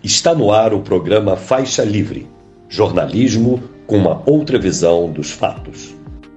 Está no ar o programa Faixa Livre, jornalismo com uma outra visão dos fatos.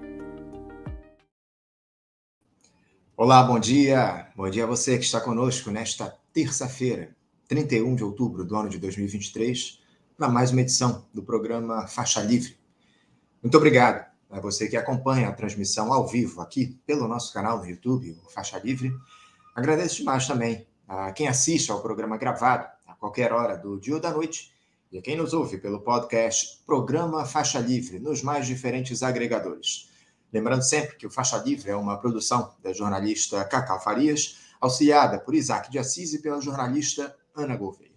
Olá, bom dia. Bom dia a você que está conosco nesta terça-feira, 31 de outubro do ano de 2023, para mais uma edição do programa Faixa Livre. Muito obrigado a você que acompanha a transmissão ao vivo aqui pelo nosso canal no YouTube, o Faixa Livre. Agradeço demais também a quem assiste ao programa gravado a qualquer hora do dia ou da noite e a quem nos ouve pelo podcast Programa Faixa Livre nos mais diferentes agregadores. Lembrando sempre que o Faixa Livre é uma produção da jornalista Cacau Farias, auxiliada por Isaac de Assis e pela jornalista Ana Gouveia.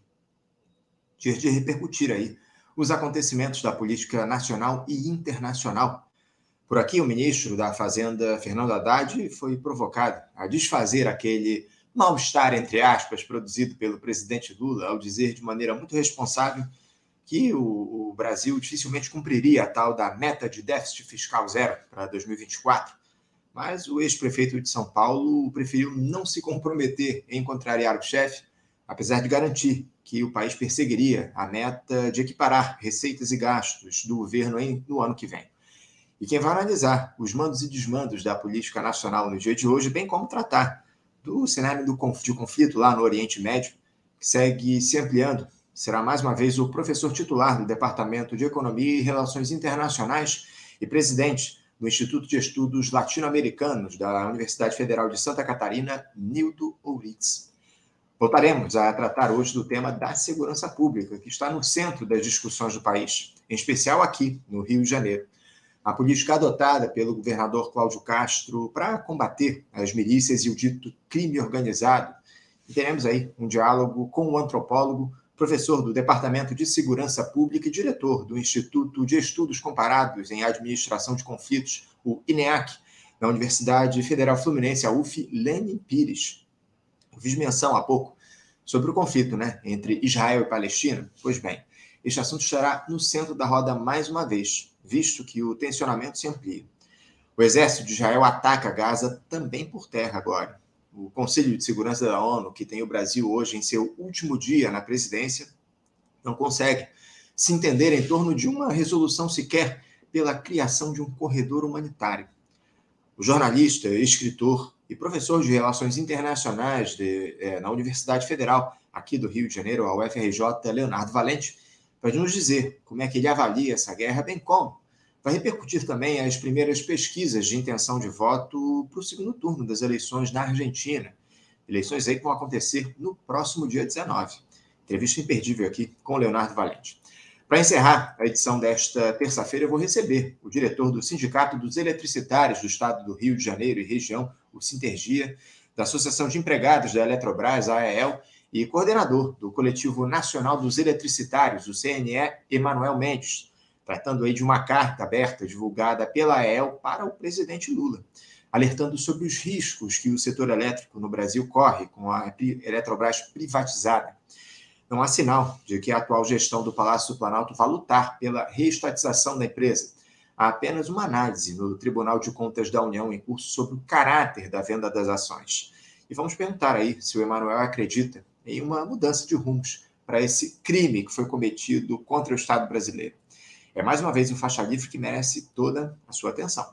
Dia de repercutir aí os acontecimentos da política nacional e internacional. Por aqui, o ministro da Fazenda, Fernando Haddad, foi provocado a desfazer aquele mal-estar, entre aspas, produzido pelo presidente Lula, ao dizer de maneira muito responsável que o Brasil dificilmente cumpriria a tal da meta de déficit fiscal zero para 2024. Mas o ex-prefeito de São Paulo preferiu não se comprometer em contrariar o chefe, apesar de garantir que o país perseguiria a meta de equiparar receitas e gastos do governo no ano que vem. E quem vai analisar os mandos e desmandos da política nacional no dia de hoje, bem como tratar do cenário de conflito lá no Oriente Médio, que segue se ampliando, será mais uma vez o professor titular do Departamento de Economia e Relações Internacionais e presidente do Instituto de Estudos Latino-Americanos da Universidade Federal de Santa Catarina, Nildo Ouriques. Voltaremos a tratar hoje do tema da segurança pública, que está no centro das discussões do país, em especial aqui no Rio de Janeiro. A política adotada pelo governador Cláudio Castro para combater as milícias e o dito crime organizado. E teremos aí um diálogo com o antropólogo, professor do Departamento de Segurança Pública e diretor do Instituto de Estudos Comparados em Administração de Conflitos, o INEAC, da Universidade Federal Fluminense, a UF, Lênin Pires. Eu fiz menção há pouco sobre o conflito, entre Israel e Palestina. Pois bem, este assunto estará no centro da roda mais uma vez, visto que o tensionamento se amplia. O exército de Israel ataca Gaza também por terra agora. O Conselho de Segurança da ONU, que tem o Brasil hoje em seu último dia na presidência, não consegue se entender em torno de uma resolução sequer pela criação de um corredor humanitário. O jornalista, escritor e professor de Relações Internacionais na Universidade Federal, aqui do Rio de Janeiro, a UFRJ, Leonardo Valente, vai nos dizer como é que ele avalia essa guerra, bem como vai repercutir também as primeiras pesquisas de intenção de voto para o segundo turno das eleições na Argentina. Eleições aí que vão acontecer no próximo dia 19. Entrevista imperdível aqui com o Leonardo Valente. Para encerrar a edição desta terça-feira, eu vou receber o diretor do Sindicato dos Eletricitários do Estado do Rio de Janeiro e região, o Sintergia, da Associação de Empregados da Eletrobras, a AEL, e coordenador do Coletivo Nacional dos Eletricitários, o CNE, Emanuel Mendes, tratando aí de uma carta aberta divulgada pela AEL para o presidente Lula, alertando sobre os riscos que o setor elétrico no Brasil corre com a Eletrobras privatizada. Não há sinal de que a atual gestão do Palácio do Planalto vá lutar pela reestatização da empresa. Há apenas uma análise no Tribunal de Contas da União em curso sobre o caráter da venda das ações. E vamos perguntar aí se o Emanuel acredita em uma mudança de rumos para esse crime que foi cometido contra o Estado brasileiro. É mais uma vez um Faixa Livre que merece toda a sua atenção.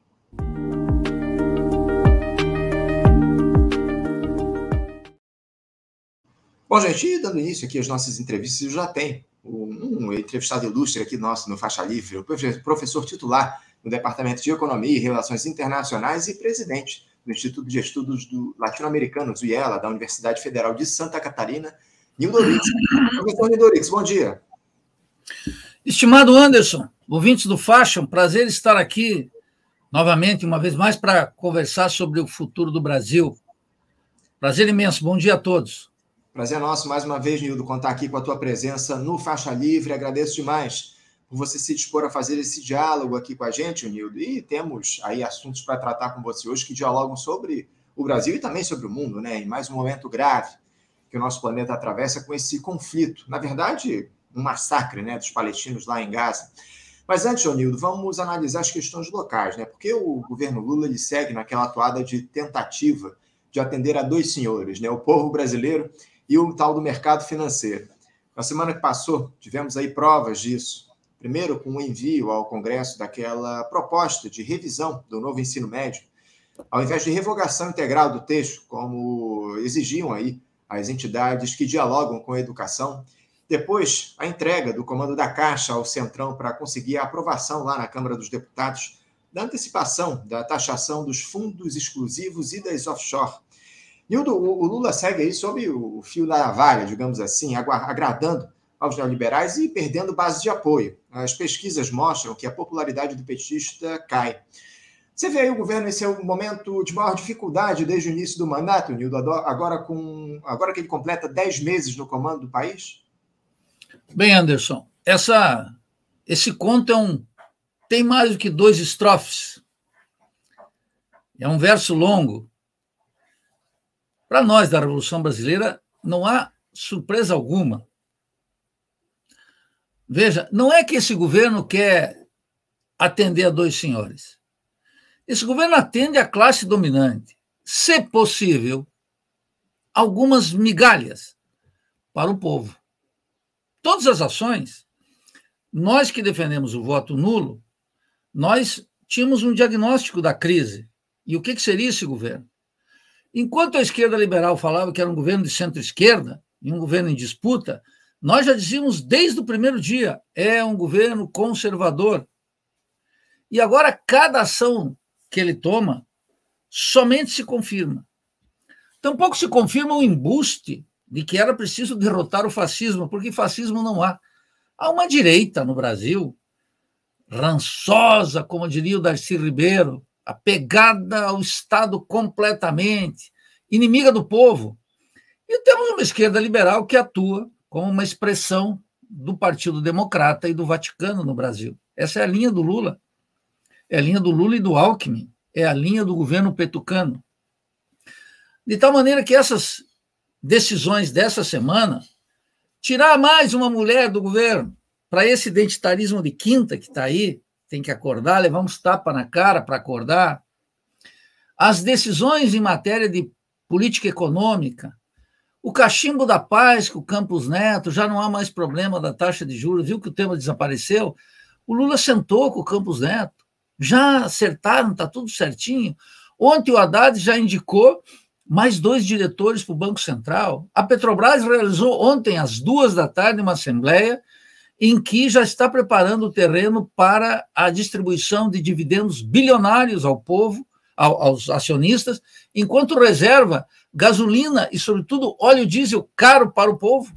Bom, gente, dando início aqui às nossas entrevistas, eu já tenho um entrevistado ilustre aqui nosso no Faixa Livre, o professor titular no Departamento de Economia e Relações Internacionais e presidente do Instituto de Estudos Latino-Americanos, o IELA, da Universidade Federal de Santa Catarina, Nildo Ouriques. Professor Nildo Ouriques, bom dia. Estimado Anderson, ouvintes do Faixa, um prazer estar aqui novamente, uma vez mais, para conversar sobre o futuro do Brasil. Prazer imenso, bom dia a todos. Prazer nosso, mais uma vez, Nildo, contar aqui com a tua presença no Faixa Livre. Agradeço demais por você se dispor a fazer esse diálogo aqui com a gente, Nildo. E temos aí assuntos para tratar com você hoje que dialogam sobre o Brasil e também sobre o mundo, em mais um momento grave que o nosso planeta atravessa com esse conflito. Na verdade, um massacre dos palestinos lá em Gaza. Mas antes, Nildo, vamos analisar as questões locais, porque o governo Lula ele segue naquela atuada de tentativa de atender a dois senhores, o povo brasileiro e o tal do mercado financeiro. Na semana que passou, tivemos aí provas disso. Primeiro, com o envio ao Congresso daquela proposta de revisão do novo ensino médio, ao invés de revogação integral do texto, como exigiam aí as entidades que dialogam com a educação. Depois, a entrega do comando da Caixa ao Centrão para conseguir a aprovação lá na Câmara dos Deputados da antecipação da taxação dos fundos exclusivos e das offshore. Nildo, o Lula segue aí sob o fio da navalha, digamos assim, agradando aos neoliberais e perdendo base de apoio. As pesquisas mostram que a popularidade do petista cai. Você vê aí o governo nesse momento de maior dificuldade desde o início do mandato, Nildo, agora que ele completa 10 meses no comando do país? Bem, Anderson, esse conto tem mais do que 2 estrofes. É um verso longo. Para nós da Revolução Brasileira, não há surpresa alguma. Veja, não é que esse governo quer atender a 2 senhores. Esse governo atende a classe dominante. Se possível, algumas migalhas para o povo. Todas as ações, nós que defendemos o voto nulo, nós tínhamos um diagnóstico da crise. E o que seria esse governo? Enquanto a esquerda liberal falava que era um governo de centro-esquerda e um governo em disputa, nós já dizíamos desde o primeiro dia, é um governo conservador. E agora, cada ação que ele toma somente se confirma. Tampouco se confirma o embuste de que era preciso derrotar o fascismo, porque fascismo não há. Há uma direita no Brasil, rançosa, como diria o Darcy Ribeiro, apegada ao Estado completamente, inimiga do povo. E temos uma esquerda liberal que atua como uma expressão do Partido Democrata e do Vaticano no Brasil. Essa é a linha do Lula. É a linha do Lula e do Alckmin. É a linha do governo petucano. De tal maneira que essas decisões dessa semana, tirar mais uma mulher do governo, para esse identitarismo de quinta que está aí, tem que acordar, levar uns tapas na cara para acordar. As decisões em matéria de política econômica, o cachimbo da paz com o Campos Neto, já não há mais problema da taxa de juros, viu que o tema desapareceu? O Lula sentou com o Campos Neto, já acertaram, está tudo certinho. Ontem o Haddad já indicou mais 2 diretores para o Banco Central. A Petrobras realizou ontem, às 14h, uma assembleia em que já está preparando o terreno para a distribuição de dividendos bilionários ao povo, aos acionistas, enquanto reserva gasolina e, sobretudo, óleo diesel caro para o povo.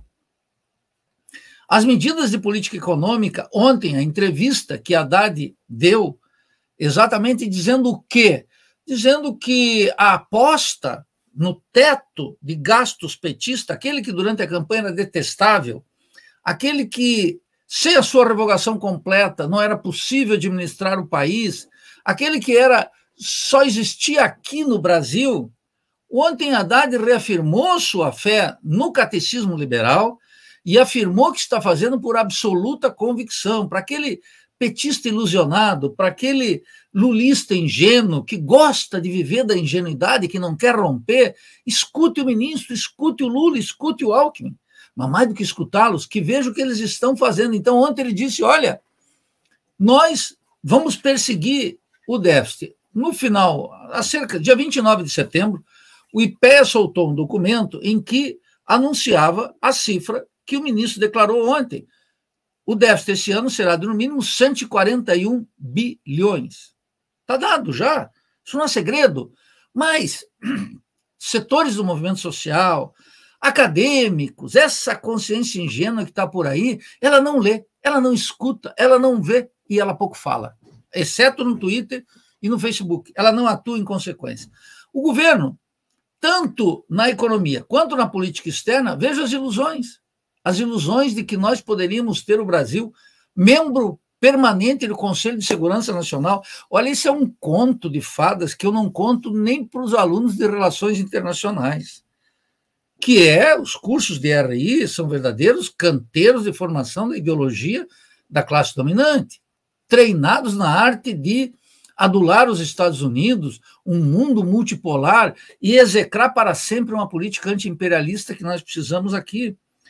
As medidas de política econômica, ontem, a entrevista que Haddad deu, exatamente dizendo o quê? Dizendo que a aposta no teto de gastos petista, aquele que durante a campanha era detestável, aquele que, sem a sua revogação completa, não era possível administrar o país, aquele que só existia aqui no Brasil. Ontem Haddad reafirmou sua fé no catecismo liberal e afirmou que está fazendo por absoluta convicção. Para aquele petista ilusionado, para aquele lulista ingênuo que gosta de viver da ingenuidade, que não quer romper, escute o ministro, escute o Lula, escute o Alckmin. Mas mais do que escutá-los, que veja o que eles estão fazendo. Então, ontem ele disse, olha, nós vamos perseguir o déficit. No final, dia 29 de setembro, o IPEA soltou um documento em que anunciava a cifra que o ministro declarou ontem. O déficit esse ano será de, no mínimo, 141 bilhões. Está dado já, isso não é segredo. Mas setores do movimento social, acadêmicos, essa consciência ingênua que está por aí, ela não lê, ela não escuta, ela não vê e ela pouco fala, exceto no Twitter e no Facebook. Ela não atua em consequência. O governo, tanto na economia quanto na política externa, veja as ilusões de que nós poderíamos ter o Brasil membro permanente do Conselho de Segurança Nacional. Olha, isso é um conto de fadas que eu não conto nem para os alunos de Relações Internacionais, que os cursos de RI são verdadeiros canteiros de formação da ideologia da classe dominante, treinados na arte de adular os Estados Unidos, um mundo multipolar e execrar para sempre uma política anti-imperialista que nós precisamos aqui.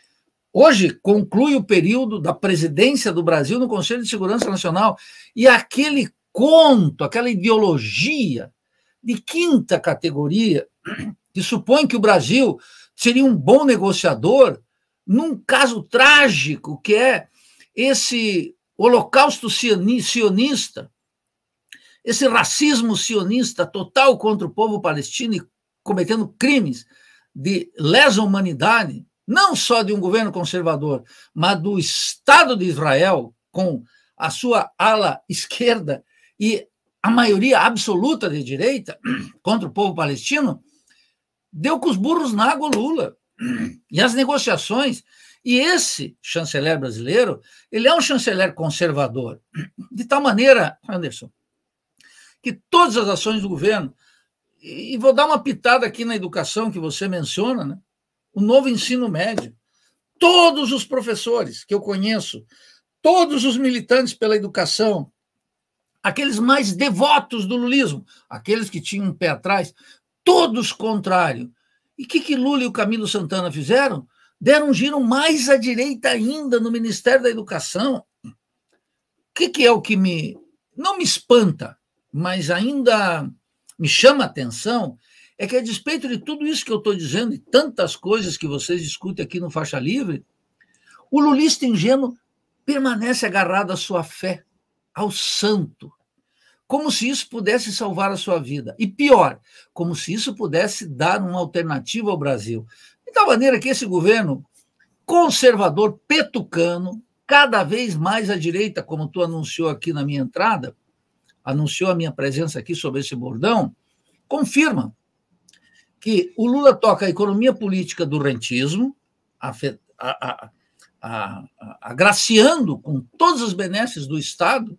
Hoje conclui o período da presidência do Brasil no Conselho de Segurança Nacional, e aquele conto, aquela ideologia de quinta categoria, que supõe que o Brasil seria um bom negociador, num caso trágico, que é esse holocausto sionista, esse racismo sionista total contra o povo palestino e cometendo crimes de lesa humanidade, não só de um governo conservador, mas do Estado de Israel, com a sua ala esquerda e a maioria absoluta de direita contra o povo palestino, deu com os burros na água Lula. E as negociações. E esse chanceler brasileiro, ele é um chanceler conservador, de tal maneira, Anderson, que todas as ações do governo, e vou dar uma pitada aqui na educação que você menciona, né? O novo ensino médio, todos os professores que eu conheço, todos os militantes pela educação, aqueles mais devotos do lulismo, aqueles que tinham um pé atrás, todos contrários. E o que Lula e o Camilo Santana fizeram? Deram um giro mais à direita ainda no Ministério da Educação. O que é o que não me espanta, mas ainda me chama a atenção, é que, a despeito de tudo isso que eu estou dizendo e tantas coisas que vocês discutem aqui no Faixa Livre, o lulista ingênuo permanece agarrado à sua fé, ao santo, como se isso pudesse salvar a sua vida. E pior, como se isso pudesse dar uma alternativa ao Brasil. De tal maneira que esse governo conservador, petucano, cada vez mais à direita, como tu anunciou aqui na minha entrada, anunciou a minha presença aqui sobre esse bordão, confirma que o Lula toca a economia política do rentismo, agraciando com todas as benesses do Estado,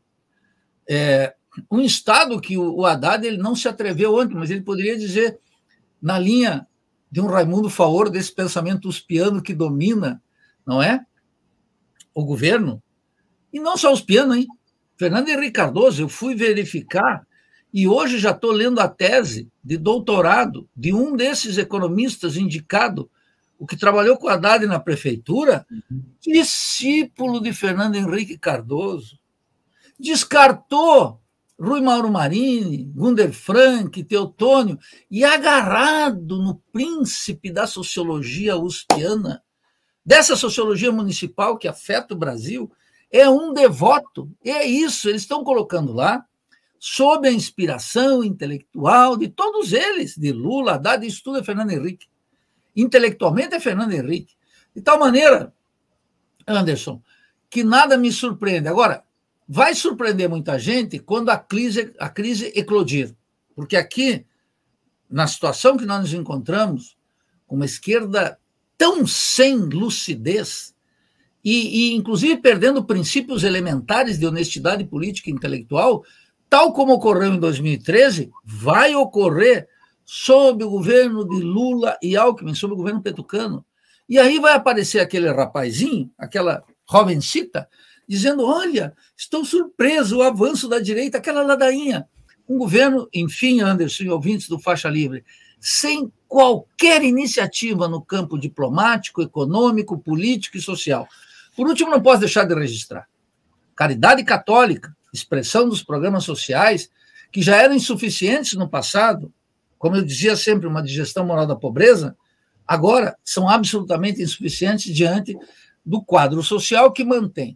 um Estado que o Haddad ele não se atreveu ontem, mas ele poderia dizer, na linha de um Raimundo Faoro, desse pensamento uspiano que domina, não é? O governo. E não só uspiano, hein? Fernando Henrique Cardoso, eu fui verificar, e hoje já estou lendo a tese de doutorado de um desses economistas indicado, o que trabalhou com o Haddad na prefeitura, discípulo de Fernando Henrique Cardoso. Descartou Rui Mauro Marini, Gunder Frank, Teotônio, e agarrado no príncipe da sociologia uspiana, dessa sociologia municipal que afeta o Brasil, é um devoto. E é isso, eles estão colocando lá, sob a inspiração intelectual de todos eles, de Lula, Haddad, isso tudo é Fernando Henrique. Intelectualmente é Fernando Henrique. De tal maneira, Anderson, que nada me surpreende. Agora, vai surpreender muita gente quando a crise eclodir. Porque aqui, na situação que nós nos encontramos, com uma esquerda tão sem lucidez, e inclusive perdendo princípios elementares de honestidade política e intelectual, tal como ocorreu em 2013, vai ocorrer sob o governo de Lula e Alckmin, sob o governo petucano. E aí vai aparecer aquele rapazinho, aquela jovencita, dizendo, olha, estou surpreso, o avanço da direita, aquela ladainha. Um governo, enfim, Anderson e ouvintes do Faixa Livre, sem qualquer iniciativa no campo diplomático, econômico, político e social. Por último, não posso deixar de registrar. Caridade católica, expressão dos programas sociais, que já eram insuficientes no passado, como eu dizia sempre, uma digestão moral da pobreza, agora são absolutamente insuficientes diante do quadro social que mantém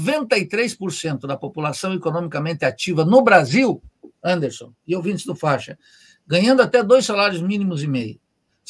93% da população economicamente ativa no Brasil, Anderson, e ouvintes do Faixa, ganhando até 2 salários mínimos e meio.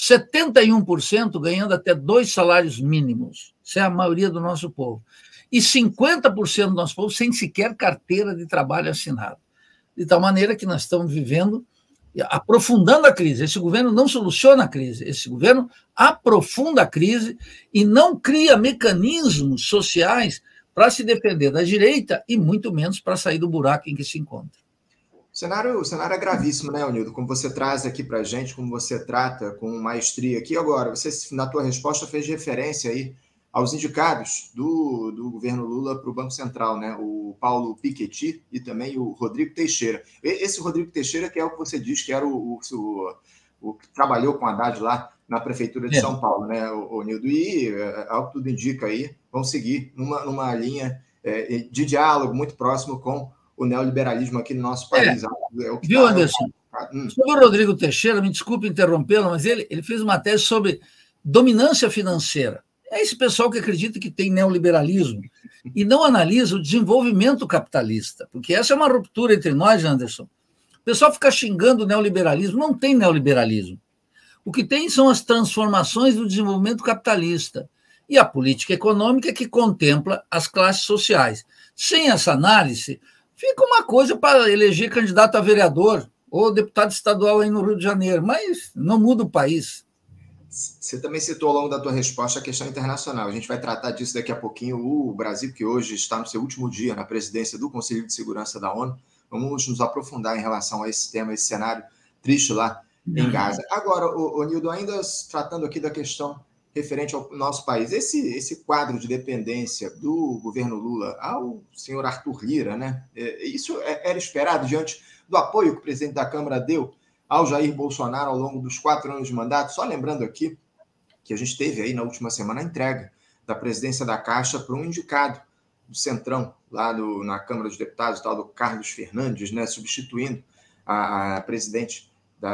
71% ganhando até 2 salários mínimos. Isso é a maioria do nosso povo. E 50% do nosso povo sem sequer carteira de trabalho assinada. De tal maneira que nós estamos vivendo, aprofundando a crise. Esse governo não soluciona a crise, esse governo aprofunda a crise e não cria mecanismos sociais para se defender da direita e muito menos para sair do buraco em que se encontra. O cenário é gravíssimo, né, Eunildo? Como você traz aqui para a gente, como você trata com maestria aqui. Agora, você, na tua resposta, fez referência aí aos indicados do governo Lula para o Banco Central, né? O Paulo Piketty e também o Rodrigo Teixeira. Esse Rodrigo Teixeira que é o que você diz que era o o que trabalhou com Haddad lá na Prefeitura de São Paulo, né, o Nildo? E, ao que tudo indica aí, vão seguir numa linha de diálogo muito próximo com o neoliberalismo aqui no nosso país. Viu, Anderson? Sobre o Rodrigo Teixeira, me desculpe interrompê-lo, mas ele fez uma tese sobre dominância financeira. É esse pessoal que acredita que tem neoliberalismo e não analisa o desenvolvimento capitalista, porque essa é uma ruptura entre nós, Anderson. O pessoal fica xingando o neoliberalismo, não tem neoliberalismo. O que tem são as transformações do desenvolvimento capitalista e a política econômica que contempla as classes sociais. Sem essa análise, fica uma coisa para eleger candidato a vereador ou deputado estadual aí no Rio de Janeiro, mas não muda o país. Você também citou ao longo da tua resposta a questão internacional. A gente vai tratar disso daqui a pouquinho. O Brasil, que hoje está no seu último dia na presidência do Conselho de Segurança da ONU, vamos nos aprofundar em relação a esse tema, esse cenário triste lá em Gaza. Agora, o Nildo, ainda tratando aqui da questão referente ao nosso país, esse quadro de dependência do governo Lula ao senhor Arthur Lira, né? Isso era esperado diante do apoio que o presidente da Câmara deu ao Jair Bolsonaro ao longo dos 4 anos de mandato. Só lembrando aqui que a gente teve aí na última semana a entrega da presidência da Caixa para um indicado do Centrão, lá na Câmara dos Deputados, tal do Carlos Fernandes, né, substituindo a presidente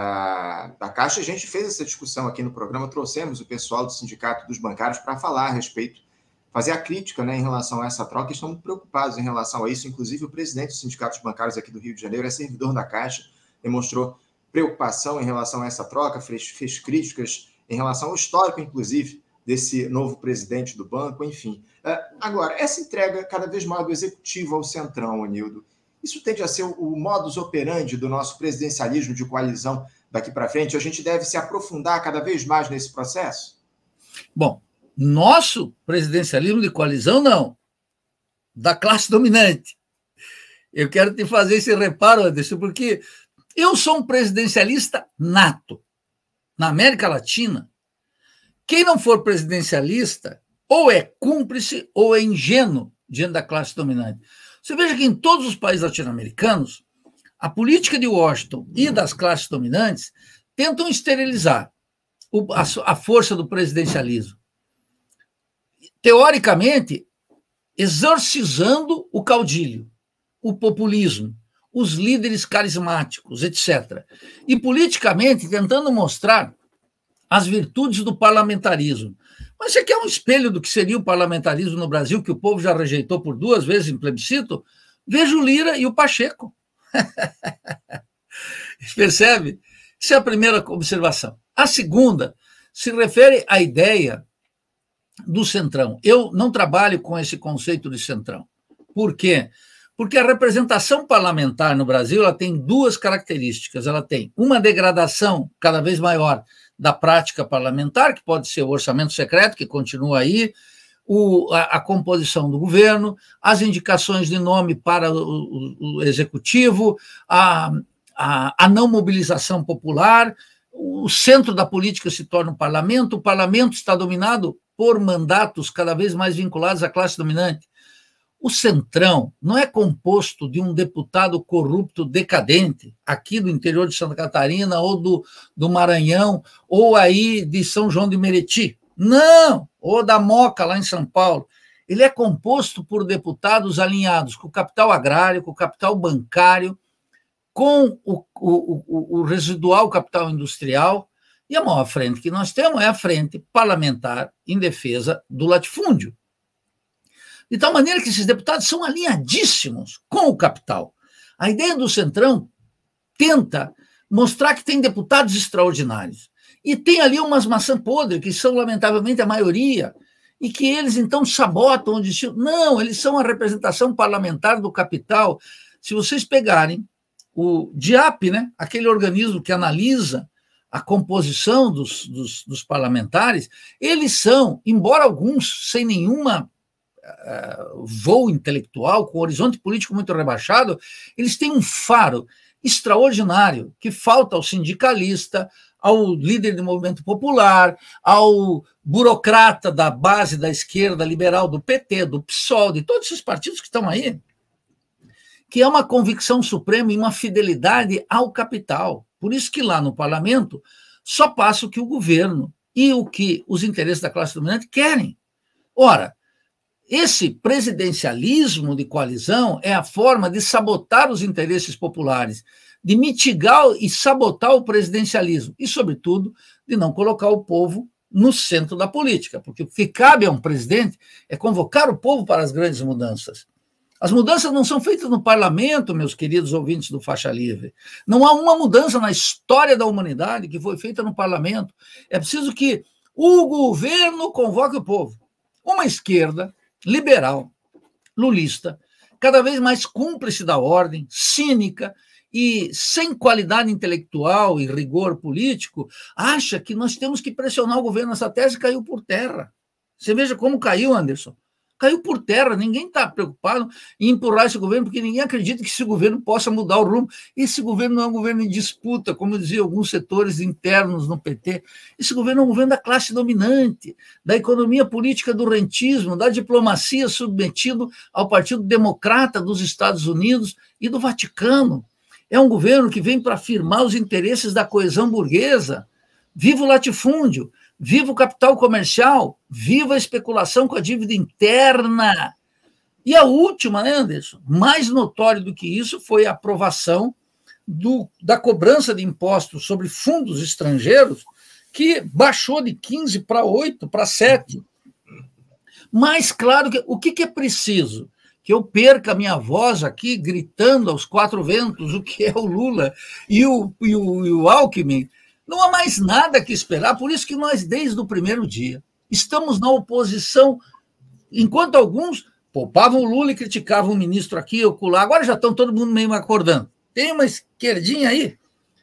da Caixa. A gente fez essa discussão aqui no programa, trouxemos o pessoal do Sindicato dos Bancários para falar a respeito, fazer a crítica, né, em relação a essa troca, e estão muito preocupados em relação a isso. Inclusive, o presidente dos Sindicatos Bancários aqui do Rio de Janeiro é servidor da Caixa, demonstrou preocupação em relação a essa troca, fez críticas em relação ao histórico, inclusive, desse novo presidente do banco, enfim. Agora, essa entrega cada vez maior do executivo ao Centrão, Nildo, isso tende a ser o modus operandi do nosso presidencialismo de coalizão daqui para frente? A gente deve se aprofundar cada vez mais nesse processo? Bom, nosso presidencialismo de coalizão, não. Da classe dominante. Eu quero te fazer esse reparo, Anderson, porque eu sou um presidencialista nato. Na América Latina, quem não for presidencialista ou é cúmplice ou é ingênuo diante da classe dominante. Você veja que em todos os países latino-americanos, a política de Washington e das classes dominantes tentam esterilizar a força do presidencialismo. Teoricamente, exorcizando o caudilho, o populismo, os líderes carismáticos, etc. E politicamente tentando mostrar as virtudes do parlamentarismo. Mas você quer um espelho do que seria o parlamentarismo no Brasil, que o povo já rejeitou por 2 vezes em plebiscito? Veja o Lira e o Pacheco. Percebe? Essa é a primeira observação. A segunda se refere à ideia do Centrão. Eu não trabalho com esse conceito de Centrão. Por quê? Porque a representação parlamentar no Brasil ela tem 2 características. Ela tem uma degradação cada vez maior da prática parlamentar, que pode ser o orçamento secreto, que continua aí, a composição do governo, as indicações de nome para o executivo, a não mobilização popular, o centro da política se torna o parlamento está dominado por mandatos cada vez mais vinculados à classe dominante. O Centrão não é composto de um deputado corrupto decadente, aqui do interior de Santa Catarina, ou do Maranhão, ou aí de São João de Meriti. Não! Ou da Moca, lá em São Paulo. Ele é composto por deputados alinhados com o capital agrário, com o capital bancário, com o residual capital industrial, e a maior frente que nós temos é a frente parlamentar em defesa do latifúndio. De tal maneira que esses deputados são alinhadíssimos com o capital. A ideia do Centrão tenta mostrar que tem deputados extraordinários. E tem ali umas maçã podre, que são, lamentavelmente, a maioria, e que eles, então, sabotam o destino. Não, eles são a representação parlamentar do capital. Se vocês pegarem o DIAP, né, aquele organismo que analisa a composição dos parlamentares, eles são, embora alguns sem nenhuma voo intelectual, com horizonte político muito rebaixado, eles têm um faro extraordinário que falta ao sindicalista, ao líder do movimento popular, ao burocrata da base da esquerda liberal do PT, do PSOL, de todos esses partidos que estão aí, que é uma convicção suprema e uma fidelidade ao capital. Por isso que lá no parlamento só passa o que o governo e o que os interesses da classe dominante querem. Ora, esse presidencialismo de coalizão é a forma de sabotar os interesses populares, de mitigar e sabotar o presidencialismo e, sobretudo, de não colocar o povo no centro da política, porque o que cabe a um presidente é convocar o povo para as grandes mudanças. As mudanças não são feitas no parlamento, meus queridos ouvintes do Faixa Livre. Não há uma mudança na história da humanidade que foi feita no parlamento. É preciso que o governo convoque o povo. Uma esquerda liberal, lulista, cada vez mais cúmplice da ordem, cínica e sem qualidade intelectual e rigor político, acha que nós temos que pressionar o governo. Essa tese caiu por terra. Você veja como caiu, Anderson. Caiu por terra, ninguém está preocupado em empurrar esse governo, porque ninguém acredita que esse governo possa mudar o rumo. Esse governo não é um governo em disputa, como diziam alguns setores internos no PT. Esse governo é um governo da classe dominante, da economia política do rentismo, da diplomacia submetido ao Partido Democrata dos Estados Unidos e do Vaticano. É um governo que vem para afirmar os interesses da coesão burguesa. Viva o latifúndio! Viva o capital comercial, viva a especulação com a dívida interna. E a última, né, Anderson, mais notório do que isso, foi a aprovação da cobrança de impostos sobre fundos estrangeiros, que baixou de 15 para 8, para 7. Mas, claro, o que é preciso? Que eu perca a minha voz aqui, gritando aos quatro ventos o que é o Lula e o Alckmin. Não há mais nada que esperar, por isso que nós, desde o primeiro dia, estamos na oposição, enquanto alguns poupavam o Lula e criticavam o ministro aqui ou acolá, agora já estão todo mundo meio acordando. Tem uma esquerdinha aí,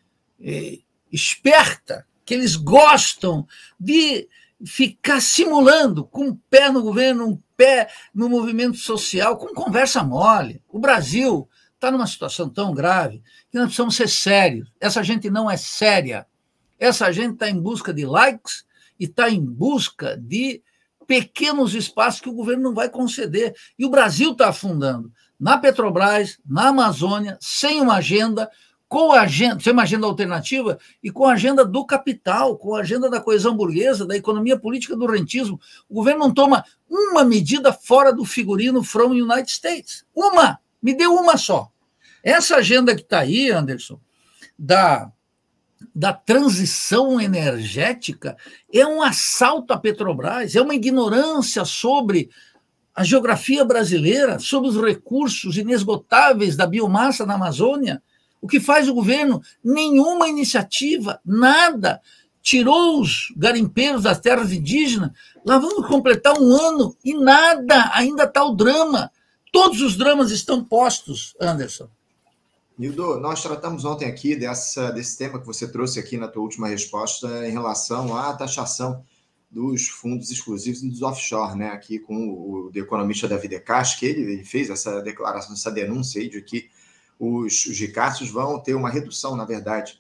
esperta, que eles gostam de ficar simulando, com um pé no governo, um pé no movimento social, com conversa mole. O Brasil está numa situação tão grave que nós precisamos ser sérios. Essa gente não é séria. Essa gente está em busca de likes e está em busca de pequenos espaços que o governo não vai conceder. E o Brasil está afundando na Petrobras, na Amazônia, sem uma agenda, sem uma agenda alternativa e com a agenda do capital, com a agenda da coesão burguesa, da economia política do rentismo. O governo não toma uma medida fora do figurino from United States. Uma! Me deu uma só. Essa agenda que está aí, Anderson, da transição energética é um assalto à Petrobras, é uma ignorância sobre a geografia brasileira, sobre os recursos inesgotáveis da biomassa na Amazônia. O que faz o governo? Nenhuma iniciativa, nada. Tirou os garimpeiros das terras indígenas, lá vamos completar um ano e nada, ainda está o drama. Todos os dramas estão postos, Anderson. Nildo, nós tratamos ontem aqui desse tema que você trouxe aqui na tua última resposta em relação à taxação dos fundos exclusivos e dos offshore, né? Aqui com o economista Davi De Castro, que ele fez essa declaração, essa denúncia aí de que os ricaços vão ter uma redução, na verdade,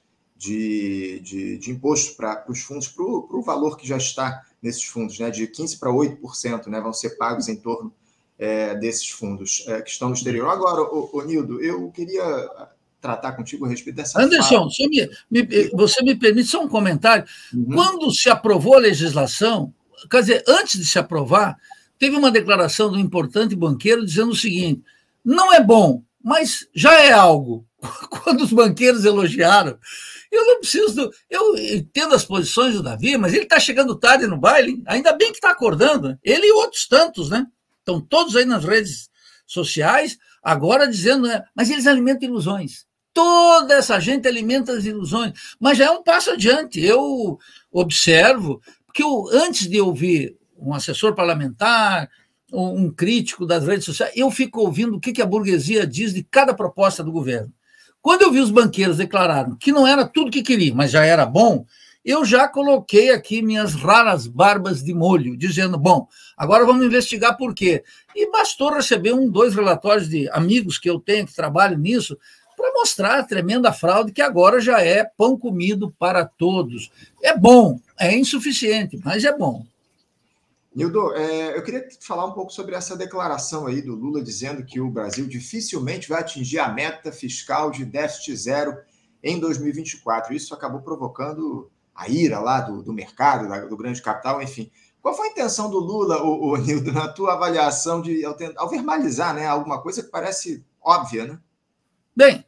de imposto para os fundos, para o valor que já está nesses fundos, né? De 15% para 8%, né? Vão ser pagos em torno desses fundos que estão no exterior. Agora, Nildo, eu queria tratar contigo a respeito dessa Anderson, você me permite só um comentário? Uhum. Quando se aprovou a legislação, quer dizer, antes de se aprovar, teve uma declaração do importante banqueiro dizendo o seguinte: não é bom, mas já é algo. Quando os banqueiros elogiaram, eu não preciso... Eu entendo as posições do Davi, mas ele está chegando tarde no baile, ainda bem que está acordando. Ele e outros tantos, né? Estão todos aí nas redes sociais, agora dizendo, né, mas eles alimentam ilusões. Toda essa gente alimenta as ilusões. Mas já é um passo adiante. Eu observo, porque antes de ouvir um assessor parlamentar, um crítico das redes sociais, eu fico ouvindo o que a burguesia diz de cada proposta do governo. Quando eu vi os banqueiros declararam que não era tudo que queriam, mas já era bom, eu já coloquei aqui minhas raras barbas de molho, dizendo, bom, agora vamos investigar por quê. E bastou receber 2 relatórios de amigos que eu tenho que trabalham nisso, para mostrar a tremenda fraude que agora já é pão comido para todos. É bom, é insuficiente, mas é bom. Nildo, eu queria falar um pouco sobre essa declaração aí do Lula dizendo que o Brasil dificilmente vai atingir a meta fiscal de déficit zero em 2024. Isso acabou provocando a ira lá do mercado, do grande capital, enfim. Qual foi a intenção do Lula, Nildo, na tua avaliação ao verbalizar, né, alguma coisa que parece óbvia, né? Bem,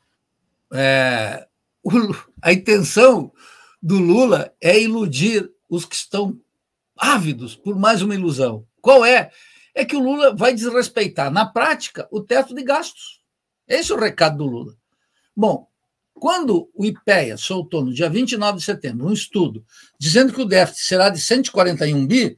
a intenção do Lula é iludir os que estão ávidos por mais uma ilusão. Qual é? É que o Lula vai desrespeitar, na prática, o teto de gastos. Esse é o recado do Lula. Bom, quando o IPEA soltou no dia 29 de setembro um estudo dizendo que o déficit será de 141 bi,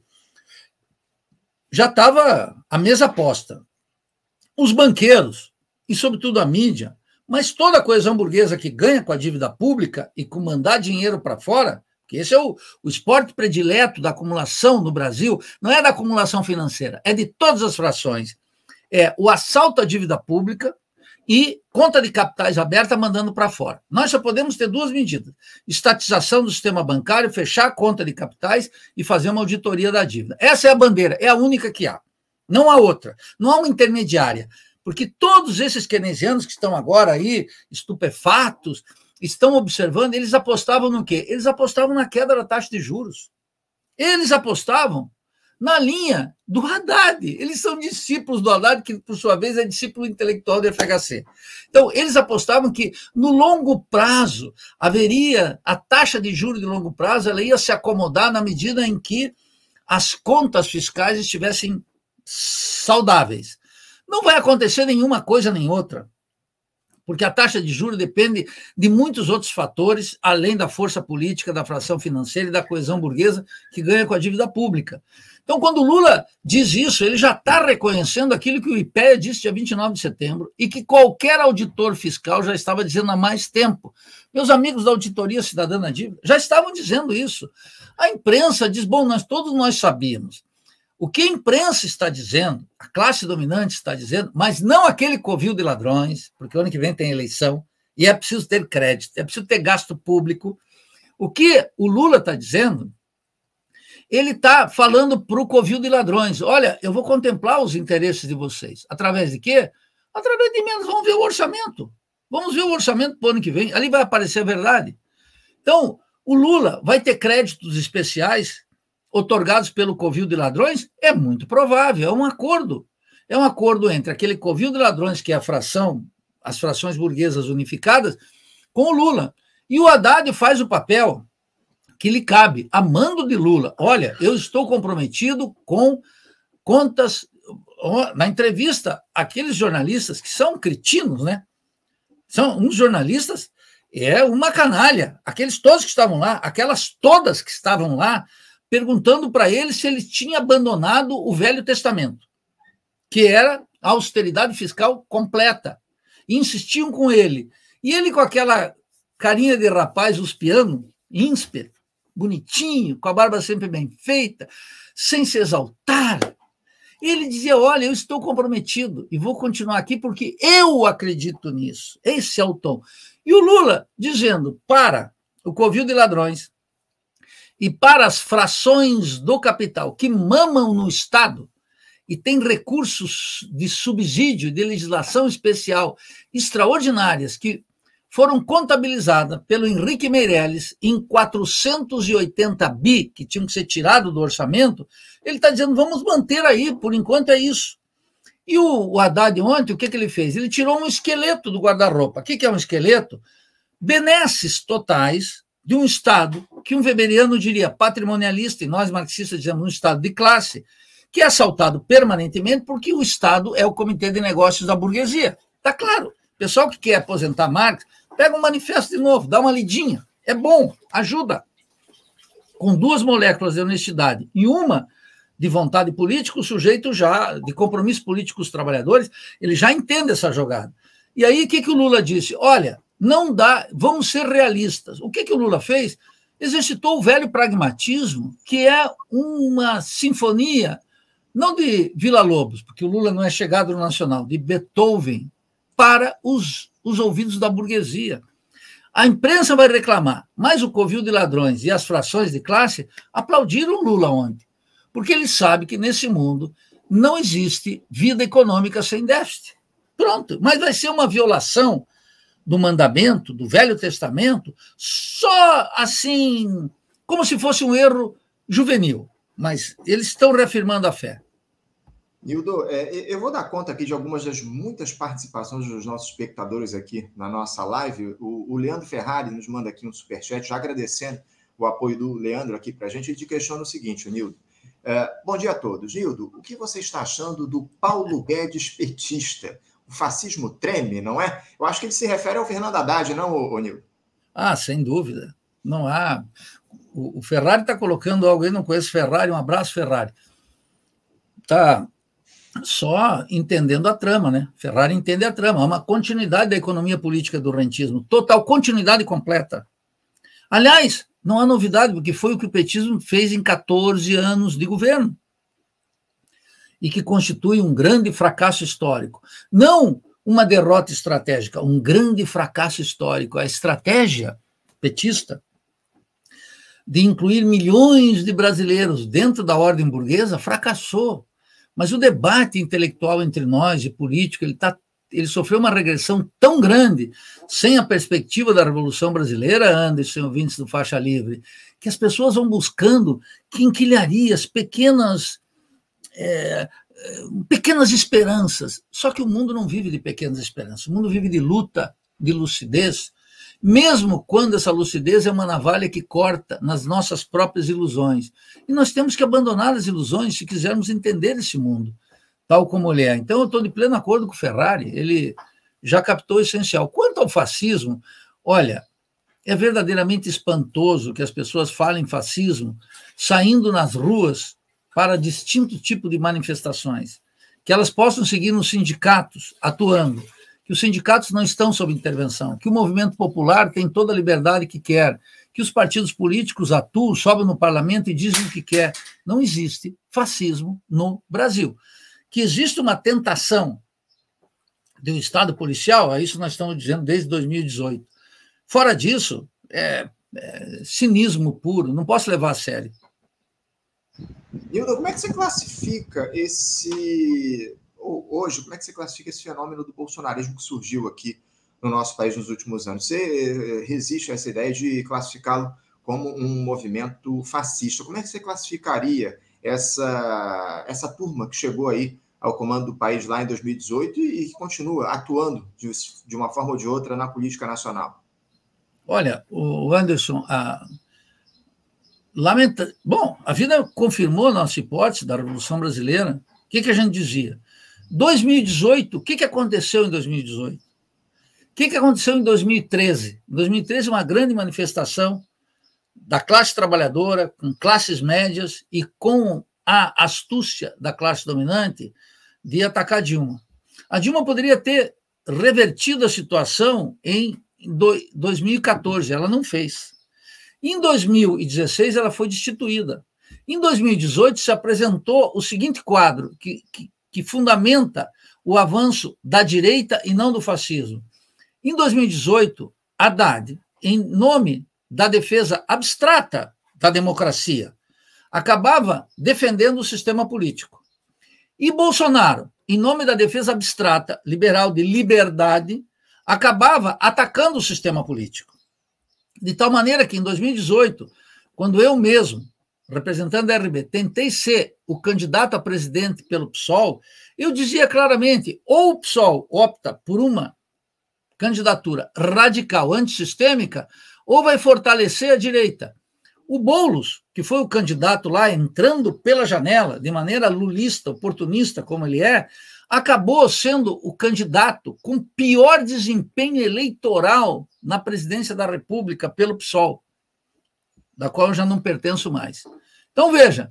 já estava a mesa posta. Os banqueiros, e sobretudo a mídia, mas toda a coesão burguesa que ganha com a dívida pública e com mandar dinheiro para fora, que esse é o esporte predileto da acumulação no Brasil, não é da acumulação financeira, é de todas as frações. É o assalto à dívida pública e conta de capitais aberta mandando para fora. Nós só podemos ter duas medidas: estatização do sistema bancário, fechar a conta de capitais e fazer uma auditoria da dívida. Essa é a bandeira, é a única que há. Não há outra, não há uma intermediária, porque todos esses keynesianos que estão agora aí, estupefatos, estão observando, eles apostavam no quê? Eles apostavam na queda da taxa de juros. Eles apostavam na linha do Haddad. Eles são discípulos do Haddad, que, por sua vez, é discípulo intelectual do FHC. Então, eles apostavam que, no longo prazo, haveria a taxa de juros de longo prazo, ela ia se acomodar na medida em que as contas fiscais estivessem saudáveis. Não vai acontecer nenhuma coisa nem outra, porque a taxa de juros depende de muitos outros fatores, além da força política, da fração financeira e da coesão burguesa que ganha com a dívida pública. Então, quando o Lula diz isso, ele já está reconhecendo aquilo que o IPEA disse dia 29 de setembro e que qualquer auditor fiscal já estava dizendo há mais tempo. Meus amigos da Auditoria Cidadã da Dívida já estavam dizendo isso. A imprensa diz, bom, todos nós sabíamos. O que a imprensa está dizendo, a classe dominante está dizendo, mas não aquele covil de ladrões, porque o ano que vem tem eleição, e é preciso ter crédito, é preciso ter gasto público. O que o Lula está dizendo, ele está falando para o covil de ladrões, olha, eu vou contemplar os interesses de vocês. Através de quê? Através de menos, vamos ver o orçamento. Vamos ver o orçamento para o ano que vem, ali vai aparecer a verdade. Então, o Lula vai ter créditos especiais otorgados pelo covil de ladrões? É muito provável, é um acordo. É um acordo entre aquele covil de ladrões, que é a fração, as frações burguesas unificadas, com o Lula. E o Haddad faz o papel que lhe cabe, a mando de Lula. Olha, eu estou comprometido com contas... Na entrevista, aqueles jornalistas que são cretinos, né? São uns jornalistas, é uma canalha. Aqueles todos que estavam lá, aquelas todas que estavam lá, perguntando para ele se ele tinha abandonado o Velho Testamento, que era a austeridade fiscal completa. E insistiam com ele. E ele, com aquela carinha de rapaz uspiano, ínsper, bonitinho, com a barba sempre bem feita, sem se exaltar, ele dizia, olha, eu estou comprometido e vou continuar aqui porque eu acredito nisso. Esse é o tom. E o Lula dizendo para o covil de ladrões e para as frações do capital que mamam no Estado e têm recursos de subsídio, de legislação especial extraordinárias que foram contabilizadas pelo Henrique Meirelles em 480 bi, que tinham que ser tirados do orçamento, ele está dizendo, vamos manter aí, por enquanto é isso. E o Haddad ontem, o que ele fez? Ele tirou um esqueleto do guarda-roupa. O que é um esqueleto? Benesses totais de um Estado que um weberiano diria patrimonialista, e nós marxistas dizemos um Estado de classe, que é assaltado permanentemente porque o Estado é o comitê de negócios da burguesia. Está claro. O pessoal que quer aposentar Marx, pega um manifesto de novo, dá uma lidinha. É bom, ajuda. Com duas moléculas de honestidade e uma de vontade política, o sujeito já, de compromisso político com os trabalhadores, ele já entende essa jogada. E aí, o que o Lula disse? Olha, não dá, vamos ser realistas. O que o Lula fez? Exercitou o velho pragmatismo, que é uma sinfonia, não de Villa-Lobos, porque o Lula não é chegado no nacional, de Beethoven, para os ouvidos da burguesia. A imprensa vai reclamar, mas o covil de ladrões e as frações de classe aplaudiram o Lula ontem, porque ele sabe que nesse mundo não existe vida econômica sem déficit. Pronto, mas vai ser uma violação do mandamento, do Velho Testamento, só assim, como se fosse um erro juvenil, mas eles estão reafirmando a fé. Nildo, eu vou dar conta aqui de algumas das muitas participações dos nossos espectadores aqui na nossa live. O Leandro Ferrari nos manda aqui um superchat, já agradecendo o apoio do Leandro aqui para a gente. Ele te questiona o seguinte, Nildo. Bom dia a todos. Nildo, o que você está achando do Paulo Guedes petista? O fascismo treme, não é? Eu acho que ele se refere ao Fernando Haddad, não, Nildo? Ah, sem dúvida. Não há... O Ferrari está colocando algo aí, não conheço Ferrari, um abraço, Ferrari. Está só entendendo a trama, né? Ferrari entende a trama. Há uma continuidade da economia política do rentismo, total continuidade completa. Aliás, não há novidade, porque foi o que o petismo fez em 14 anos de governo e que constitui um grande fracasso histórico. Não uma derrota estratégica, um grande fracasso histórico. A estratégia petista de incluir milhões de brasileiros dentro da ordem burguesa fracassou. Mas o debate intelectual entre nós e político, ele sofreu uma regressão tão grande, sem a perspectiva da Revolução Brasileira, Anderson, ouvintes do Faixa Livre, que as pessoas vão buscando quinquilharias, pequenas esperanças. Só que o mundo não vive de pequenas esperanças, o mundo vive de luta, de lucidez, mesmo quando essa lucidez é uma navalha que corta nas nossas próprias ilusões. E nós temos que abandonar as ilusões se quisermos entender esse mundo, tal como ele é. Então, eu estou de pleno acordo com o Ferrari, ele já captou o essencial. Quanto ao fascismo, olha, é verdadeiramente espantoso que as pessoas falem fascismo saindo nas ruas para distinto tipo de manifestações, que elas possam seguir nos sindicatos atuando, que os sindicatos não estão sob intervenção, que o movimento popular tem toda a liberdade que quer, que os partidos políticos atuam, sobem no parlamento e dizem o que quer. Não existe fascismo no Brasil. Que existe uma tentação do Estado policial, é isso nós estamos dizendo desde 2018. Fora disso, é cinismo puro, não posso levar a sério. Nildo, como é que você classifica hoje, como é que você classifica esse fenômeno do bolsonarismo que surgiu aqui no nosso país nos últimos anos? Você resiste a essa ideia de classificá-lo como um movimento fascista. Como é que você classificaria essa turma que chegou aí ao comando do país lá em 2018 e que continua atuando de uma forma ou de outra na política nacional? Olha, o Anderson, Bom, a vida confirmou a nossa hipótese da Revolução Brasileira. O que a gente dizia? 2018, o que aconteceu em 2018? O que aconteceu em 2013? Em 2013, uma grande manifestação da classe trabalhadora, com classes médias e com a astúcia da classe dominante de atacar Dilma. A Dilma poderia ter revertido a situação em 2014, ela não fez. Em 2016, ela foi destituída. Em 2018, se apresentou o seguinte quadro, que fundamenta o avanço da direita e não do fascismo. Em 2018, Haddad, em nome da defesa abstrata da democracia, acabava defendendo o sistema político. E Bolsonaro, em nome da defesa abstrata liberal de liberdade, acabava atacando o sistema político. De tal maneira que, em 2018, quando eu mesmo, representando a RB, tentei ser o candidato a presidente pelo PSOL, eu dizia claramente, ou o PSOL opta por uma candidatura radical antissistêmica, ou vai fortalecer a direita. O Boulos, que foi o candidato lá entrando pela janela, de maneira lulista, oportunista como ele é, acabou sendo o candidato com pior desempenho eleitoral na presidência da República pelo PSOL, da qual eu já não pertenço mais. Então, veja,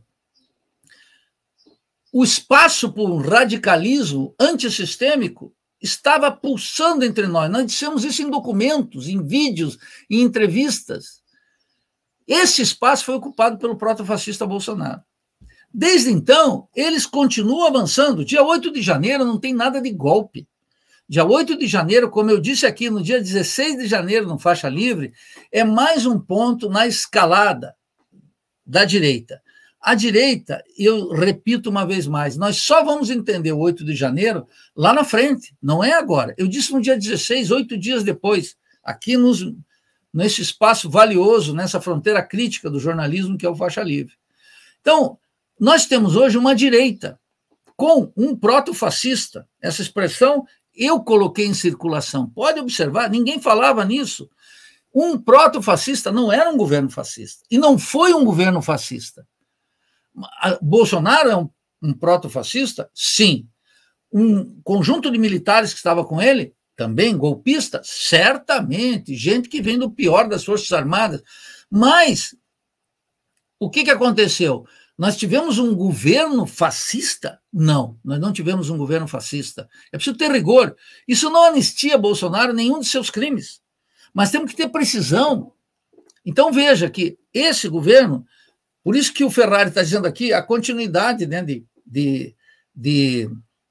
o espaço por um radicalismo antissistêmico estava pulsando entre nós. Nós dissemos isso em documentos, em vídeos, em entrevistas. Esse espaço foi ocupado pelo protofascista Bolsonaro. Desde então, eles continuam avançando. Dia 8 de janeiro não tem nada de golpe. Dia 8 de janeiro, como eu disse aqui, no dia 16 de janeiro, no Faixa Livre, é mais um ponto na escalada da direita. A direita, eu repito uma vez mais, nós só vamos entender o 8 de janeiro lá na frente, não é agora. Eu disse no dia 16, 8 dias depois, aqui nos nesse espaço valioso, nessa fronteira crítica do jornalismo, que é o faixa livre. Então, nós temos hoje uma direita com um proto-fascista. Essa expressão eu coloquei em circulação. Pode observar, ninguém falava nisso. Um proto-fascista não era um governo fascista, e não foi um governo fascista. Bolsonaro é um proto-fascista? Sim. Um conjunto de militares que estava com ele, também golpista? Certamente, gente que vem do pior das Forças Armadas. Mas o que aconteceu? Nós tivemos um governo fascista? Não, nós não tivemos um governo fascista. É preciso ter rigor. Isso não anistia Bolsonaro nenhum de seus crimes, mas temos que ter precisão. Então veja que esse governo, por isso que o Ferrari está dizendo aqui, a continuidade, né, de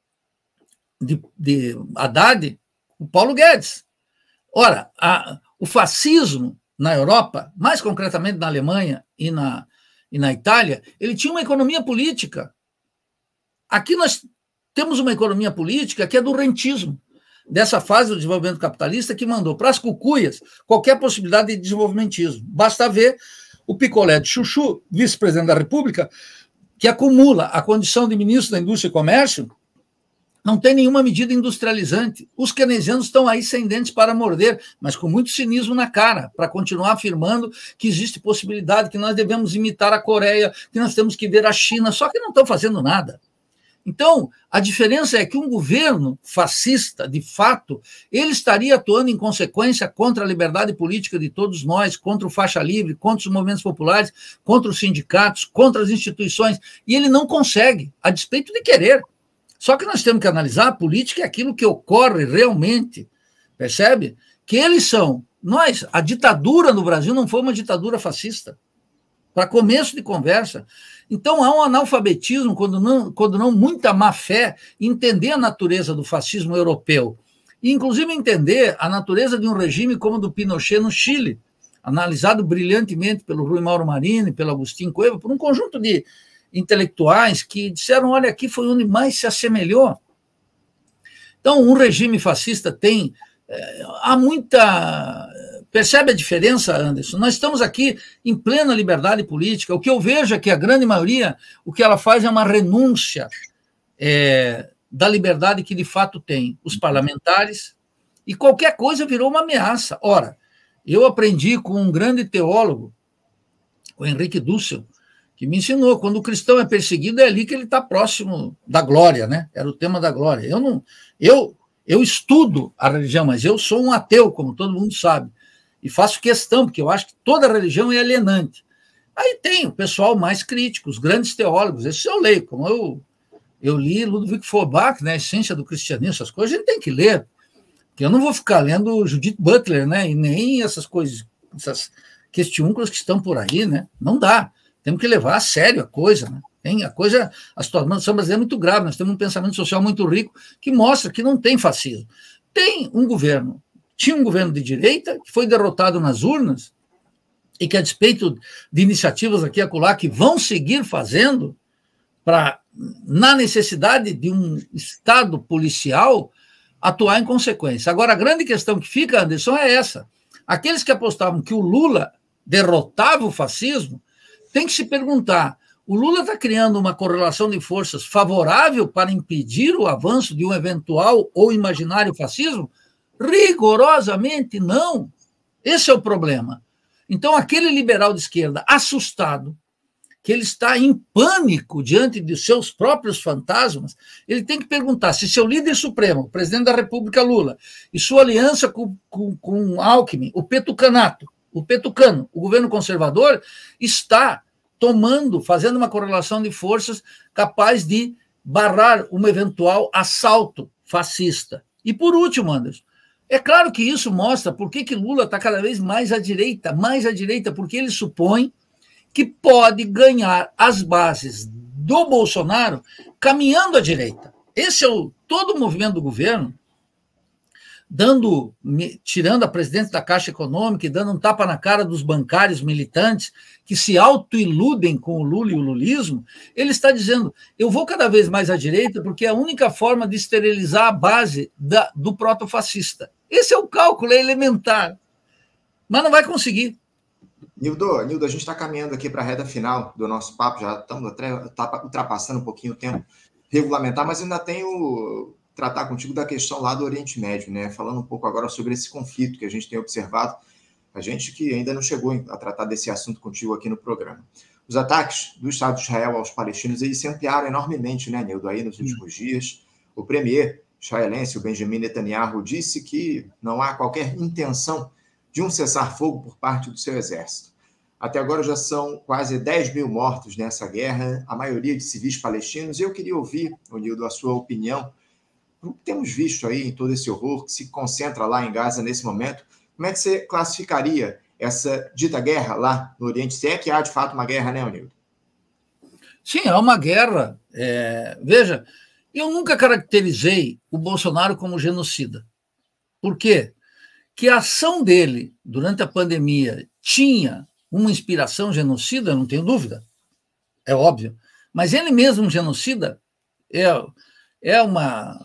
Haddad, o Paulo Guedes. Ora, o fascismo na Europa, mais concretamente na Alemanha e na Itália, ele tinha uma economia política. Aqui nós temos uma economia política que é do rentismo, dessa fase do desenvolvimento capitalista que mandou para as cucuias qualquer possibilidade de desenvolvimentismo. Basta ver o picolé de chuchu, vice-presidente da República, que acumula a condição de ministro da Indústria e Comércio, não tem nenhuma medida industrializante. Os keynesianos estão aí sem dentes para morder, mas com muito cinismo na cara, para continuar afirmando que existe possibilidade, que nós devemos imitar a Coreia, que nós temos que ver a China, só que não estão fazendo nada. Então, a diferença é que um governo fascista, de fato, ele estaria atuando em consequência contra a liberdade política de todos nós, contra o faixa livre, contra os movimentos populares, contra os sindicatos, contra as instituições, e ele não consegue, a despeito de querer. Só que nós temos que analisar a política e aquilo que ocorre realmente, percebe? Que eles são, a ditadura no Brasil não foi uma ditadura fascista, para começo de conversa. Então há um analfabetismo, quando não muita má fé, em entender a natureza do fascismo europeu, e inclusive entender a natureza de um regime como o do Pinochet no Chile, analisado brilhantemente pelo Rui Mauro Marini, pelo Agustín Cueva, por um conjunto de intelectuais que disseram, olha, aqui foi onde mais se assemelhou. Então, um regime fascista tem... há muita... Percebe a diferença, Anderson? Nós estamos aqui em plena liberdade política. O que eu vejo é que a grande maioria, o que ela faz é uma renúncia da liberdade que de fato tem os parlamentares, e qualquer coisa virou uma ameaça. Ora, eu aprendi com um grande teólogo, o Henrique Dussel, que me ensinou, quando o cristão é perseguido, é ali que ele está próximo da glória, né? Era o tema da glória. Eu estudo a religião, mas eu sou um ateu, como todo mundo sabe, e faço questão, porque eu acho que toda religião é alienante. Aí tem o pessoal mais crítico, os grandes teólogos, esses eu leio, como eu li Ludwig Feuerbach, né, a essência do cristianismo, essas coisas a gente tem que ler, porque eu não vou ficar lendo Judith Butler, né, e nem essas coisas, essas questiúnculas que estão por aí, né, não dá. Temos que levar a sério a coisa, né? A situação brasileira é muito grave, nós temos um pensamento social muito rico que mostra que não tem fascismo. Tinha um governo de direita que foi derrotado nas urnas e que, a despeito de iniciativas aqui e acolá que vão seguir fazendo, na necessidade de um Estado policial, atuar em consequência. Agora, a grande questão que fica, Anderson, é essa. Aqueles que apostavam que o Lula derrotava o fascismo, tem que se perguntar, o Lula está criando uma correlação de forças favorável para impedir o avanço de um eventual ou imaginário fascismo? Rigorosamente não. Esse é o problema. Então, aquele liberal de esquerda assustado, que ele está em pânico diante de seus próprios fantasmas, ele tem que perguntar se seu líder supremo, o presidente da República Lula, e sua aliança com Alckmin, o petucano, o governo conservador, está fazendo uma correlação de forças capaz de barrar um eventual assalto fascista. E por último, Anderson, é claro que isso mostra por que Lula está cada vez mais à direita, porque ele supõe que pode ganhar as bases do Bolsonaro caminhando à direita. Esse é todo o movimento do governo, tirando a presidente da Caixa Econômica e dando um tapa na cara dos bancários militantes que se autoiludem com o Lula e o lulismo, ele está dizendo, eu vou cada vez mais à direita porque é a única forma de esterilizar a base do proto-fascista. Esse é o cálculo, é elementar. mas não vai conseguir. Nildo, a gente está caminhando aqui para a reta final do nosso papo, já estamos ultrapassando um pouquinho o tempo regulamentar, mas ainda tenho tratar contigo da questão lá do Oriente Médio, né? Falando um pouco agora sobre esse conflito que a gente tem observado, a gente que ainda não chegou a tratar desse assunto contigo aqui no programa. Os ataques do Estado de Israel aos palestinos, eles se ampliaram enormemente, né, Nildo, aí nos últimos dias. O premier israelense, o Benjamin Netanyahu, disse que não há qualquer intenção de um cessar-fogo por parte do seu exército. Até agora já são quase 10 mil mortos nessa guerra, a maioria de civis palestinos, e eu queria ouvir, Nildo, a sua opinião. O que temos visto aí em todo esse horror que se concentra lá em Gaza nesse momento, como é que você classificaria essa dita guerra lá no Oriente? Se é que há, de fato, uma guerra, né, Nildo? Sim, é uma guerra. Veja, eu nunca caracterizei o Bolsonaro como genocida. Por quê? Que a ação dele durante a pandemia tinha uma inspiração genocida, não tenho dúvida, é óbvio. Mas ele mesmo, genocida, é uma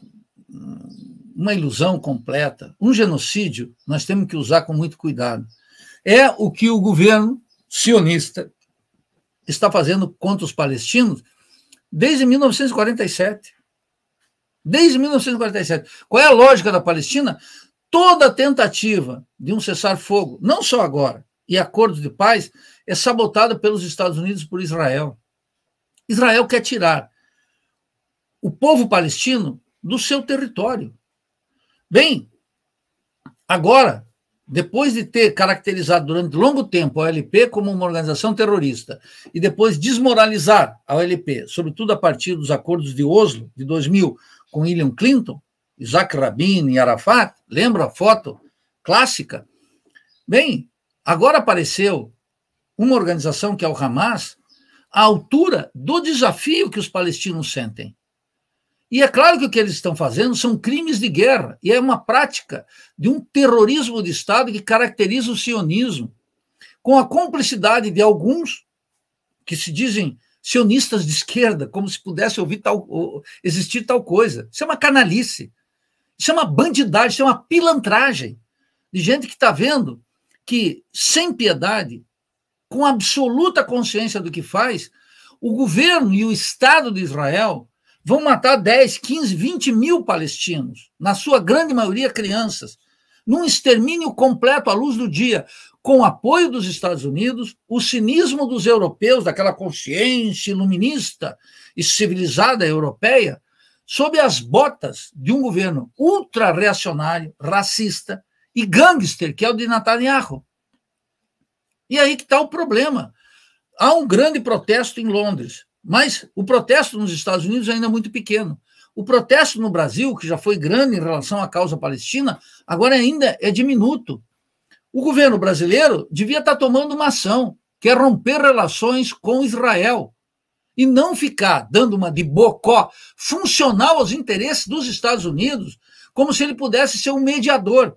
ilusão completa. Um genocídio nós temos que usar com muito cuidado. É o que o governo sionista está fazendo contra os palestinos desde 1947. Desde 1947. Qual é a lógica da Palestina? Toda tentativa de um cessar-fogo, não só agora, e acordos de paz, é sabotada pelos Estados Unidos e por Israel. Israel quer tirar o povo palestino do seu território. Bem, agora, depois de ter caracterizado durante longo tempo a OLP como uma organização terrorista e depois desmoralizar a OLP, sobretudo a partir dos acordos de Oslo, de 2000, com William Clinton, Isaac Rabin e Arafat, lembra a foto clássica? Bem, agora apareceu uma organização que é o Hamas, à altura do desafio que os palestinos sentem. E é claro que o que eles estão fazendo são crimes de guerra, e é uma prática de um terrorismo de Estado que caracteriza o sionismo, com a cumplicidade de alguns que se dizem sionistas de esquerda, como se pudesse existir tal coisa. Isso é uma canalice, isso é uma bandidagem, isso é uma pilantragem de gente que está vendo que, sem piedade, com absoluta consciência do que faz, o governo e o Estado de Israel vão matar 10, 15, 20 mil palestinos, na sua grande maioria crianças, num extermínio completo à luz do dia, com o apoio dos Estados Unidos, o cinismo dos europeus, daquela consciência iluminista e civilizada europeia, sob as botas de um governo ultra-reacionário, racista e gangster, que é o de Netanyahu. E aí que está o problema. Há um grande protesto em Londres, mas o protesto nos Estados Unidos ainda é muito pequeno. O protesto no Brasil, que já foi grande em relação à causa palestina, agora ainda é diminuto. O governo brasileiro devia estar tomando uma ação, que é romper relações com Israel, e não ficar dando uma de bocó funcional aos interesses dos Estados Unidos, como se ele pudesse ser um mediador.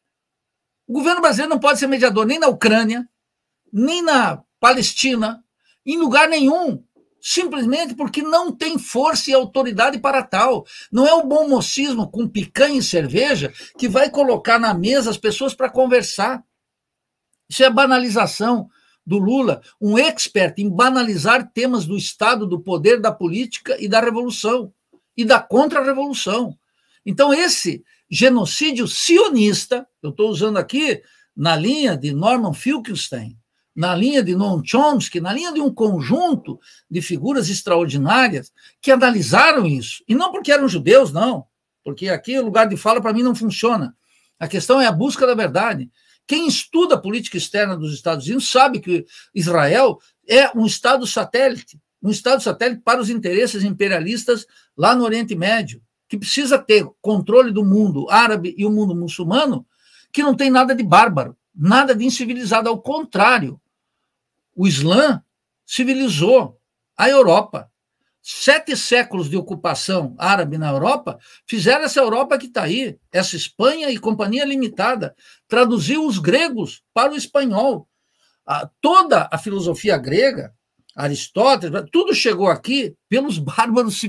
O governo brasileiro não pode ser mediador nem na Ucrânia, nem na Palestina, em lugar nenhum, simplesmente porque não tem força e autoridade para tal. Não é o bom mocismo com picanha e cerveja que vai colocar na mesa as pessoas para conversar. Isso é banalização do Lula, um expert em banalizar temas do Estado, do poder, da política e da revolução, e da contra-revolução. Então, esse genocídio sionista, eu estou usando aqui na linha de Norman Finkelstein, na linha de Noam Chomsky, na linha de um conjunto de figuras extraordinárias que analisaram isso. E não porque eram judeus, não, porque aqui o lugar de fala para mim não funciona. A questão é a busca da verdade. Quem estuda a política externa dos Estados Unidos sabe que Israel é um Estado satélite para os interesses imperialistas lá no Oriente Médio, que precisa ter controle do mundo árabe e o mundo muçulmano, que não tem nada de bárbaro, nada de incivilizado, ao contrário. O Islã civilizou a Europa. 7 séculos de ocupação árabe na Europa fizeram essa Europa que está aí, essa Espanha e Companhia Limitada, traduziu os gregos para o espanhol. Toda a filosofia grega, Aristóteles, tudo chegou aqui pelos bárbaros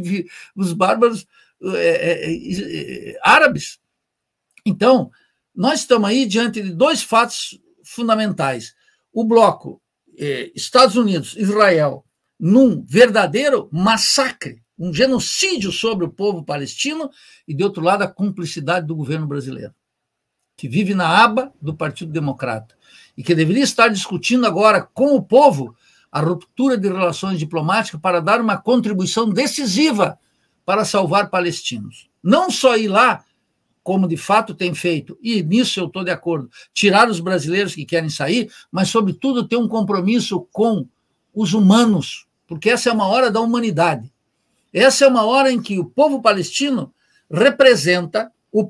árabes. Então, nós estamos aí diante de 2 fatos fundamentais. O bloco Estados Unidos, Israel, num verdadeiro massacre, um genocídio sobre o povo palestino, e, de outro lado, a cumplicidade do governo brasileiro, que vive na aba do Partido Democrata, e que deveria estar discutindo agora com o povo a ruptura de relações diplomáticas para dar uma contribuição decisiva para salvar palestinos. Não só ir lá, como de fato tem feito, e nisso eu estou de acordo, tirar os brasileiros que querem sair, mas, sobretudo, ter um compromisso com os humanos, porque essa é uma hora da humanidade. Essa é uma hora em que o povo palestino representa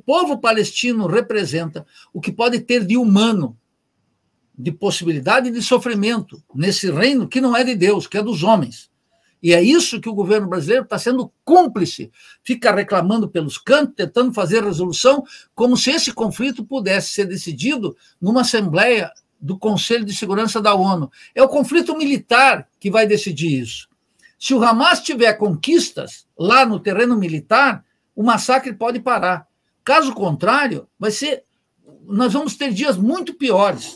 o que pode ter de humano, de possibilidade de sofrimento nesse reino que não é de Deus, que é dos homens. E é isso que o governo brasileiro está sendo cúmplice, fica reclamando pelos cantos, tentando fazer resolução, como se esse conflito pudesse ser decidido numa Assembleia do Conselho de Segurança da ONU. É o conflito militar que vai decidir isso. Se o Hamas tiver conquistas lá no terreno militar, o massacre pode parar. Caso contrário, nós vamos ter dias muito piores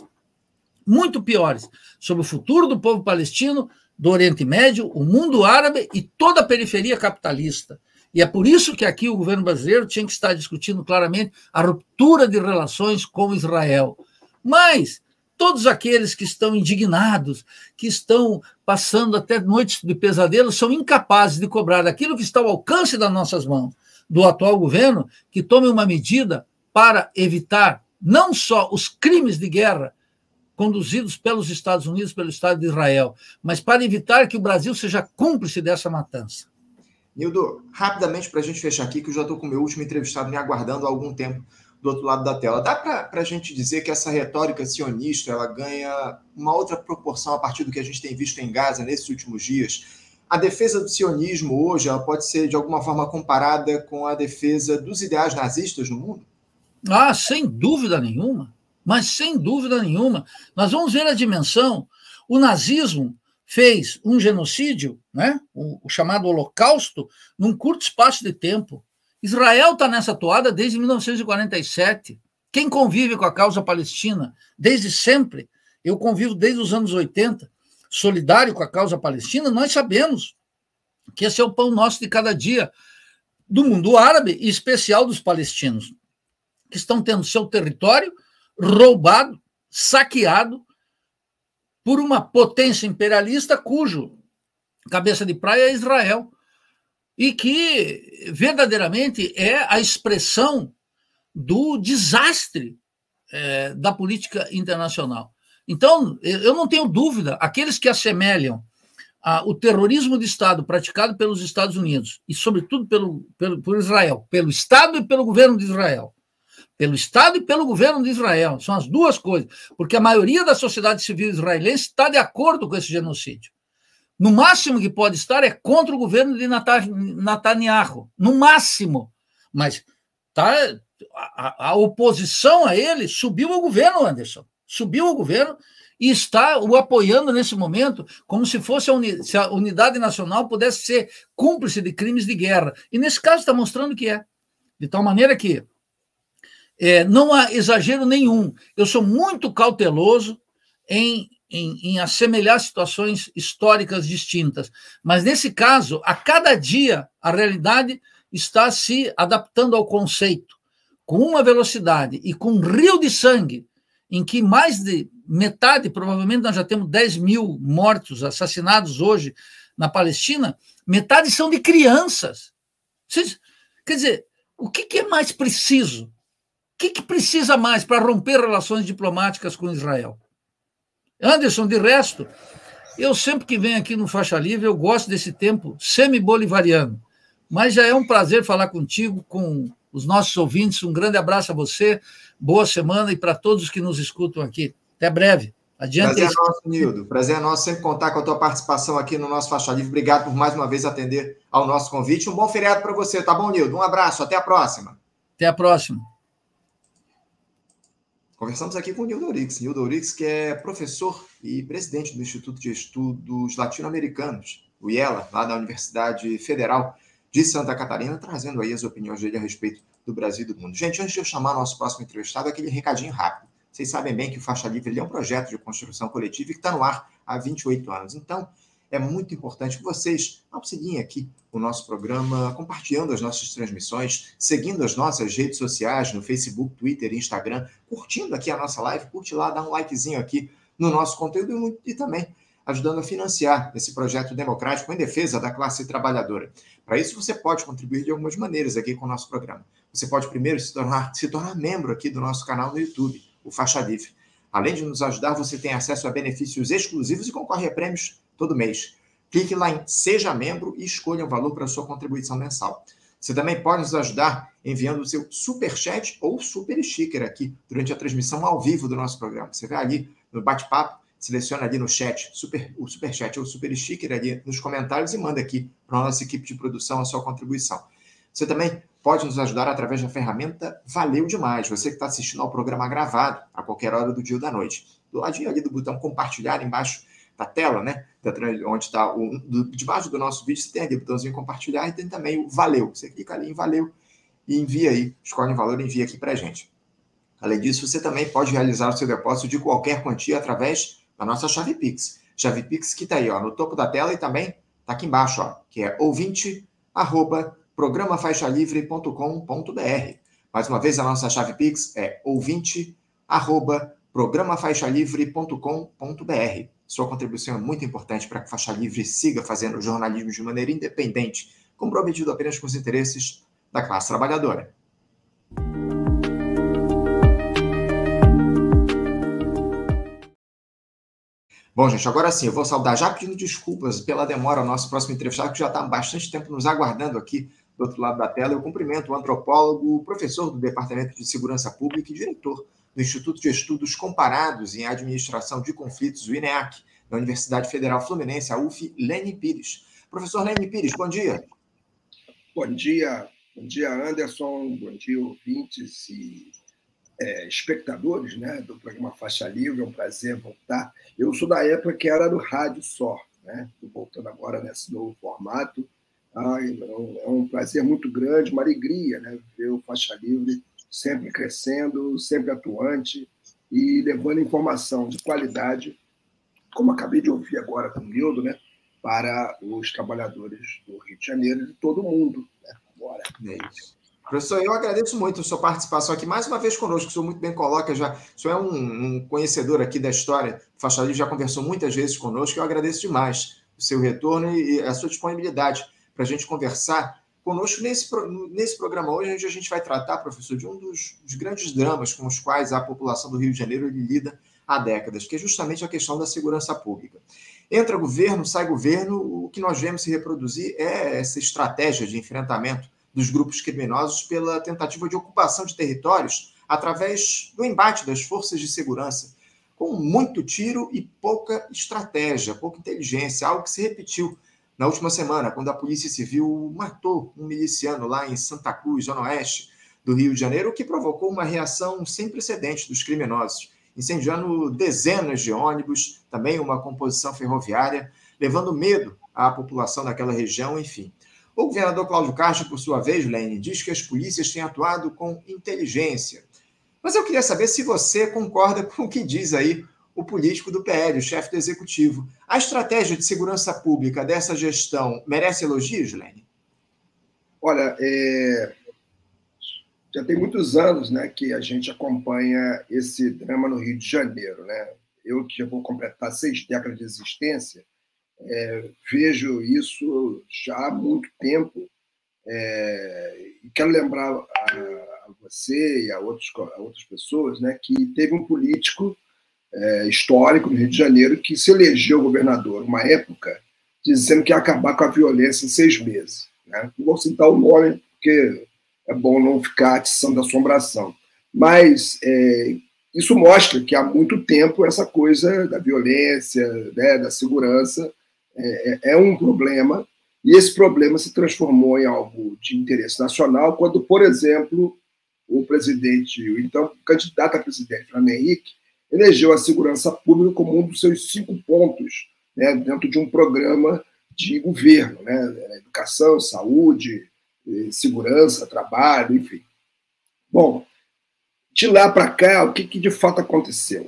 sobre o futuro do povo palestino, do Oriente Médio, o mundo árabe e toda a periferia capitalista. E é por isso que aqui o governo brasileiro tinha que estar discutindo claramente a ruptura de relações com Israel. Mas todos aqueles que estão indignados, que estão passando até noites de pesadelo, são incapazes de cobrar aquilo que está ao alcance das nossas mãos, do atual governo, que tome uma medida para evitar não só os crimes de guerra conduzidos pelos Estados Unidos, pelo Estado de Israel, mas para evitar que o Brasil seja cúmplice dessa matança. Nildo, rapidamente para a gente fechar aqui, que eu já estou com o meu último entrevistado me aguardando há algum tempo do outro lado da tela. Dá para a gente dizer que essa retórica sionista ela ganha uma outra proporção a partir do que a gente tem visto em Gaza nesses últimos dias? A defesa do sionismo hoje ela pode ser, de alguma forma, comparada com a defesa dos ideais nazistas no mundo? Ah, sem dúvida nenhuma. Mas, sem dúvida nenhuma, nós vamos ver a dimensão. O nazismo fez um genocídio, né? o chamado Holocausto, num curto espaço de tempo. Israel está nessa toada desde 1947. Quem convive com a causa palestina desde sempre, eu convivo desde os anos 80, solidário com a causa palestina, nós sabemos que esse é o pão nosso de cada dia do mundo árabe, e em especial dos palestinos, que estão tendo seu território roubado, saqueado por uma potência imperialista cujo cabeça de praia é Israel, e que verdadeiramente é a expressão do desastre da política internacional. Então, eu não tenho dúvida, aqueles que assemelham o terrorismo de Estado praticado pelos Estados Unidos, e sobretudo por Israel, pelo Estado e pelo governo de Israel, pelo Estado e pelo governo de Israel. São as duas coisas, porque a maioria da sociedade civil israelense está de acordo com esse genocídio. No máximo que pode estar é contra o governo de Netanyahu, no máximo. Mas a oposição a ele subiu ao governo, Anderson, subiu ao governo e está o apoiando nesse momento, como se fosse se a unidade nacional pudesse ser cúmplice de crimes de guerra. E nesse caso está mostrando que é. De tal maneira que não há exagero nenhum. Eu sou muito cauteloso em assemelhar situações históricas distintas. Mas, nesse caso, a cada dia, a realidade está se adaptando ao conceito, com uma velocidade e com um rio de sangue, em que mais de metade, provavelmente nós já temos 10 mil mortos, assassinados hoje na Palestina, metade são de crianças. Quer dizer, o que é mais preciso? O que precisa mais para romper relações diplomáticas com Israel? Anderson, de resto, eu sempre que venho aqui no Faixa Livre, eu gosto desse tempo semi-bolivariano, mas já é um prazer falar contigo, com os nossos ouvintes. Um grande abraço a você, boa semana, e para todos que nos escutam aqui. Até breve. Adiante. Prazer é nosso, Nildo. Prazer é nosso sempre contar com a tua participação aqui no nosso Faixa Livre. Obrigado por mais uma vez atender ao nosso convite. Um bom feriado para você, tá bom, Nildo? Um abraço, até a próxima. Até a próxima. Conversamos aqui com o Nildo Ourix. Nildo Ourix, que é professor e presidente do Instituto de Estudos Latino-Americanos, o IELA, lá da Universidade Federal de Santa Catarina, trazendo aí as opiniões dele a respeito do Brasil e do mundo. Gente, antes de eu chamar nosso próximo entrevistado, aquele recadinho rápido. Vocês sabem bem que o Faixa Livre é um projeto de construção coletiva que está no ar há 28 anos. Então, é muito importante que vocês auxiliem aqui o nosso programa, compartilhando as nossas transmissões, seguindo as nossas redes sociais no Facebook, Twitter e Instagram, curtindo aqui a nossa live, curte lá, dá um likezinho aqui no nosso conteúdo e também ajudando a financiar esse projeto democrático em defesa da classe trabalhadora. Para isso, você pode contribuir de algumas maneiras aqui com o nosso programa. Você pode primeiro se tornar membro aqui do nosso canal no YouTube, o Faixa Livre. Além de nos ajudar, você tem acesso a benefícios exclusivos e concorre a prêmios todo mês. Clique lá em Seja Membro e escolha um valor para a sua contribuição mensal. Você também pode nos ajudar enviando o seu superchat ou super sticker aqui durante a transmissão ao vivo do nosso programa. Você vai ali no bate-papo, seleciona ali no chat o superchat ou o super sticker ali nos comentários e manda aqui para a nossa equipe de produção a sua contribuição. Você também pode nos ajudar através da ferramenta Valeu Demais. Você que está assistindo ao programa gravado a qualquer hora do dia ou da noite. Do ladinho ali do botão compartilhar embaixo da tela, né? Onde está debaixo do nosso vídeo, você tem ali o botãozinho compartilhar e tem também o Valeu. Você clica ali em Valeu e envia aí, escolhe um valor e envia aqui para a gente. Além disso, você também pode realizar o seu depósito de qualquer quantia através da nossa chave Pix. Chave Pix que está aí, ó, no topo da tela e também está aqui embaixo, ó, que é ouvinte@programafaixalivre.com.br. Mais uma vez, a nossa chave Pix é ouvinte@programafaixalivre.com.br. Sua contribuição é muito importante para que a Faixa Livre siga fazendo jornalismo de maneira independente, comprometido apenas com os interesses da classe trabalhadora. Bom, gente, agora sim, eu vou saudar já pedindo desculpas pela demora ao nosso próximo entrevistado, que já está há bastante tempo nos aguardando aqui do outro lado da tela. Eu cumprimento o antropólogo, professor do Departamento de Segurança Pública e diretor do Instituto de Estudos Comparados em Administração de Conflitos, o INEAC, da Universidade Federal Fluminense, a UF, Lene Pires. Professor Lene Pires, bom dia. Bom dia, Anderson, bom dia, ouvintes e espectadores, né, do programa Faixa Livre. É um prazer voltar. Eu sou da época que era do rádio só, né? Estou voltando agora nesse novo formato. É um prazer muito grande, uma alegria, né, ver o Faixa Livre sempre crescendo, sempre atuante e levando informação de qualidade, como acabei de ouvir agora com o Nildo, né, para os trabalhadores do Rio de Janeiro e de todo mundo, né, agora. É isso. Professor, eu agradeço muito a sua participação aqui, mais uma vez conosco, o senhor muito bem coloca já, o senhor é um conhecedor aqui da história, o Faixa Livre já conversou muitas vezes conosco, eu agradeço demais o seu retorno e a sua disponibilidade para a gente conversar conosco nesse programa hoje, onde a gente vai tratar, professor, de um dos grandes dramas com os quais a população do Rio de Janeiro lida há décadas, que é justamente a questão da segurança pública. Entra governo, sai governo, o que nós vemos se reproduzir é essa estratégia de enfrentamento dos grupos criminosos pela tentativa de ocupação de territórios através do embate das forças de segurança, com muito tiro e pouca estratégia, pouca inteligência, algo que se repetiu na última semana, quando a Polícia Civil matou um miliciano lá em Santa Cruz, zona oeste do Rio de Janeiro, o que provocou uma reação sem precedentes dos criminosos, incendiando dezenas de ônibus, também uma composição ferroviária, levando medo à população daquela região, enfim. O governador Cláudio Castro, por sua vez, Lene, diz que as polícias têm atuado com inteligência. Mas eu queria saber se você concorda com o que diz aí o político do PL, o chefe do Executivo. A estratégia de segurança pública dessa gestão merece elogios, Lene? Olha, já tem muitos anos, né, que a gente acompanha esse drama no Rio de Janeiro, né? Eu que já vou completar 6 décadas de existência, vejo isso já há muito tempo, e quero lembrar a você e a outras pessoas, né, que teve um político histórico no Rio de Janeiro que se elegeu governador uma época dizendo que ia acabar com a violência em 6 meses, né? Não vou citar o nome porque é bom não ficar atiçando assombração, mas isso mostra que há muito tempo essa coisa da violência, né, da segurança é um problema, e esse problema se transformou em algo de interesse nacional quando, por exemplo, o presidente, o então candidato a presidente, Fernando Henrique, elegeu a segurança pública como um dos seus 5 pontos, né, dentro de um programa de governo, né, educação, saúde, segurança, trabalho, enfim. Bom, de lá para cá, o que de fato aconteceu?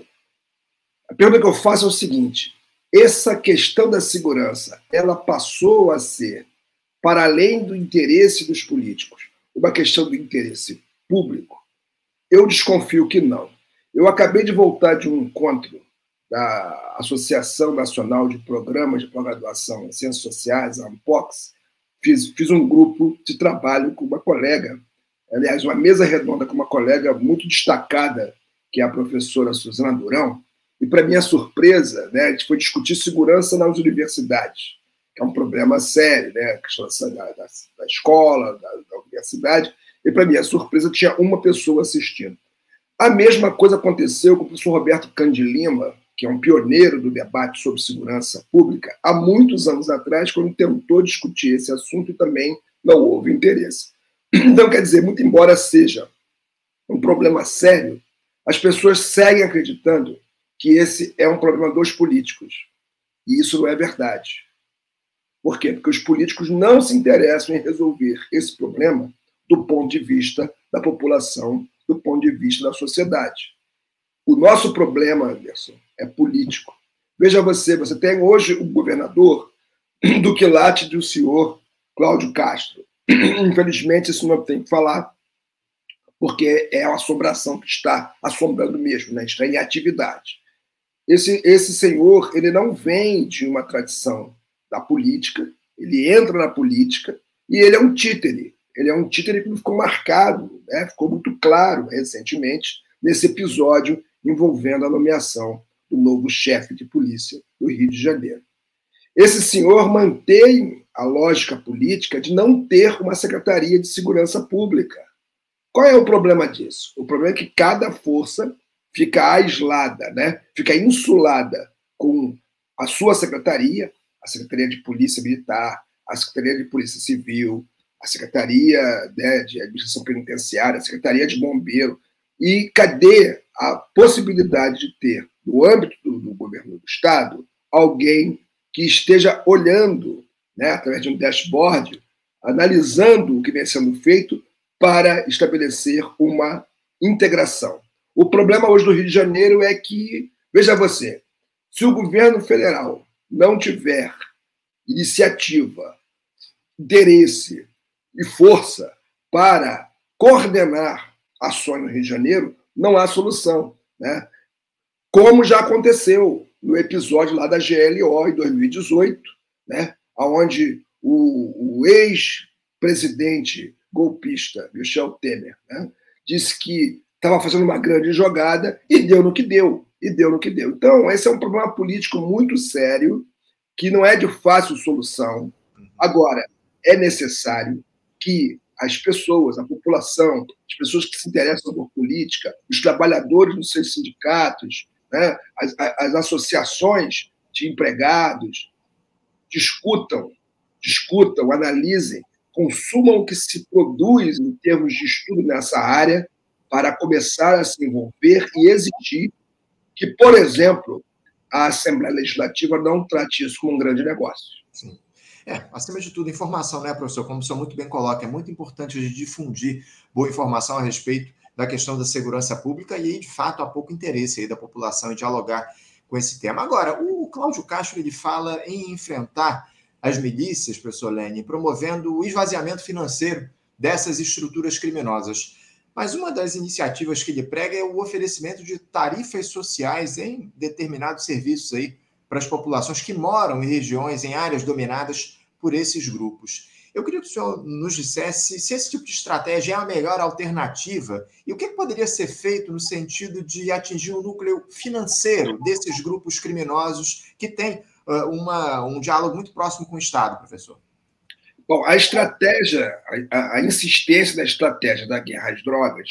A pergunta que eu faço é o seguinte: essa questão da segurança, ela passou a ser, para além do interesse dos políticos, uma questão do interesse público? Eu desconfio que não. Eu acabei de voltar de um encontro da Associação Nacional de Programas de Pós-Graduação em Ciências Sociais, a ANPOX. Fiz um grupo de trabalho com uma colega, aliás, uma mesa redonda com uma colega muito destacada, que é a professora Suzana Durão, e, para minha surpresa, né, a gente foi discutir segurança nas universidades, que é um problema sério, né, a questão da escola, da universidade, e, para minha surpresa, tinha uma pessoa assistindo. A mesma coisa aconteceu com o professor Roberto Candilima, que é um pioneiro do debate sobre segurança pública, há muitos anos atrás, quando tentou discutir esse assunto e também não houve interesse. Então, quer dizer, muito embora seja um problema sério, as pessoas seguem acreditando que esse é um problema dos políticos. E isso não é verdade. Por quê? Porque os políticos não se interessam em resolver esse problema do ponto de vista da população, do ponto de vista da sociedade. O nosso problema, Anderson, é político. Veja você tem hoje o governador do quilate do senhor Cláudio Castro. Infelizmente, isso não tem que falar, porque é uma assombração que está assombrando mesmo, né? Está em atividade. Esse senhor, ele não vem de uma tradição da política, ele entra na política e ele é um títere. Ele é um títere que ficou marcado, né? Ficou muito claro recentemente nesse episódio envolvendo a nomeação do novo chefe de polícia do Rio de Janeiro. Esse senhor mantém a lógica política de não ter uma Secretaria de Segurança Pública. Qual é o problema disso? O problema é que cada força fica aislada, né? Fica insulada com a sua secretaria, a Secretaria de Polícia Militar, a Secretaria de Polícia Civil, a Secretaria, né, de Administração Penitenciária, a Secretaria de Bombeiro. E cadê a possibilidade de ter, no âmbito do governo do Estado, alguém que esteja olhando, né, através de um dashboard, analisando o que vem sendo feito para estabelecer uma integração? O problema hoje do Rio de Janeiro é que, veja você, se o governo federal não tiver iniciativa, interesse e força para coordenar ações no Rio de Janeiro, não há solução, né? Como já aconteceu no episódio lá da GLO em 2018, né? Onde o ex-presidente golpista Michel Temer, né, disse que estava fazendo uma grande jogada e deu no que deu. Então, esse é um problema político muito sério, que não é de fácil solução. Agora, é necessário que as pessoas, a população, as pessoas que se interessam por política, os trabalhadores nos seus sindicatos, né, as associações de empregados, discutam, analisem, consumam o que se produz em termos de estudo nessa área para começar a se envolver e exigir que, por exemplo, a Assembleia Legislativa não trate isso como um grande negócio. Sim. Acima de tudo, informação, né, professor? Como o senhor muito bem coloca, é muito importante a gente difundir boa informação a respeito da questão da segurança pública e, de fato, há pouco interesse aí da população em dialogar com esse tema. Agora, o Cláudio Castro ele fala em enfrentar as milícias, professor Lene, promovendo o esvaziamento financeiro dessas estruturas criminosas. Mas uma das iniciativas que ele prega é o oferecimento de tarifas sociais em determinados serviços aí para as populações que moram em regiões, em áreas dominadas por esses grupos. Eu queria que o senhor nos dissesse se esse tipo de estratégia é a melhor alternativa e o que poderia ser feito no sentido de atingir o núcleo financeiro desses grupos criminosos que têm um diálogo muito próximo com o Estado, professor. Bom, a estratégia, a insistência da estratégia da guerra às drogas,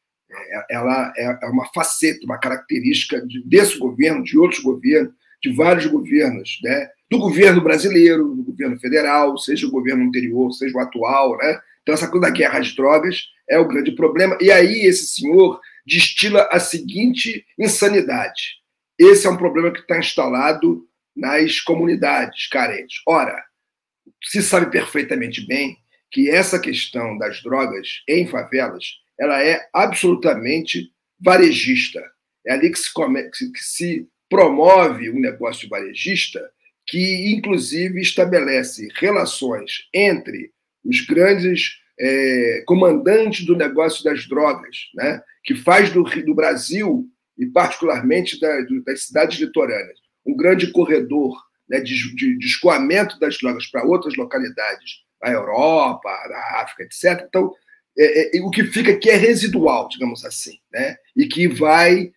ela é uma faceta, uma característica desse governo, de outros governos, de vários governos, né? Do governo brasileiro, do governo federal, seja o governo anterior, seja o atual, né? Então, essa coisa da guerra às drogas é o grande problema. E aí esse senhor destila a seguinte insanidade. Esse é um problema que está instalado nas comunidades carentes. Ora, se sabe perfeitamente bem que essa questão das drogas em favelas ela é absolutamente varejista. É ali que se promove um negócio varejista que, inclusive, estabelece relações entre os grandes comandantes do negócio das drogas, né, que faz do Brasil, e particularmente das cidades litorâneas, um grande corredor, né, de escoamento das drogas para outras localidades, na Europa, na África, etc. Então, o que fica aqui é residual, digamos assim, né, e que vai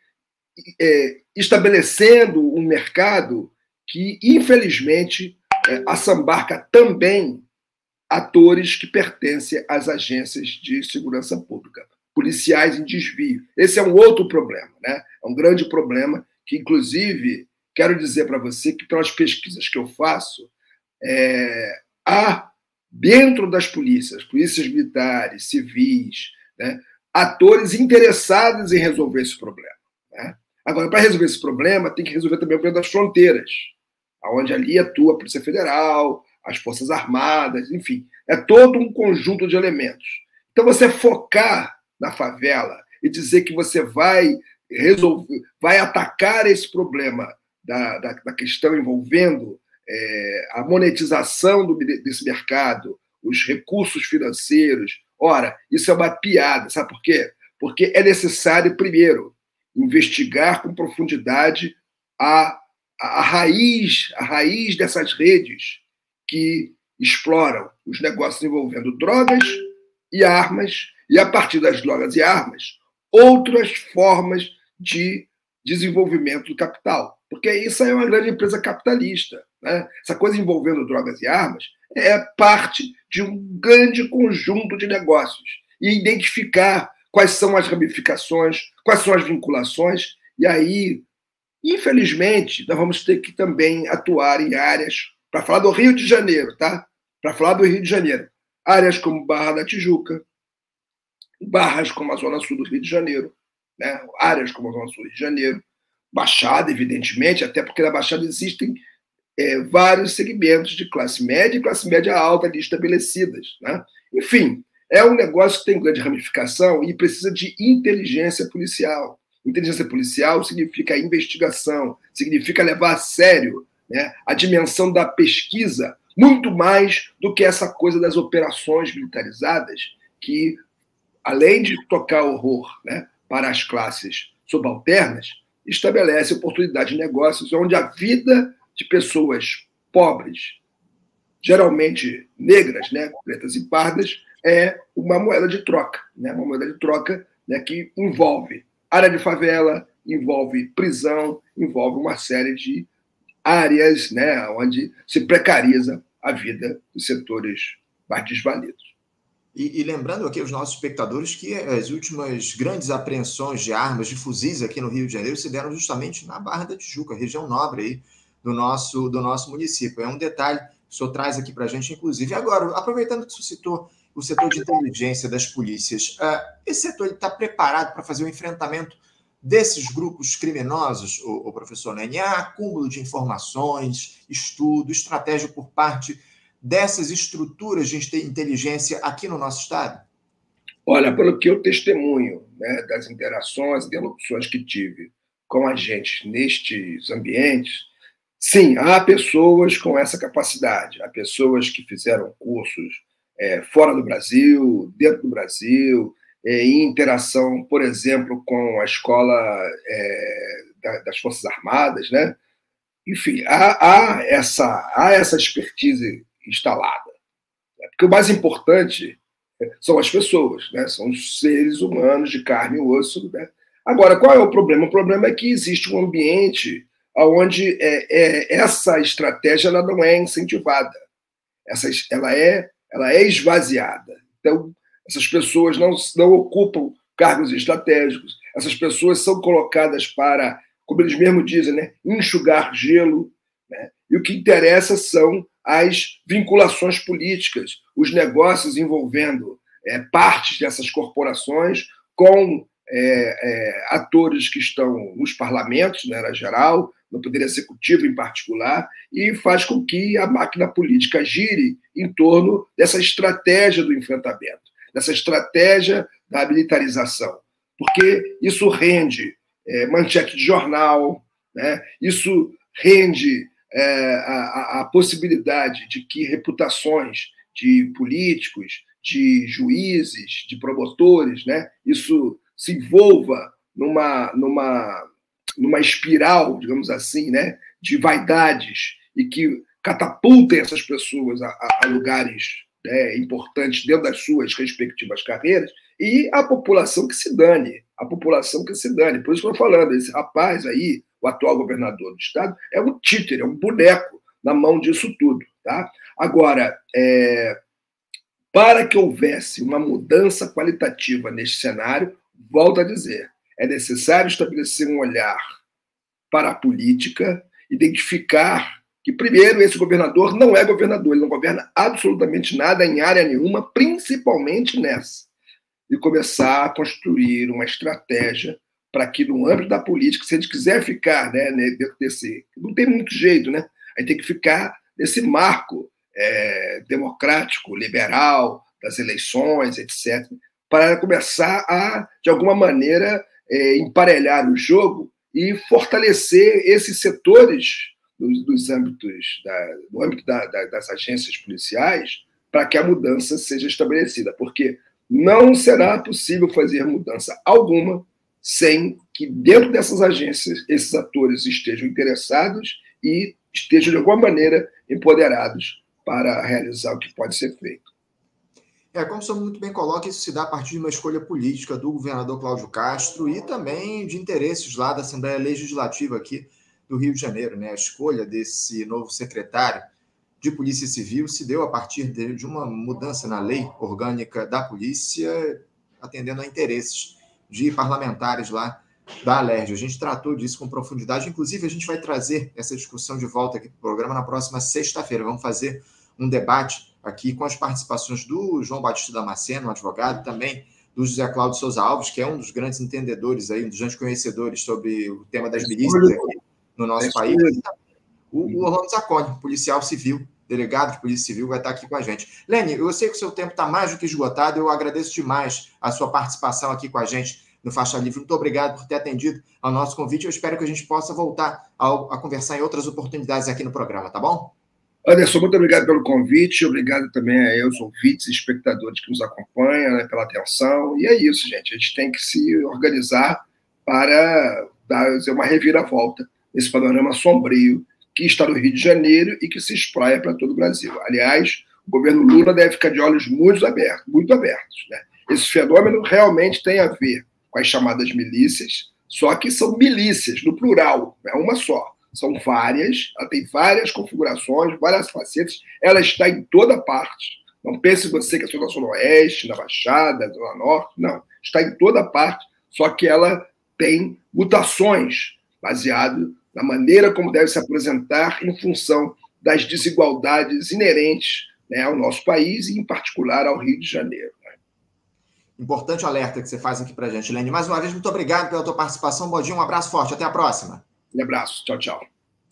estabelecendo um mercado que, infelizmente, assambarca também atores que pertencem às agências de segurança pública, policiais em desvio. Esse é um outro problema, né? É um grande problema que, inclusive, quero dizer para você que, pelas pesquisas que eu faço, há, dentro das polícias militares, civis, né, atores interessados em resolver esse problema, né? Agora, para resolver esse problema, tem que resolver também o problema das fronteiras, onde ali atua a Polícia Federal, as Forças Armadas, enfim, é todo um conjunto de elementos. Então, você focar na favela e dizer que você vai resolver, vai atacar esse problema da questão envolvendo a monetização desse mercado, os recursos financeiros, ora, isso é uma piada, sabe por quê? Porque é necessário, primeiro, investigar com profundidade a raiz dessas redes que exploram os negócios envolvendo drogas e armas, e a partir das drogas e armas, outras formas de desenvolvimento do capital. Porque isso é uma grande empresa capitalista, né? Essa coisa envolvendo drogas e armas é parte de um grande conjunto de negócios. E identificar quais são as ramificações, quais são as vinculações, e aí, infelizmente, nós vamos ter que também atuar em áreas, para falar do Rio de Janeiro, tá? Para falar do Rio de Janeiro, áreas como Barra da Tijuca, barras como a Zona Sul do Rio de Janeiro, né? Áreas como a Zona Sul do Rio de Janeiro, Baixada, evidentemente, até porque na Baixada existem vários segmentos de classe média e classe média alta ali estabelecidas, né? Enfim, é um negócio que tem grande ramificação e precisa de inteligência policial. Inteligência policial significa investigação, significa levar a sério, né, a dimensão da pesquisa, muito mais do que essa coisa das operações militarizadas, que, além de tocar horror, né, para as classes subalternas, estabelece oportunidade de negócios onde a vida de pessoas pobres, geralmente negras, né, pretas e pardas, é uma moeda de troca, né, uma moeda de troca, né, que envolve área de favela, envolve prisão, envolve uma série de áreas, né, onde se precariza a vida dos setores mais desvalidos. E lembrando aqui aos nossos espectadores que as últimas grandes apreensões de armas, de fuzis aqui no Rio de Janeiro se deram justamente na Barra da Tijuca, região nobre aí do nosso município. É um detalhe que o senhor traz aqui para a gente, inclusive. Agora, aproveitando que o senhor citou o setor de inteligência das polícias, esse setor está preparado para fazer o enfrentamento desses grupos criminosos, o professor Nene? Há acúmulo de informações, estudo, estratégia por parte dessas estruturas de inteligência aqui no nosso estado? Olha, pelo que eu testemunho, né, das interações e interlocuções que tive com agentes nestes ambientes, sim, há pessoas com essa capacidade, há pessoas que fizeram cursos fora do Brasil, dentro do Brasil, em interação, por exemplo, com a escola das Forças Armadas, né? Enfim, há essa expertise instalada. Porque o mais importante são as pessoas, né? São os seres humanos de carne e osso, né? Agora, qual é o problema? O problema é que existe um ambiente onde essa estratégia ela não é incentivada, ela é esvaziada. Então, essas pessoas não ocupam cargos estratégicos, essas pessoas são colocadas para, como eles mesmos dizem, né, enxugar gelo, né? E o que interessa são as vinculações políticas, os negócios envolvendo partes dessas corporações com atores que estão nos parlamentos, né, na geral, no Poder Executivo em particular, e faz com que a máquina política gire em torno dessa estratégia do enfrentamento, dessa estratégia da militarização. porque isso rende manchete de jornal, né? Isso rende a possibilidade de que reputações de políticos, de juízes, de promotores, né? Isso se envolva numa espiral, digamos assim, né? De vaidades e que catapultem essas pessoas a lugares, né, importantes dentro das suas respectivas carreiras, e a população que se dane, Por isso que eu estou falando, esse rapaz aí, o atual governador do estado, é um títere, é um boneco na mão disso tudo. Tá? Agora, para que houvesse uma mudança qualitativa neste cenário, volto a dizer, é necessário estabelecer um olhar para a política, identificar que, primeiro, esse governador não é governador, ele não governa absolutamente nada em área nenhuma, principalmente nessa, e começar a construir uma estratégia para que, no âmbito da política, se a gente quiser ficar, né, dentro desse... Não tem muito jeito, né? A gente tem que ficar nesse marco democrático, liberal, das eleições, etc., para começar a, de alguma maneira, emparelhar o jogo e fortalecer esses setores do âmbito das agências policiais para que a mudança seja estabelecida, porque não será possível fazer mudança alguma sem que dentro dessas agências esses atores estejam interessados e estejam, de alguma maneira, empoderados para realizar o que pode ser feito. Como o senhor muito bem coloca, isso se dá a partir de uma escolha política do governador Cláudio Castro e também de interesses lá da Assembleia Legislativa aqui do Rio de Janeiro, né? A escolha desse novo secretário de Polícia Civil se deu a partir de uma mudança na lei orgânica da polícia, atendendo a interesses de parlamentares lá da Alerj. A gente tratou disso com profundidade, inclusive a gente vai trazer essa discussão de volta aqui para o programa na próxima sexta-feira. Vamos fazer um debate aqui com as participações do João Batista Damasceno, advogado, também do José Cláudio Souza Alves, que é um dos grandes entendedores, aí, um dos grandes conhecedores sobre o tema das milícias aqui no nosso país. O Orlando Zacconi, policial civil, delegado de Polícia Civil, vai estar aqui com a gente. Lene, eu sei que o seu tempo está mais do que esgotado, eu agradeço demais a sua participação aqui com a gente no Faixa Livre. Muito obrigado por ter atendido ao nosso convite. Eu espero que a gente possa voltar a conversar em outras oportunidades aqui no programa, tá bom? Anderson, muito obrigado pelo convite, obrigado também aos ouvintes e espectadores que nos acompanham, né, pela atenção. E é isso, gente, a gente tem que se organizar para dar uma reviravolta nesse panorama sombrio que está no Rio de Janeiro e que se espraia para todo o Brasil. Aliás, o governo Lula deve ficar de olhos muito abertos. Né? Esse fenômeno realmente tem a ver com as chamadas milícias, só que são milícias, no plural, não é uma só. São várias, ela tem várias configurações, várias facetas, ela está em toda parte. Não pense você que é só na Zona Oeste, na Baixada, na Zona Norte, não. Está em toda parte, só que ela tem mutações baseado na maneira como deve se apresentar em função das desigualdades inerentes, né, ao nosso país e, em particular, ao Rio de Janeiro. Né? Importante alerta que você faz aqui para a gente, Lene. Mais uma vez, muito obrigado pela tua participação. Bom dia, um abraço forte. Até a próxima. Um abraço. Tchau, tchau.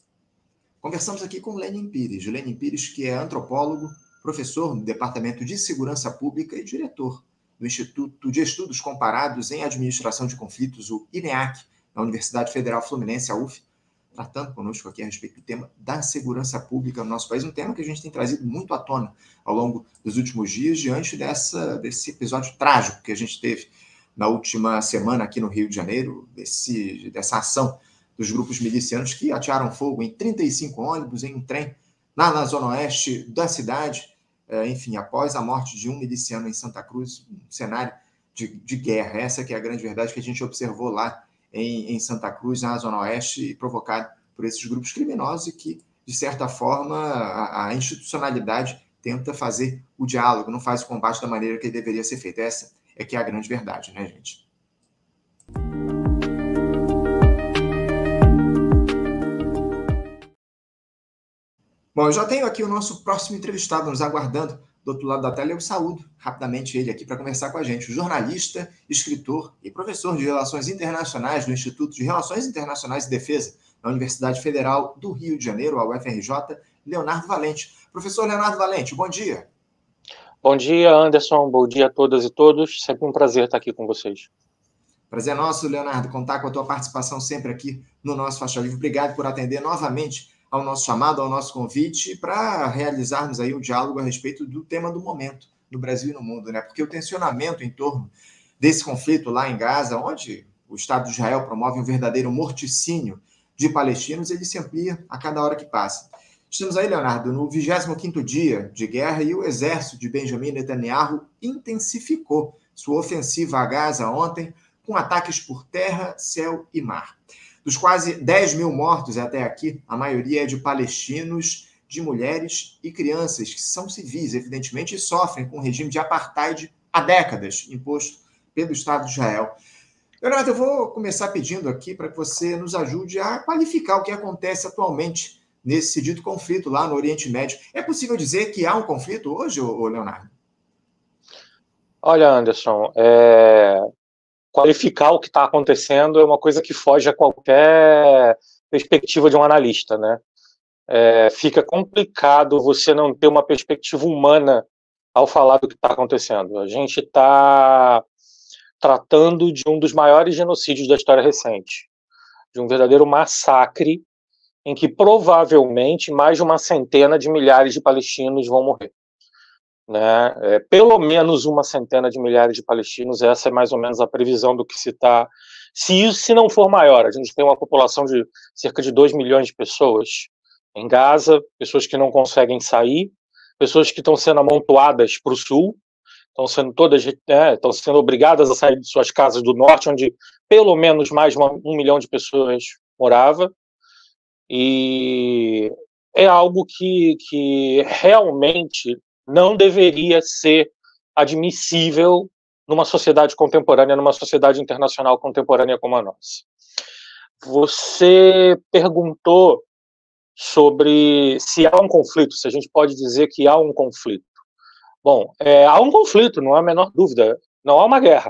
Conversamos aqui com Lenin Pires. O Lenin Pires, que é antropólogo, professor no Departamento de Segurança Pública e diretor do Instituto de Estudos Comparados em Administração de Conflitos, o INEAC, na Universidade Federal Fluminense, a UF, tratando conosco aqui a respeito do tema da segurança pública no nosso país, um tema que a gente tem trazido muito à tona ao longo dos últimos dias, diante desse episódio trágico que a gente teve na última semana aqui no Rio de Janeiro, dessa ação dos grupos milicianos que atearam fogo em 35 ônibus, em um trem, na zona oeste da cidade, enfim, após a morte de um miliciano em Santa Cruz, um cenário de guerra. Essa que é a grande verdade que a gente observou lá em Santa Cruz, na zona oeste, provocado por esses grupos criminosos e que, de certa forma, a institucionalidade tenta fazer o diálogo, não faz o combate da maneira que ele deveria ser feito. Essa é que é a grande verdade, né, gente? Bom, eu já tenho aqui o nosso próximo entrevistado nos aguardando do outro lado da tela. Eu saúdo rapidamente ele aqui para conversar com a gente. O jornalista, escritor e professor de Relações Internacionais do Instituto de Relações Internacionais e Defesa da Universidade Federal do Rio de Janeiro, a UFRJ, Leonardo Valente. Professor Leonardo Valente, bom dia. Bom dia, Anderson. Bom dia a todas e todos. Sempre um prazer estar aqui com vocês. Prazer nosso, Leonardo, contar com a tua participação sempre aqui no nosso Faixa Livre. Obrigado por atender novamente ao nosso chamado, ao nosso convite, para realizarmos aí um diálogo a respeito do tema do momento no Brasil e no mundo, né? Porque o tensionamento em torno desse conflito lá em Gaza, onde o Estado de Israel promove um verdadeiro morticínio de palestinos, ele se amplia a cada hora que passa. Estamos aí, Leonardo, no 25º dia de guerra e o exército de Benjamin Netanyahu intensificou sua ofensiva a Gaza ontem com ataques por terra, céu e mar. Dos quase 10 mil mortos até aqui, a maioria é de palestinos, de mulheres e crianças, que são civis, evidentemente, e sofrem com o regime de apartheid há décadas, imposto pelo Estado de Israel. Leonardo, eu vou começar pedindo aqui para que você nos ajude a qualificar o que acontece atualmente nesse dito conflito lá no Oriente Médio. É possível dizer que há um conflito hoje, Leonardo? Olha, Anderson, qualificar o que está acontecendo é uma coisa que foge a qualquer perspectiva de um analista, né? Fica complicado você não ter uma perspectiva humana ao falar do que está acontecendo. A gente está tratando de um dos maiores genocídios da história recente, de um verdadeiro massacre em que provavelmente mais de uma centena de milhares de palestinos vão morrer. Né? Pelo menos uma centena de milhares de palestinos, essa é mais ou menos a previsão do que se está. Se não for maior, a gente tem uma população de cerca de 2 milhões de pessoas em Gaza, pessoas que não conseguem sair, pessoas que estão sendo amontoadas para o sul, estão sendo obrigadas a sair de suas casas do norte, onde pelo menos mais de 1 milhão de pessoas morava, e é algo que realmente não deveria ser admissível numa sociedade contemporânea, numa sociedade internacional contemporânea como a nossa. Você perguntou sobre se há um conflito, se a gente pode dizer que há um conflito. Bom, há um conflito, não há a menor dúvida, não há uma guerra,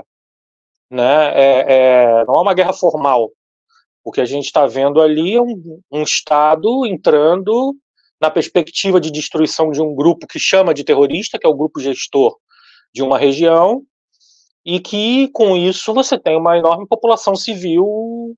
né? Não há uma guerra formal. O que a gente está vendo ali é um Estado entrando na perspectiva de destruição de um grupo que chama de terrorista, que é o grupo gestor de uma região, e que, com isso, você tem uma enorme população civil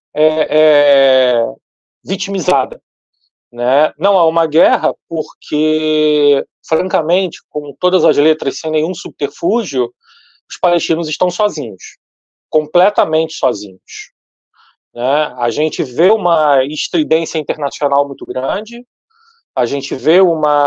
vitimizada. Né? Não há uma guerra porque, francamente, com todas as letras, sem nenhum subterfúgio, os palestinos estão sozinhos, completamente sozinhos. Né? A gente vê uma estridência internacional muito grande, a gente vê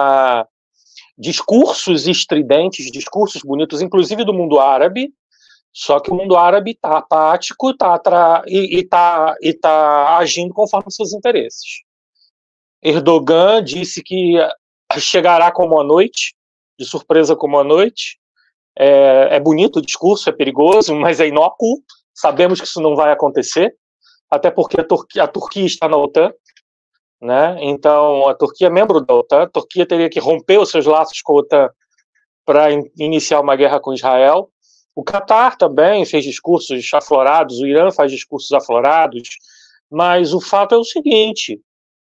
discursos estridentes, discursos bonitos, inclusive do mundo árabe, só que o mundo árabe está apático e está agindo conforme seus interesses. Erdogan disse que chegará como a noite, de surpresa como a noite. É bonito o discurso, é perigoso, mas é inócuo. Sabemos que isso não vai acontecer, até porque a Turquia está na OTAN. Né? Então, a Turquia é membro da OTAN, a Turquia teria que romper os seus laços com a OTAN para iniciar uma guerra com Israel. O Catar também fez discursos aflorados, o Irã faz discursos aflorados, mas o fato é o seguinte,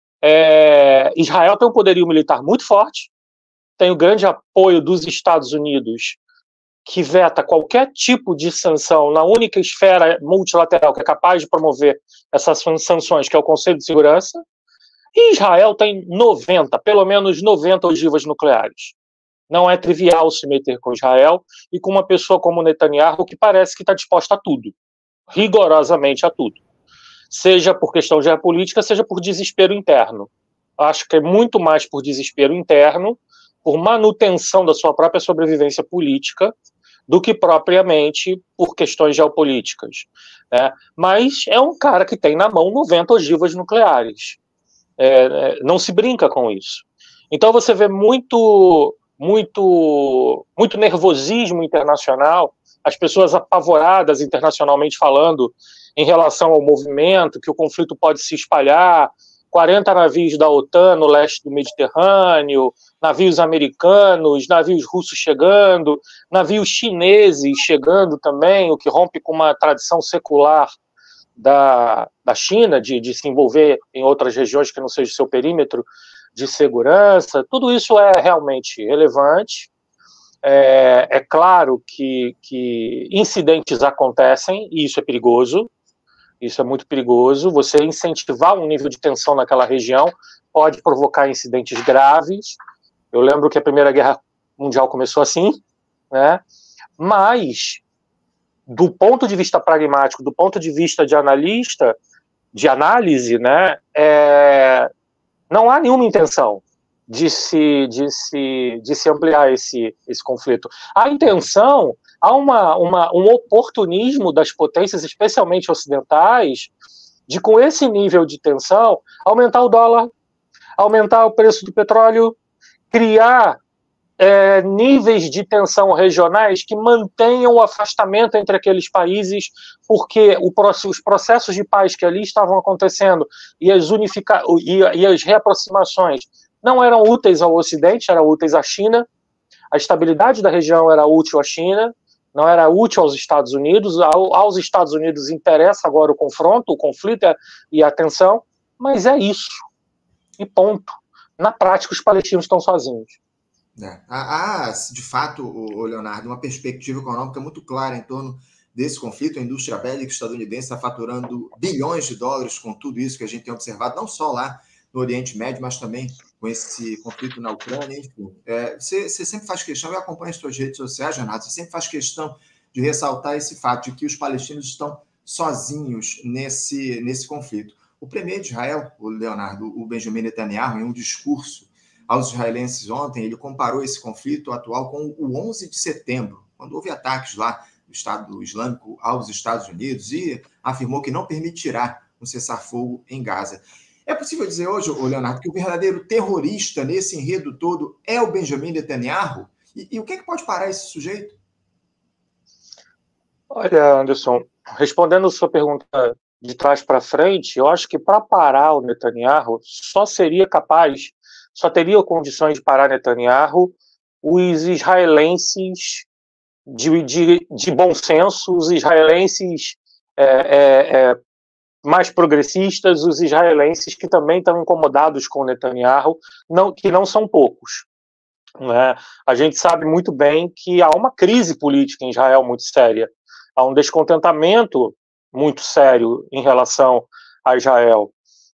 Israel tem um poderio militar muito forte, tem o grande apoio dos Estados Unidos, que veta qualquer tipo de sanção na única esfera multilateral que é capaz de promover essas sanções, que é o Conselho de Segurança, e Israel tem pelo menos 90 ogivas nucleares. Não é trivial se meter com Israel e com uma pessoa como Netanyahu que parece que está disposta a tudo, rigorosamente a tudo. Seja por questão geopolítica, seja por desespero interno. Acho que é muito mais por desespero interno, por manutenção da sua própria sobrevivência política, do que propriamente por questões geopolíticas. Né? Mas é um cara que tem na mão 90 ogivas nucleares. Não se brinca com isso. Então você vê muito nervosismo internacional, as pessoas apavoradas internacionalmente falando em relação ao movimento, que o conflito pode se espalhar, 40 navios da OTAN no leste do Mediterrâneo, navios americanos, navios russos chegando, navios chineses chegando também, o que rompe com uma tradição secular da China, de se envolver em outras regiões que não seja o seu perímetro de segurança. Tudo isso é realmente relevante. É claro que incidentes acontecem, e isso é perigoso, isso é muito perigoso. Você incentivar um nível de tensão naquela região pode provocar incidentes graves. Eu lembro que a Primeira Guerra Mundial começou assim, né? Mas, do ponto de vista pragmático, do ponto de vista de analista, de análise, né, não há nenhuma intenção de se ampliar esse conflito. A intenção, há um oportunismo das potências, especialmente ocidentais, de, com esse nível de tensão, aumentar o dólar, aumentar o preço do petróleo, criar níveis de tensão regionais que mantenham o afastamento entre aqueles países, porque os processos de paz que ali estavam acontecendo e as reaproximações não eram úteis ao Ocidente, eram úteis à China. A estabilidade da região era útil à China, não era útil aos Estados Unidos. Aos Estados Unidos interessa agora o confronto, o conflito e a tensão, mas é isso. E ponto. Na prática, os palestinos estão sozinhos. Há, de fato, Leonardo, uma perspectiva econômica muito clara em torno desse conflito. A indústria bélica estadunidense está faturando bilhões de dólares com tudo isso que a gente tem observado, não só lá no Oriente Médio, mas também com esse conflito na Ucrânia. Enfim, você sempre faz questão, eu acompanho as suas redes sociais, Renato, você sempre faz questão de ressaltar esse fato de que os palestinos estão sozinhos nesse conflito. O premier de Israel, o Leonardo, o Benjamin Netanyahu, em um discurso aos israelenses ontem, ele comparou esse conflito atual com o 11 de setembro, quando houve ataques lá do Estado Islâmico aos Estados Unidos, e afirmou que não permitirá um cessar-fogo em Gaza. É possível dizer hoje, Leonardo, que o verdadeiro terrorista nesse enredo todo é o Benjamin Netanyahu? E o que é que pode parar esse sujeito? Olha, Anderson, respondendo a sua pergunta de trás para frente, eu acho que para parar o Netanyahu só teria condições de parar Netanyahu os israelenses de bom senso, os israelenses mais progressistas, os israelenses que também estão incomodados com Netanyahu, que não são poucos. Né? A gente sabe muito bem que há uma crise política em Israel muito séria, há um descontentamento muito sério em relação a Israel.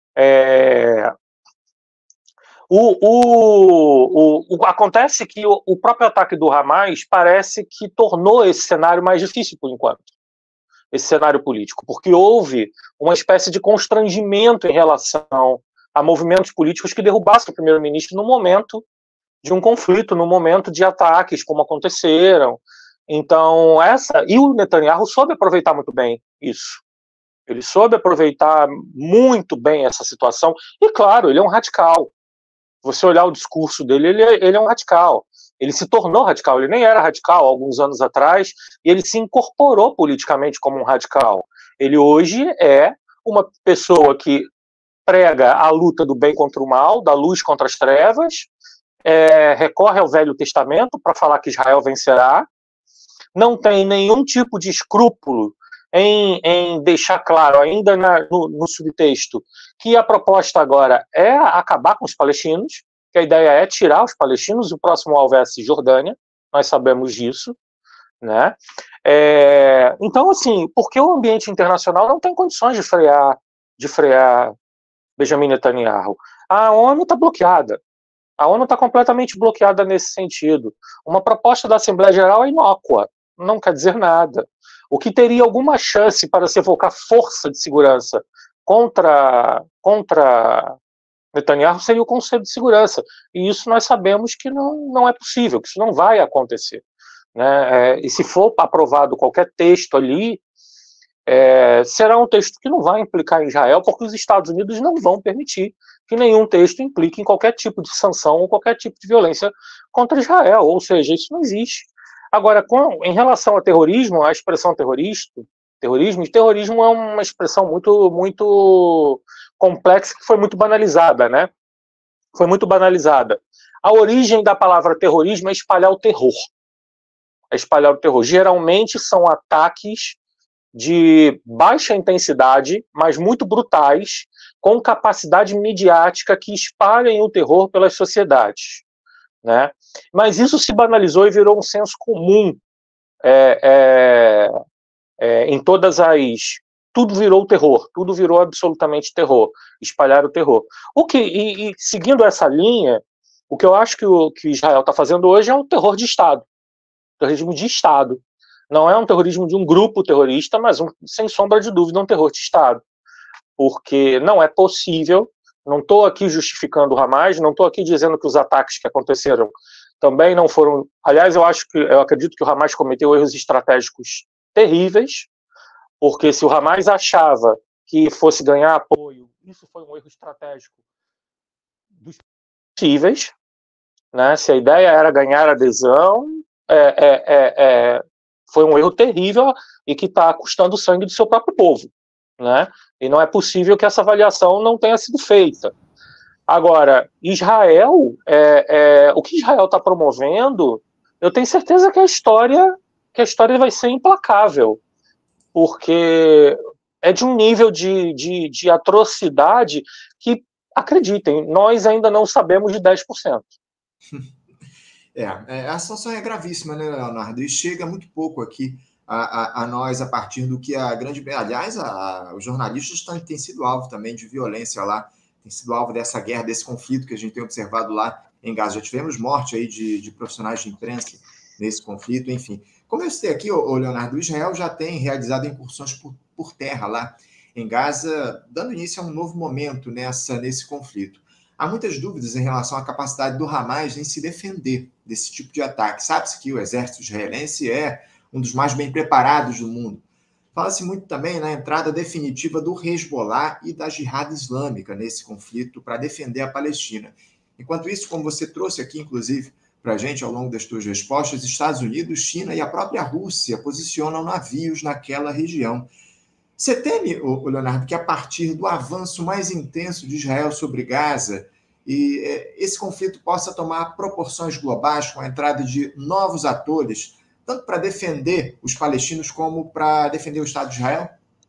Acontece que o próprio ataque do Hamas parece que tornou esse cenário mais difícil por enquanto, esse cenário político, porque houve uma espécie de constrangimento em relação a movimentos políticos que derrubassem o primeiro-ministro no momento de um conflito, no momento de ataques, como aconteceram. Então, e o Netanyahu soube aproveitar muito bem isso. Ele soube aproveitar muito bem essa situação, e claro, ele é um radical. Você olhar o discurso dele, ele é um radical. Ele se tornou radical, ele nem era radical há alguns anos atrás, e ele se incorporou politicamente como um radical. Ele hoje é uma pessoa que prega a luta do bem contra o mal, da luz contra as trevas, recorre ao Velho Testamento para falar que Israel vencerá, não tem nenhum tipo de escrúpulo em deixar claro, ainda no subtexto, que a proposta agora é acabar com os palestinos, que a ideia é tirar os palestinos, e o próximo alvo é a Cisjordânia, nós sabemos disso, né? Então, assim, porque o ambiente internacional não tem condições de frear Benjamin Netanyahu. A ONU está bloqueada. A ONU está completamente bloqueada nesse sentido. Uma proposta da Assembleia Geral é inócua, não quer dizer nada. O que teria alguma chance para se evocar força de segurança contra Netanyahu seria o Conselho de Segurança. E isso nós sabemos que não é possível, que isso não vai acontecer. Né? E se for aprovado qualquer texto ali, será um texto que não vai implicar em Israel, porque os Estados Unidos não vão permitir que nenhum texto implique em qualquer tipo de sanção ou qualquer tipo de violência contra Israel. Ou seja, isso não existe. Agora, em relação ao terrorismo, a expressão terrorismo é uma expressão muito, muito complexa, que foi muito banalizada, né? Foi muito banalizada. A origem da palavra terrorismo é espalhar o terror. Geralmente são ataques de baixa intensidade, mas muito brutais, com capacidade midiática que espalhem o terror pelas sociedades, né? Mas isso se banalizou e virou um senso comum em todas as... Tudo virou terror, tudo virou absolutamente terror, espalhar o terror. Seguindo essa linha, o que eu acho que Israel está fazendo hoje é um terror de Estado, terrorismo de Estado. Não é um terrorismo de um grupo terrorista, mas, sem sombra de dúvida, um terror de Estado. Porque não é possível, não estou aqui justificando o Hamas, não estou aqui dizendo que os ataques que aconteceram também não foram... Aliás, eu acredito que o Hamas cometeu erros estratégicos terríveis, porque se o Hamas achava que fosse ganhar apoio, isso foi um erro estratégico dos possíveis, né? Se a ideia era ganhar adesão, foi um erro terrível e que está custando o sangue do seu próprio povo, né? E não é possível que essa avaliação não tenha sido feita. Agora, Israel, o que Israel está promovendo, eu tenho certeza que a história vai ser implacável, porque é de um nível de atrocidade que, acreditem, nós ainda não sabemos de 10%. A situação é gravíssima, né, Leonardo? E chega muito pouco aqui a nós a partir do que a grande... Aliás, os jornalistas têm sido alvo também de violência lá, têm sido alvo dessa guerra, desse conflito que a gente tem observado lá em Gaza. Já tivemos morte aí de profissionais de imprensa nesse conflito, enfim. Como eu citei aqui, Leonardo, Israel já tem realizado incursões por terra lá em Gaza, dando início a um novo momento nesse conflito. Há muitas dúvidas em relação à capacidade do Hamas em se defender desse tipo de ataque. Sabe-se que o exército israelense é um dos mais bem preparados do mundo. Fala-se muito também na entrada definitiva do Hezbollah e da Jihad Islâmica nesse conflito para defender a Palestina. Enquanto isso, como você trouxe aqui, inclusive, para a gente ao longo das suas respostas, Estados Unidos, China e a própria Rússia posicionam navios naquela região. Você teme, Leonardo, que a partir do avanço mais intenso de Israel sobre Gaza, esse conflito possa tomar proporções globais com a entrada de novos atores, tanto para defender os palestinos como para defender o Estado de Israel?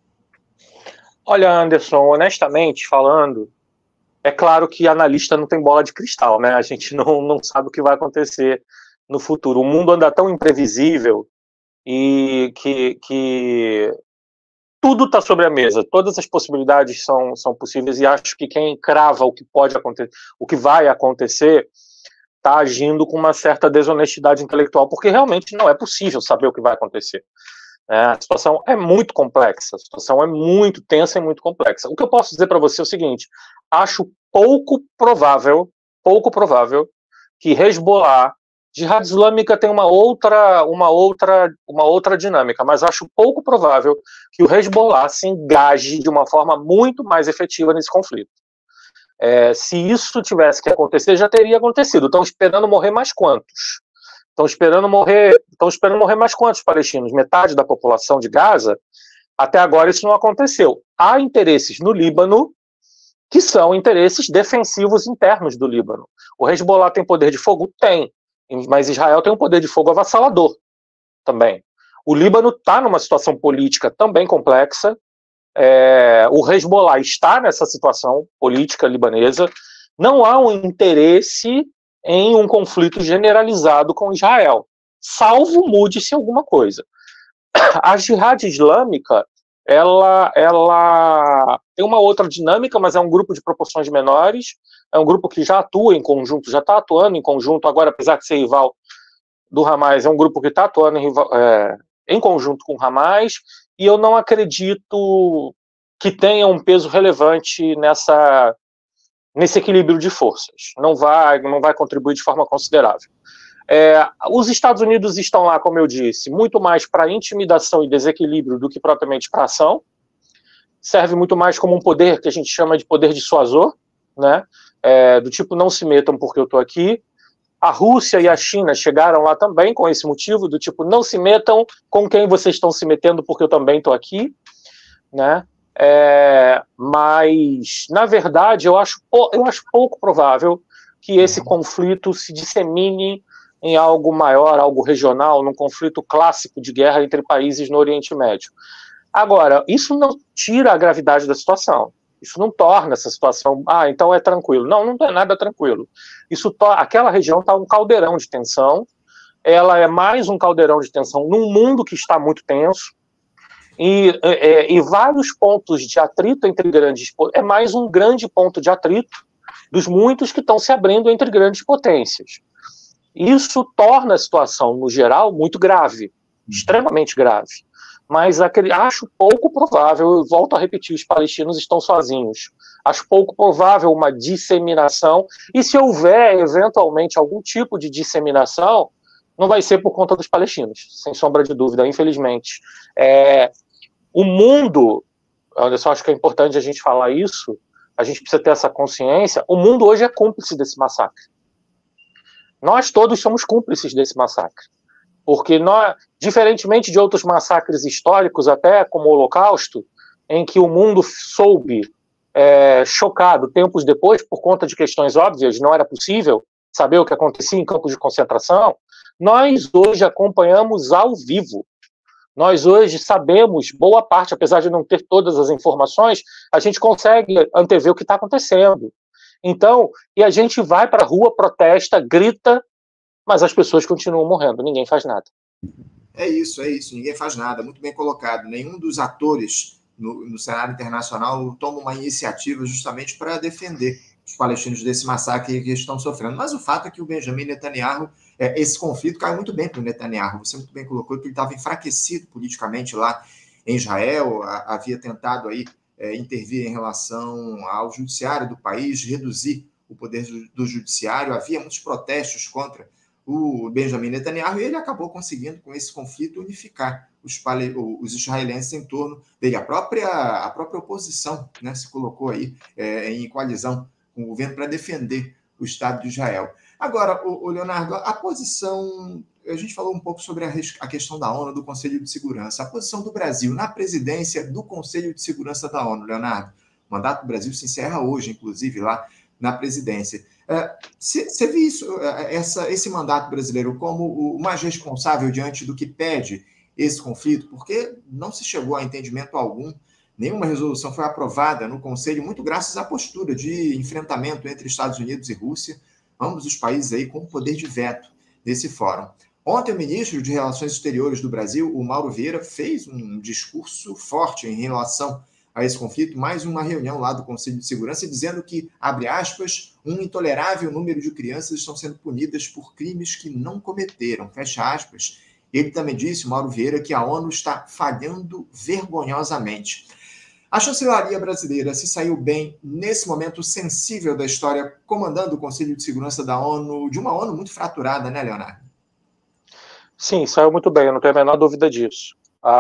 Olha, Anderson, honestamente falando, é claro que analista não tem bola de cristal, né? A gente não sabe o que vai acontecer no futuro. O mundo anda tão imprevisível e que tudo está sobre a mesa, todas as possibilidades são possíveis, e acho que quem crava o que pode acontecer, o que vai acontecer, está agindo com uma certa desonestidade intelectual, porque realmente não é possível saber o que vai acontecer. A situação é muito complexa, a situação é muito tensa e muito complexa. O que eu posso dizer para você é o seguinte: acho pouco provável que Hezbollah, Jihad Islâmica tem uma outra dinâmica, mas acho pouco provável que o Hezbollah se engaje de uma forma muito mais efetiva nesse conflito. Se isso tivesse que acontecer, já teria acontecido. Estão esperando morrer mais quantos? Estão esperando morrer mais quantos palestinos? Metade da população de Gaza? Até agora isso não aconteceu. Há interesses no Líbano que são interesses defensivos internos do Líbano. O Hezbollah tem poder de fogo? Tem. Mas Israel tem um poder de fogo avassalador também. O Líbano está numa situação política também complexa. O Hezbollah está nessa situação política libanesa. Não há um interesse em um conflito generalizado com Israel, salvo mude-se alguma coisa. A Jihad Islâmica, ela tem uma outra dinâmica, mas é um grupo de proporções menores, é um grupo que já atua em conjunto, já está atuando em conjunto, agora, apesar de ser rival do Hamas, é um grupo que está atuando em conjunto com o Hamas, e eu não acredito que tenha um peso relevante nesse equilíbrio de forças. Não vai contribuir de forma considerável. Os Estados Unidos estão lá, como eu disse, muito mais para intimidação e desequilíbrio do que propriamente para ação. Serve muito mais como um poder que a gente chama de poder dissuasor, né? Do tipo, não se metam porque eu estou aqui. A Rússia e a China chegaram lá também com esse motivo, do tipo, não se metam com quem vocês estão se metendo porque eu também estou aqui, né? Mas, na verdade, eu acho pouco provável que esse conflito se dissemine em algo maior, algo regional, num conflito clássico de guerra entre países no Oriente Médio. Agora, isso não tira a gravidade da situação. Isso não torna essa situação, então é tranquilo. Não, não é nada tranquilo. Aquela região está um caldeirão de tensão, ela é mais um caldeirão de tensão num mundo que está muito tenso, e vários pontos de atrito entre grandes... É mais um grande ponto de atrito dos muitos que estão se abrindo entre grandes potências. Isso torna a situação, no geral, muito grave, extremamente grave. Mas acho pouco provável, eu volto a repetir, os palestinos estão sozinhos. Acho pouco provável uma disseminação, e se houver, eventualmente, algum tipo de disseminação, não vai ser por conta dos palestinos, sem sombra de dúvida, infelizmente. O mundo, eu só acho que é importante a gente falar isso, a gente precisa ter essa consciência, o mundo hoje é cúmplice desse massacre. Nós todos somos cúmplices desse massacre. Porque nós, diferentemente de outros massacres históricos, até como o Holocausto, em que o mundo soube, chocado tempos depois, por conta de questões óbvias, não era possível saber o que acontecia em campos de concentração, nós hoje acompanhamos ao vivo. Nós hoje sabemos, boa parte, apesar de não ter todas as informações, a gente consegue antever o que está acontecendo. Então, e a gente vai para a rua, protesta, grita, mas as pessoas continuam morrendo, ninguém faz nada. É isso, ninguém faz nada, muito bem colocado. Nenhum dos atores no cenário internacional toma uma iniciativa justamente para defender os palestinos desse massacre que estão sofrendo. Mas o fato é que o Benjamin Netanyahu, esse conflito caiu muito bem para o Netanyahu. Você muito bem colocou que ele estava enfraquecido politicamente lá em Israel, havia tentado aí intervir em relação ao judiciário do país, reduzir o poder do judiciário, havia muitos protestos contra o Benjamin Netanyahu, e ele acabou conseguindo, com esse conflito, unificar os israelenses em torno dele. A própria oposição, né, se colocou aí em coalizão com o governo para defender o Estado de Israel. Agora, o Leonardo, a posição... A gente falou um pouco sobre a questão da ONU, do Conselho de Segurança. A posição do Brasil na presidência do Conselho de Segurança da ONU, Leonardo. O mandato do Brasil se encerra hoje, inclusive, lá na presidência. Você vê esse mandato brasileiro como o mais responsável diante do que pede esse conflito? Porque não se chegou a entendimento algum, nenhuma resolução foi aprovada no Conselho, muito graças à postura de enfrentamento entre Estados Unidos e Rússia, ambos os países aí com poder de veto nesse fórum. Ontem, o ministro de Relações Exteriores do Brasil, o Mauro Vieira, fez um discurso forte em relação a esse conflito, mais uma reunião lá do Conselho de Segurança, dizendo que, abre aspas, um intolerável número de crianças estão sendo punidas por crimes que não cometeram, fecha aspas. Ele também disse, Mauro Vieira, que a ONU está falhando vergonhosamente. A chancelaria brasileira se saiu bem nesse momento sensível da história, comandando o Conselho de Segurança da ONU, de uma ONU muito fraturada, né, Leonardo? Sim, saiu muito bem, eu não tenho a menor dúvida disso.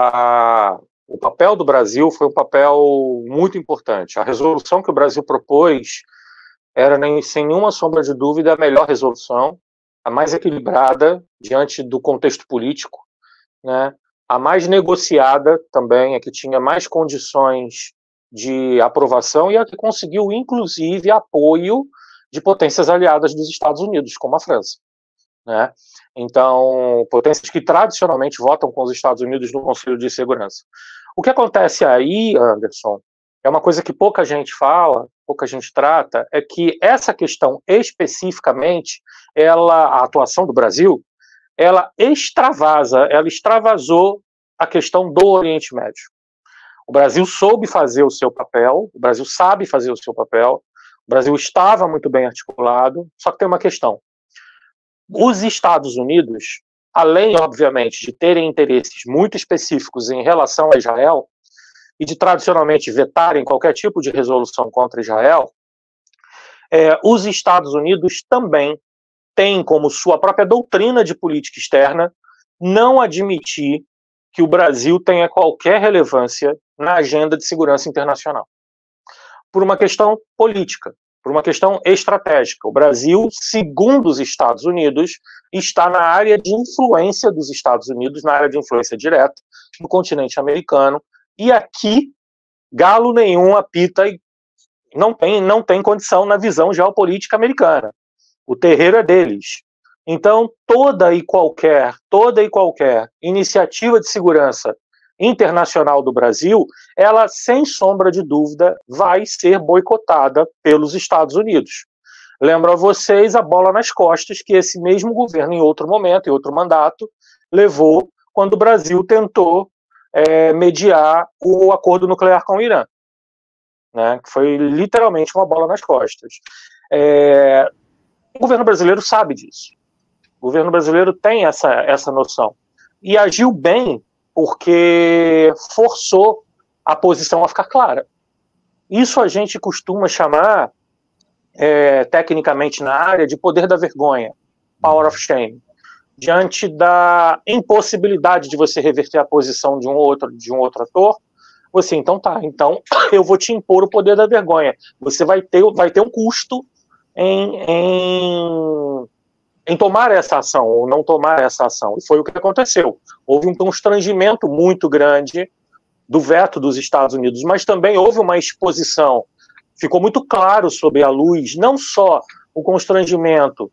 O papel do Brasil foi um papel muito importante. A resolução que o Brasil propôs era, sem nenhuma sombra de dúvida, a melhor resolução, a mais equilibrada diante do contexto político, né? A mais negociada também, a que tinha mais condições de aprovação e a que conseguiu, inclusive, apoio de potências aliadas dos Estados Unidos, como a França, né? Então, potências que tradicionalmente votam com os Estados Unidos no Conselho de Segurança. O que acontece aí, Anderson, é uma coisa que pouca gente fala, pouca gente trata, é que essa questão especificamente, a atuação do Brasil, ela extravasou a questão do Oriente Médio. O Brasil soube fazer o seu papel, o Brasil sabe fazer o seu papel, o Brasil estava muito bem articulado, só que tem uma questão. Os Estados Unidos, além, obviamente, de terem interesses muito específicos em relação a Israel e de tradicionalmente vetarem qualquer tipo de resolução contra Israel, os Estados Unidos também têm como sua própria doutrina de política externa não admitir que o Brasil tenha qualquer relevância na agenda de segurança internacional. Por uma questão política, por uma questão estratégica. O Brasil, segundo os Estados Unidos, está na área de influência dos Estados Unidos, na área de influência direta no continente americano, e aqui, galo nenhum apita e não tem condição na visão geopolítica americana. O terreiro é deles. Então, toda e qualquer iniciativa de segurança internacional do Brasil, ela, sem sombra de dúvida, vai ser boicotada pelos Estados Unidos. Lembro a vocês a bola nas costas que esse mesmo governo, em outro momento, em outro mandato, levou quando o Brasil tentou mediar o acordo nuclear com o Irã, né, que foi literalmente uma bola nas costas. O governo brasileiro sabe disso. O governo brasileiro tem essa noção. E agiu bem porque forçou a posição a ficar clara. Isso a gente costuma chamar, tecnicamente na área, de poder da vergonha, power of shame. Diante da impossibilidade de você reverter a posição de um outro ator, você, então eu vou te impor o poder da vergonha. Você vai ter um custo em tomar essa ação ou não tomar essa ação. E foi o que aconteceu. Houve um constrangimento muito grande do veto dos Estados Unidos, mas também houve uma exposição. Ficou muito claro sob a luz, não só o constrangimento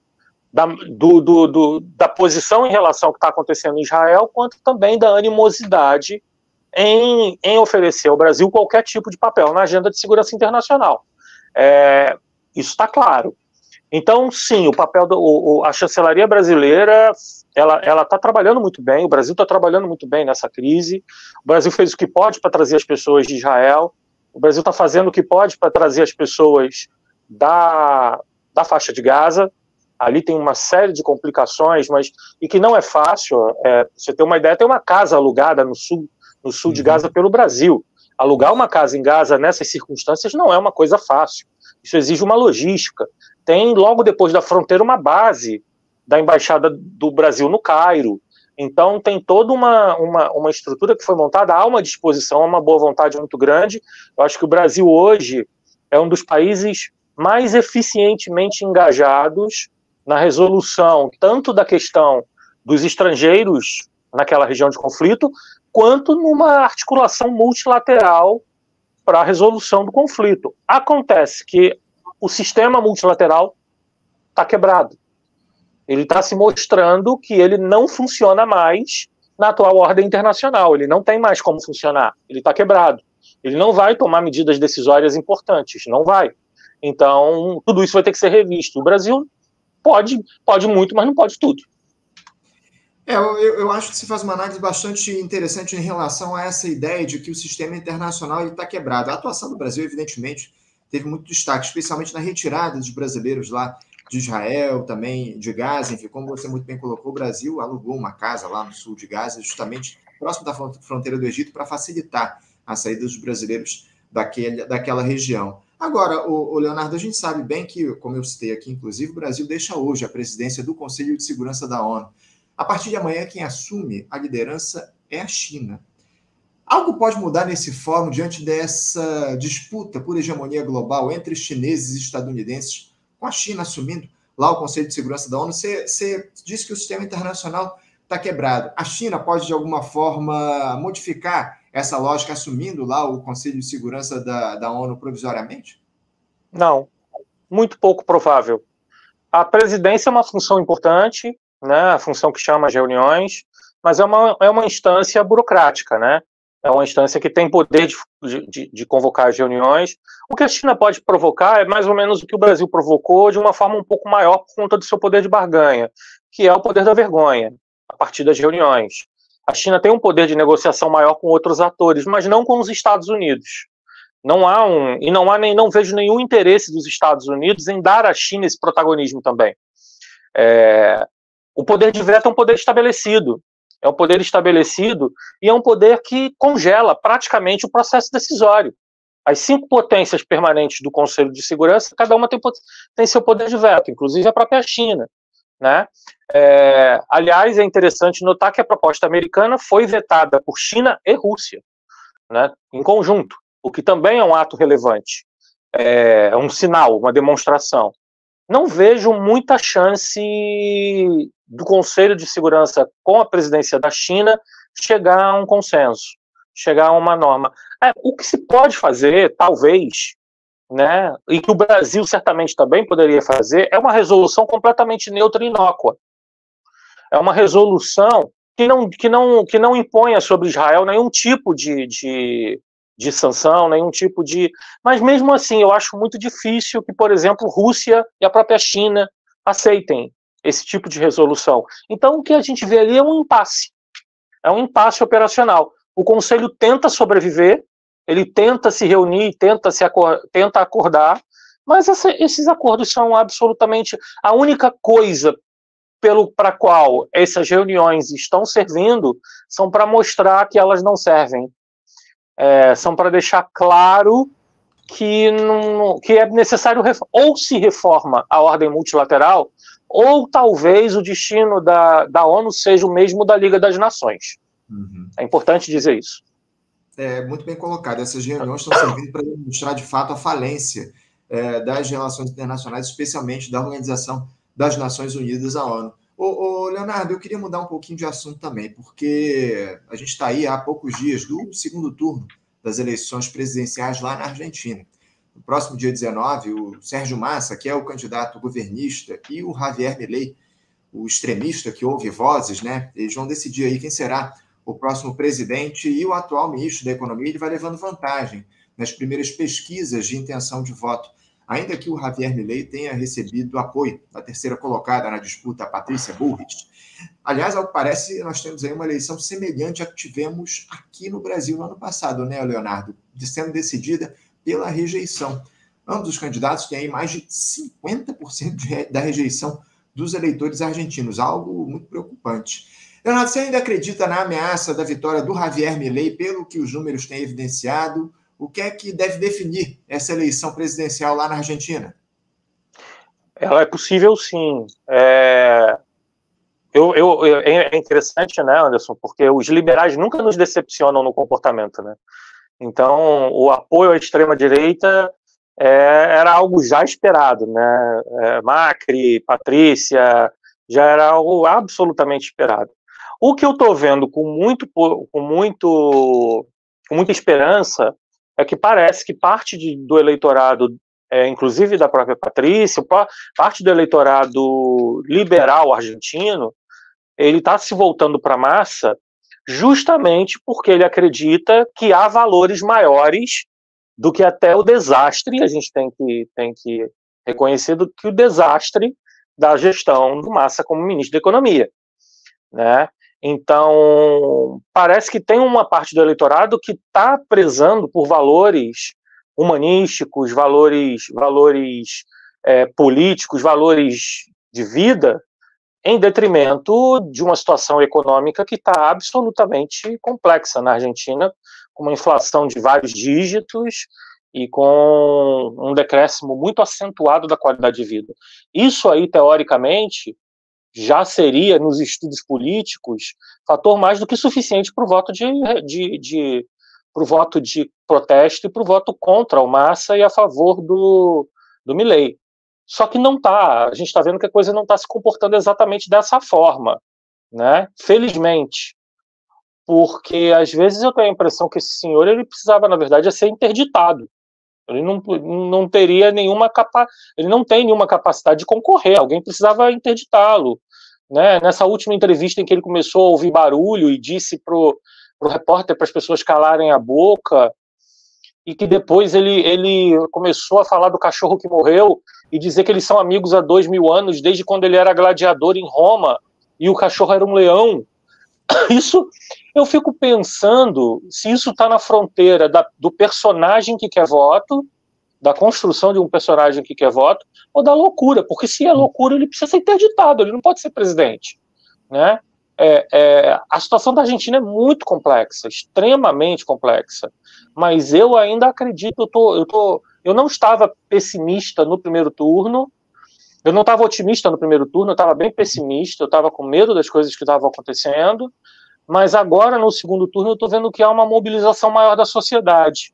da posição em relação ao que está acontecendo em Israel, quanto também da animosidade em oferecer ao Brasil qualquer tipo de papel na agenda de segurança internacional. Isso está claro. Então, sim, o papel a chancelaria brasileira, ela está trabalhando muito bem, o Brasil está trabalhando muito bem nessa crise, o Brasil fez o que pode para trazer as pessoas de Israel, o Brasil está fazendo o que pode para trazer as pessoas da faixa de Gaza. Ali tem uma série de complicações, e que não é fácil. Você ter uma ideia, tem uma casa alugada no sul de Gaza pelo Brasil. Alugar uma casa em Gaza nessas circunstâncias não é uma coisa fácil. Isso exige uma logística. Tem, logo depois da fronteira, uma base da Embaixada do Brasil no Cairo. Então, tem toda uma estrutura que foi montada, há uma disposição, há uma boa vontade muito grande. Eu acho que o Brasil hoje é um dos países mais eficientemente engajados na resolução tanto da questão dos estrangeiros naquela região de conflito, quanto numa articulação multilateral para a resolução do conflito. Acontece que o sistema multilateral está quebrado. Ele está se mostrando que ele não funciona mais na atual ordem internacional. Ele não tem mais como funcionar. Ele está quebrado. Ele não vai tomar medidas decisórias importantes. Não vai. Então, tudo isso vai ter que ser revisto. O Brasil pode muito, mas não pode tudo. Eu acho que se faz uma análise bastante interessante em relação a essa ideia de que o sistema internacional está quebrado. A atuação do Brasil, evidentemente, teve muito destaque, especialmente na retirada dos brasileiros lá de Israel, também de Gaza. Enfim, como você muito bem colocou, o Brasil alugou uma casa lá no sul de Gaza, justamente próximo da fronteira do Egito, para facilitar a saída dos brasileiros daquela região. Agora, o Leonardo, a gente sabe bem que, como eu citei aqui, inclusive, o Brasil deixa hoje a presidência do Conselho de Segurança da ONU. A partir de amanhã, quem assume a liderança é a China. Algo pode mudar nesse fórum diante dessa disputa por hegemonia global entre chineses e estadunidenses, com a China assumindo lá o Conselho de Segurança da ONU? Você disse que o sistema internacional está quebrado. A China pode, de alguma forma, modificar essa lógica, assumindo lá o Conselho de Segurança da ONU provisoriamente? Não, muito pouco provável. A presidência é uma função importante, né, a função que chama as reuniões, mas é uma instância burocrática, né? É uma instância que tem poder de convocar as reuniões. O que a China pode provocar é mais ou menos o que o Brasil provocou de uma forma um pouco maior por conta do seu poder de barganha, que é o poder da vergonha, a partir das reuniões. A China tem um poder de negociação maior com outros atores, mas não com os Estados Unidos. Não vejo nenhum interesse dos Estados Unidos em dar à China esse protagonismo também. O poder de veto é um poder estabelecido. É um poder estabelecido e é um poder que congela praticamente o processo decisório. As 5 potências permanentes do Conselho de Segurança, cada uma tem seu poder de veto, inclusive a própria China, né? Aliás, é interessante notar que a proposta americana foi vetada por China e Rússia, né, em conjunto, o que também é um ato relevante. É um sinal, uma demonstração. Não vejo muita chance do Conselho de Segurança, com a presidência da China, chegar a um consenso, chegar a uma norma. O que se pode fazer, talvez, né, e que o Brasil certamente também poderia fazer, é uma resolução completamente neutra e inócua. É uma resolução que não imponha sobre Israel nenhum tipo de sanção, nenhum tipo de... Mas mesmo assim, eu acho muito difícil que, por exemplo, Rússia e a própria China aceitem esse tipo de resolução. Então, o que a gente vê ali é um impasse operacional. O Conselho tenta sobreviver, ele tenta se reunir, tenta acordar, mas esses acordos são absolutamente... A única coisa para a qual essas reuniões estão servindo são para mostrar que elas não servem. São para deixar claro que é necessário ou se reforma a ordem multilateral, ou talvez o destino da ONU seja o mesmo da Liga das Nações. Uhum. É importante dizer isso. Muito bem colocado. Essas reuniões estão servindo para demonstrar, de fato, a falência das relações internacionais, especialmente da Organização das Nações Unidas, a ONU. Leonardo, eu queria mudar um pouquinho de assunto também, porque a gente está aí há poucos dias do segundo turno das eleições presidenciais lá na Argentina. No próximo dia 19, o Sérgio Massa, que é o candidato governista, e o Javier Milei, o extremista, que ouve vozes, né? Eles vão decidir aí quem será o próximo presidente, e o atual ministro da Economia ele vai levando vantagem nas primeiras pesquisas de intenção de voto, ainda que o Javier Milei tenha recebido apoio da terceira colocada na disputa, a Patrícia Bullrich. Aliás, ao que parece, nós temos aí uma eleição semelhante à que tivemos aqui no Brasil no ano passado, né, Leonardo? Sendo decidida pela rejeição. Ambos os candidatos têm aí mais de 50% da rejeição dos eleitores argentinos, algo muito preocupante. Leonardo, você ainda acredita na ameaça da vitória do Javier Milei, pelo que os números têm evidenciado? O que é que deve definir essa eleição presidencial lá na Argentina? Ela é possível, sim. É interessante, né, Anderson, porque os liberais nunca nos decepcionam no comportamento, né? Então, o apoio à extrema-direita era algo já esperado, né? Macri, Patrícia, já era algo absolutamente esperado. O que eu estou vendo com muita esperança é que parece que parte do eleitorado, inclusive da própria Patrícia, parte do eleitorado liberal argentino, ele está se voltando para a Massa justamente porque ele acredita que há valores maiores do que até o desastre, a gente tem que reconhecer que o desastre da gestão do Massa como ministro da Economia, né? Então, parece que tem uma parte do eleitorado que está prezando por valores humanísticos, valores políticos, valores de vida, em detrimento de uma situação econômica que está absolutamente complexa na Argentina, com uma inflação de vários dígitos e com um decréscimo muito acentuado da qualidade de vida. Isso aí, teoricamente, já seria, nos estudos políticos, fator mais do que suficiente para o voto pro voto de protesto e para o voto contra o Massa e a favor do Milei. Só que não está, a gente está vendo que a coisa não está se comportando exatamente dessa forma, né? Felizmente, porque às vezes eu tenho a impressão que esse senhor ele precisava, na verdade, ser interditado. Ele não teria ele não tem nenhuma capacidade de concorrer, alguém precisava interditá-lo, né? Nessa última entrevista em que ele começou a ouvir barulho e disse pro repórter para as pessoas calarem a boca, e que depois ele começou a falar do cachorro que morreu e dizer que eles são amigos há 2000 anos, desde quando ele era gladiador em Roma, e o cachorro era um leão. Isso, eu fico pensando se isso está na fronteira do personagem que quer voto, da construção de um personagem que quer voto, ou da loucura, porque se é loucura, ele precisa ser interditado, ele não pode ser presidente, né? A situação da Argentina é muito complexa, extremamente complexa, mas eu ainda acredito, eu não estava pessimista no primeiro turno, eu não estava otimista no primeiro turno, eu estava bem pessimista, eu estava com medo das coisas que estavam acontecendo, mas agora, no segundo turno, eu estou vendo que há uma mobilização maior da sociedade.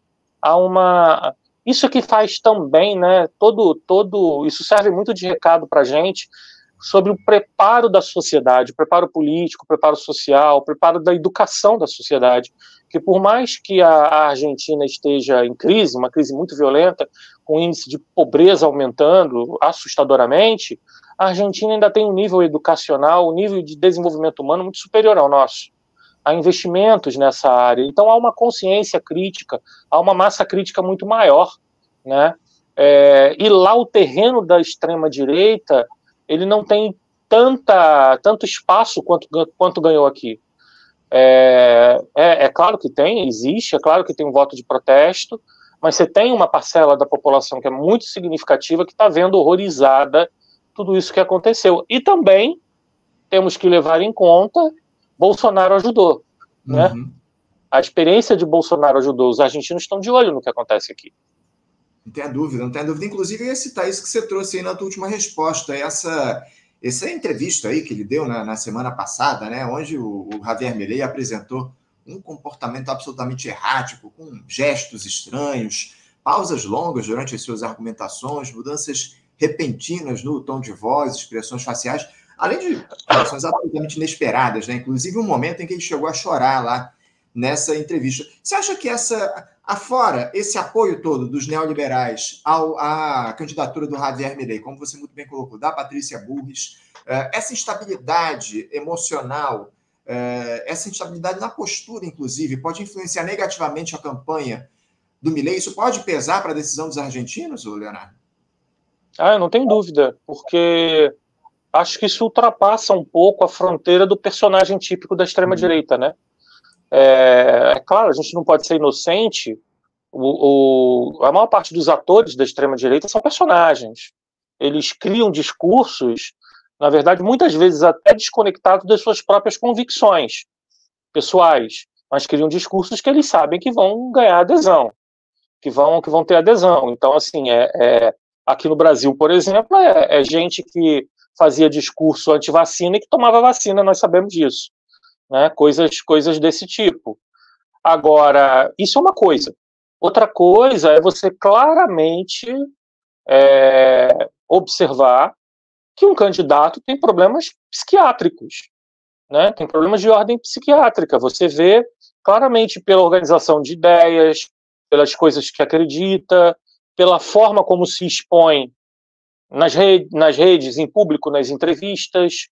Isso que faz também, né, isso serve muito de recado para a gente, sobre o preparo da sociedade, o preparo político, o preparo social, o preparo da educação da sociedade, que por mais que a Argentina esteja em crise, uma crise muito violenta, com o índice de pobreza aumentando assustadoramente, a Argentina ainda tem um nível educacional, um nível de desenvolvimento humano muito superior ao nosso. Há investimentos nessa área. Então, há uma consciência crítica, há uma massa crítica muito maior, né? E lá o terreno da extrema-direita, ele não tem tanto espaço quanto ganhou aqui. É claro que existe, é claro que tem um voto de protesto, mas você tem uma parcela da população que é muito significativa que está vendo horrorizada tudo isso que aconteceu. E também temos que levar em conta Bolsonaro ajudou, né? A experiência de Bolsonaro ajudou. Os argentinos estão de olho no que acontece aqui. Não tem dúvida, não tem dúvida. Inclusive, eu ia citar isso que você trouxe aí na tua última resposta, essa entrevista aí que ele deu na semana passada, né, onde o Javier Milei apresentou um comportamento absolutamente errático, com gestos estranhos, pausas longas durante as suas argumentações, mudanças repentinas no tom de voz, expressões faciais, além de reações absolutamente inesperadas, né? Inclusive um momento em que ele chegou a chorar lá nessa entrevista. Você acha que afora esse apoio todo dos neoliberais à candidatura do Javier Milei, como você muito bem colocou, da Patrícia Bullrich, essa instabilidade emocional, essa instabilidade na postura, inclusive, pode influenciar negativamente a campanha do Milei? Isso pode pesar para a decisão dos argentinos, Leonardo? Eu não tenho dúvida, porque acho que isso ultrapassa um pouco a fronteira do personagem típico da extrema-direita, né? Claro, a gente não pode ser inocente. A maior parte dos atores da extrema-direita são personagens. Eles criam discursos, na verdade, muitas vezes até desconectados das suas próprias convicções pessoais, mas criam discursos que eles sabem que vão ganhar adesão, que vão ter adesão. Então, assim, aqui no Brasil, por exemplo, é gente que fazia discurso anti-vacina e que tomava vacina, nós sabemos disso, né? Coisas desse tipo. Agora, isso é uma coisa. Outra coisa é você claramente observar que um candidato tem problemas psiquiátricos, né? Tem problemas de ordem psiquiátrica. Você vê claramente pela organização de ideias, pelas coisas que acredita, pela forma como se expõe nas redes, em público, nas entrevistas.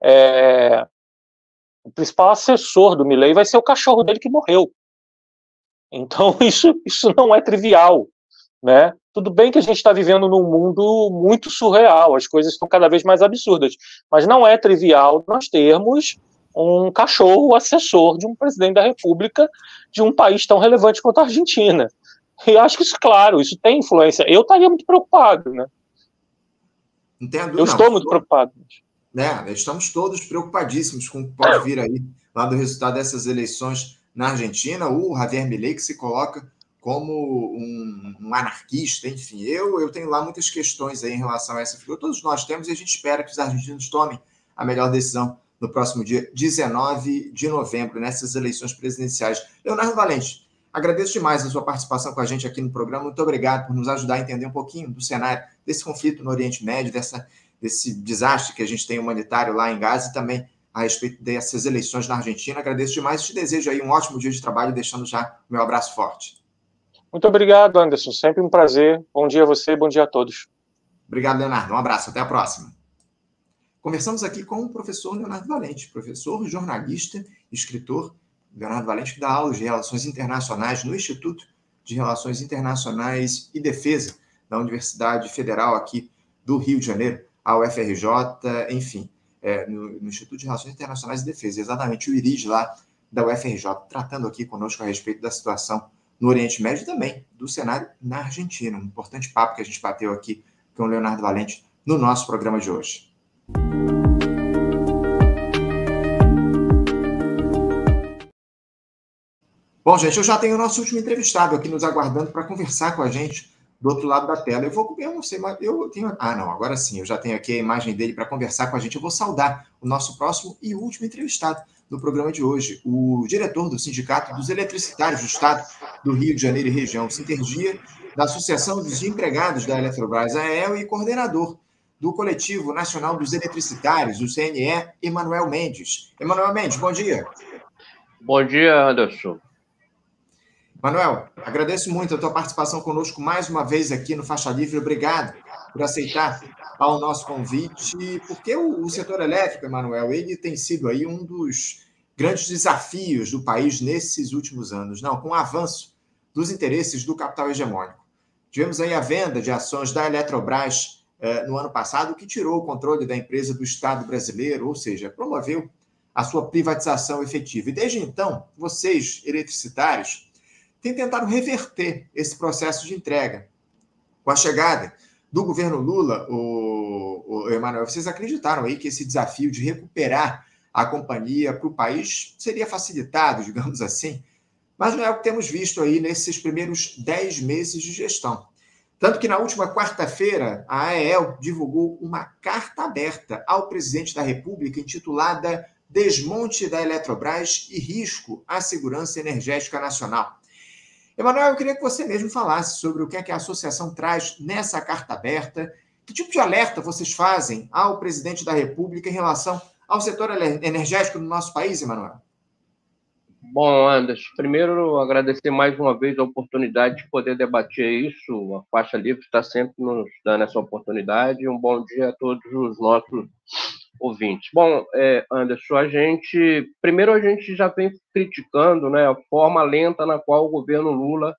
O principal assessor do Milei vai ser o cachorro dele que morreu. Então, isso não é trivial, né? Tudo bem que a gente está vivendo num mundo muito surreal, as coisas estão cada vez mais absurdas, mas não é trivial nós termos um cachorro assessor de um presidente da República de um país tão relevante quanto a Argentina. E acho que isso, claro, isso tem influência. Eu estaria muito preocupado, né? Eu estou muito preocupado. Estamos todos preocupadíssimos com o que pode vir aí lá do resultado dessas eleições na Argentina. O Javier Milei, que se coloca como um anarquista, enfim. Eu tenho lá muitas questões aí em relação a essa figura. Todos nós temos, e a gente espera que os argentinos tomem a melhor decisão no próximo dia 19 de novembro, nessas eleições presidenciais. Leonardo Valente, agradeço demais a sua participação com a gente aqui no programa. Muito obrigado por nos ajudar a entender um pouquinho do cenário desse conflito no Oriente Médio, desse desastre que a gente tem humanitário lá em Gaza e também a respeito dessas eleições na Argentina. Agradeço demais e te desejo aí um ótimo dia de trabalho, deixando já o meu abraço forte. Muito obrigado, Anderson. Sempre um prazer. Bom dia a você, bom dia a todos. Obrigado, Leonardo. Um abraço. Até a próxima. Conversamos aqui com o professor Leonardo Valente, professor, jornalista, escritor. Leonardo Valente, que dá aulas de Relações Internacionais no Instituto de Relações Internacionais e Defesa da Universidade Federal aqui do Rio de Janeiro, a UFRJ, enfim, no Instituto de Relações Internacionais e Defesa, exatamente o IRID lá da UFRJ, tratando aqui conosco a respeito da situação no Oriente Médio e também do cenário na Argentina. Um importante papo que a gente bateu aqui com o Leonardo Valente no nosso programa de hoje. Bom, gente, eu já tenho o nosso último entrevistado aqui nos aguardando para conversar com a gente do outro lado da tela. Eu não sei, mas eu tenho... agora sim, eu já tenho aqui a imagem dele para conversar com a gente. Eu vou saudar o nosso próximo e último entrevistado do programa de hoje, o diretor do Sindicato dos Eletricitários do Estado do Rio de Janeiro e região, Sintergia, da Associação dos Empregados da Eletrobras, AEL, e coordenador do Coletivo Nacional dos Eletricitários, o CNE, Emanuel Mendes. Emanuel Mendes, bom dia. Bom dia, Anderson. Manuel, agradeço muito a tua participação conosco mais uma vez aqui no Faixa Livre. Obrigado por aceitar ao nosso convite, porque o setor elétrico, Emanuel, ele tem sido aí um dos grandes desafios do país nesses últimos anos, não, com o avanço dos interesses do capital hegemônico. Tivemos aí a venda de ações da Eletrobras no ano passado, que tirou o controle da empresa do Estado brasileiro, ou seja, promoveu a sua privatização efetiva. E desde então, vocês, eletricitários, têm tentado reverter esse processo de entrega. Com a chegada do governo Lula, o Emanuel, vocês acreditaram aí que esse desafio de recuperar a companhia para o país seria facilitado, digamos assim, mas não é o que temos visto aí nesses primeiros 10 meses de gestão. Tanto que na última quarta-feira, a AEL divulgou uma carta aberta ao presidente da República intitulada Desmonte da Eletrobras e Risco à Segurança Energética Nacional. Emanuel, eu queria que você mesmo falasse sobre o que é que a associação traz nessa carta aberta, que tipo de alerta vocês fazem ao presidente da República em relação ao setor energético do nosso país, Emanuel? Bom, Anderson, primeiro agradecer mais uma vez a oportunidade de poder debater isso. A Faixa Livre está sempre nos dando essa oportunidade. Um bom dia a todos os nossos ouvintes. Bom, Anderson, a gente já vem criticando, né, a forma lenta na qual o governo Lula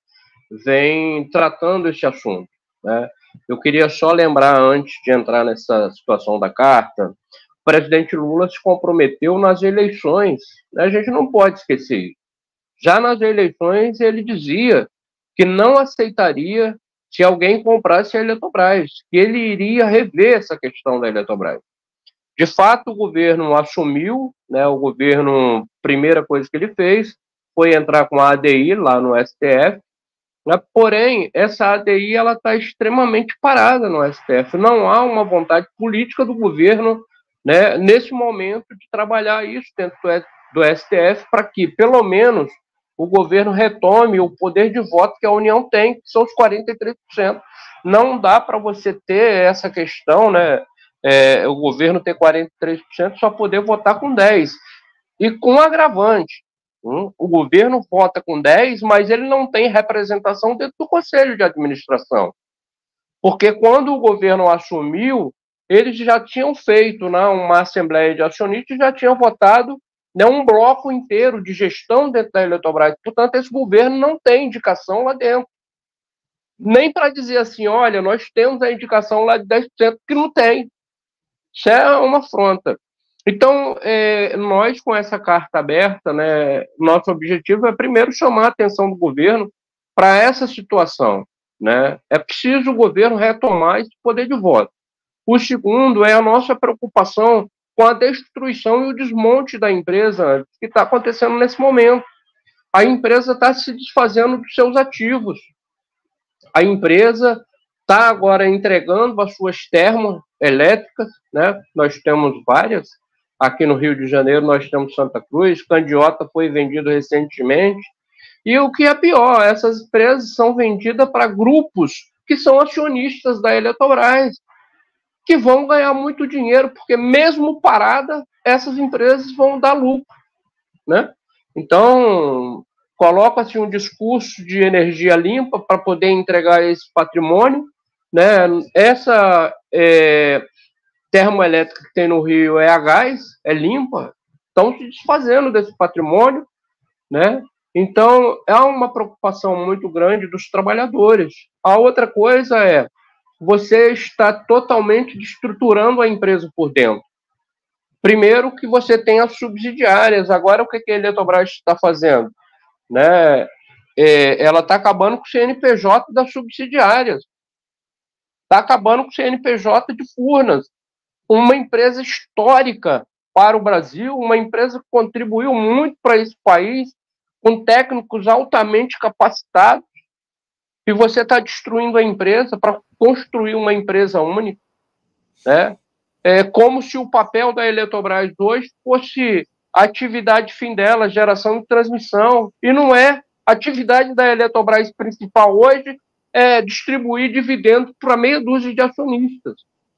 vem tratando esse assunto, né? Eu queria só lembrar, antes de entrar nessa situação da carta, o presidente Lula se comprometeu nas eleições, né? A gente não pode esquecer isso. Já nas eleições, ele dizia que não aceitaria se alguém comprasse a Eletrobras, que ele iria rever essa questão da Eletrobras. De fato, o governo assumiu, né, primeira coisa que ele fez foi entrar com a ADI lá no STF, né, porém, essa ADI está extremamente parada no STF. Não há uma vontade política do governo, né, nesse momento, de trabalhar isso dentro do STF para que, pelo menos, o governo retome o poder de voto que a União tem, que são os 43%. Não dá para você ter essa questão, né, o governo ter 43%, só poder votar com 10%. E com agravante, o governo vota com 10%, mas ele não tem representação dentro do Conselho de Administração. Porque quando o governo assumiu, eles já tinham feito, né, uma Assembleia de Acionistas e já tinham votado, né, um bloco inteiro de gestão dentro da Eletrobras. Portanto, esse governo não tem indicação lá dentro. Nem para dizer assim, olha, nós temos a indicação lá de 10%, que não tem. Isso é uma afronta. Então, nós, com essa carta aberta, né, nosso objetivo é, primeiro, chamar a atenção do governo para essa situação, né? É preciso o governo retomar esse poder de voto. O segundo é a nossa preocupação com a destruição e o desmonte da empresa que está acontecendo nesse momento. A empresa está se desfazendo dos seus ativos. A empresa está agora entregando as suas termoelétricas, né? Nós temos várias. Aqui no Rio de Janeiro nós temos Santa Cruz, Candiota foi vendido recentemente. E o que é pior, essas empresas são vendidas para grupos que são acionistas da Eletrobras, que vão ganhar muito dinheiro, porque mesmo parada, essas empresas vão dar lucro, né? Então, coloca-se um discurso de energia limpa para poder entregar esse patrimônio, né? Essa termoelétrica que tem no Rio é a gás, é limpa, estão se desfazendo desse patrimônio, né? Então, há uma preocupação muito grande dos trabalhadores. A outra coisa é, você está totalmente destruturando a empresa por dentro. Primeiro que você tem as subsidiárias. Agora, o que a Eletrobras está fazendo? Né? Ela está acabando com o CNPJ das subsidiárias. Está acabando com o CNPJ de Furnas. Uma empresa histórica para o Brasil, uma empresa que contribuiu muito para esse país, com técnicos altamente capacitados, e você está destruindo a empresa para construir uma empresa única, né? É como se o papel da Eletrobras hoje fosse a atividade fim dela, geração e transmissão, e não é. A atividade da Eletrobras principal hoje é distribuir dividendos para meia dúzia de acionistas.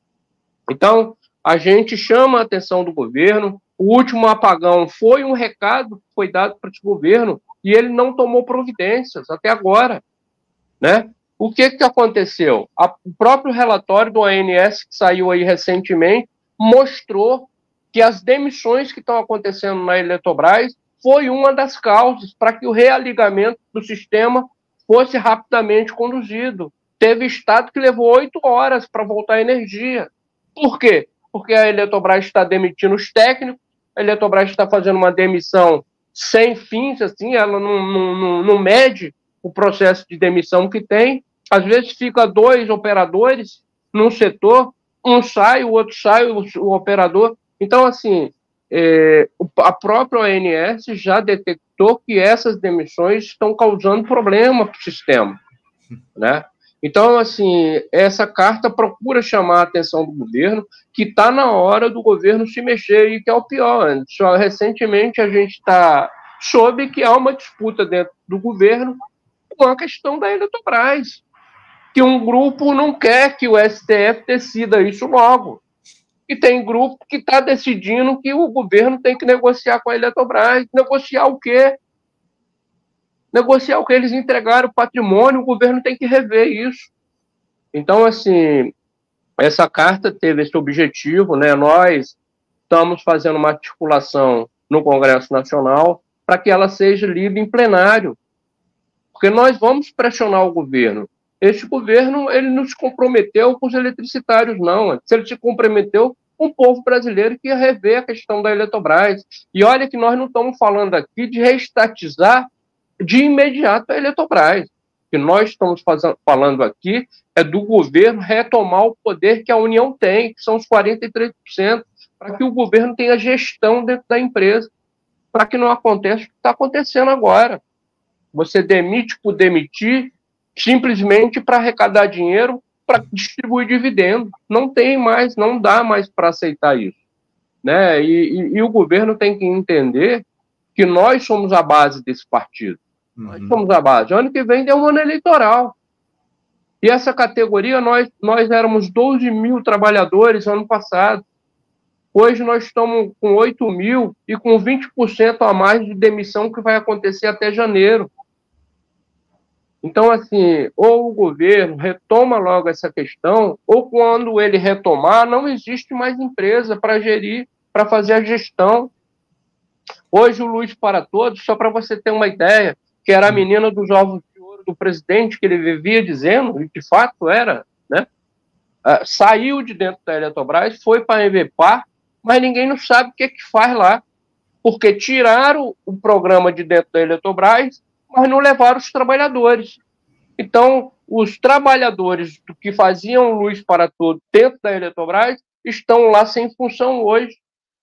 Então, a gente chama a atenção do governo. O último apagão foi um recado que foi dado para esse governo e ele não tomou providências até agora, né? o que aconteceu? O próprio relatório do ANS, que saiu aí recentemente, mostrou que as demissões que estão acontecendo na Eletrobras foi uma das causas para que o realigamento do sistema fosse rapidamente conduzido. Teve estado que levou 8 horas para voltar a energia. Por quê? Porque a Eletrobras está demitindo os técnicos, a Eletrobras está fazendo uma demissão sem fins, assim, ela não mede o processo de demissão que tem. Às vezes fica 2 operadores num setor, um sai, o outro sai, o operador. Então, assim, a própria ONS já detectou que essas demissões estão causando problema para o sistema, né? Então, assim, essa carta procura chamar a atenção do governo, que está na hora do governo se mexer, e que é o pior. Só recentemente a gente soube que há uma disputa dentro do governo com a questão da Eletrobras, que um grupo não quer que o STF decida isso logo. E tem grupo que está decidindo que o governo tem que negociar com a Eletrobras. Negociar o quê? Negociar o que eles entregaram o patrimônio, o governo tem que rever isso. Então, assim, essa carta teve esse objetivo, né? Nós estamos fazendo uma articulação no Congresso Nacional para que ela seja lida em plenário, porque nós vamos pressionar o governo. Este governo, ele não se comprometeu com os eletricitários, não. Ele se comprometeu com o povo brasileiro que ia rever a questão da Eletrobras. E olha que nós não estamos falando aqui de reestatizar de imediato a Eletrobras. O que nós estamos falando aqui é do governo retomar o poder que a União tem, que são os 43%, para que o governo tenha gestão dentro da empresa, para que não aconteça o que está acontecendo agora. Você demite por demitir, simplesmente para arrecadar dinheiro, para distribuir dividendo. Não tem mais, não dá mais para aceitar isso, né? E o governo tem que entender que nós somos a base desse partido. Nós somos a base. Ano que vem tem um ano eleitoral. E essa categoria, nós éramos 12 mil trabalhadores ano passado. Hoje nós estamos com 8 mil e com 20% a mais de demissão que vai acontecer até janeiro. Então, assim, ou o governo retoma logo essa questão, ou quando ele retomar, não existe mais empresa para gerir, para fazer a gestão. Hoje o Luz para Todos, só para você ter uma ideia, que era a menina dos ovos de ouro do presidente, que ele vivia dizendo, e de fato era, né? Saiu de dentro da Eletrobras, foi para a Envepar, mas ninguém não sabe o que faz lá, porque tiraram o programa de dentro da Eletrobras, mas não levaram os trabalhadores. Então, os trabalhadores que faziam Luz para Todos dentro da Eletrobras estão lá sem função hoje.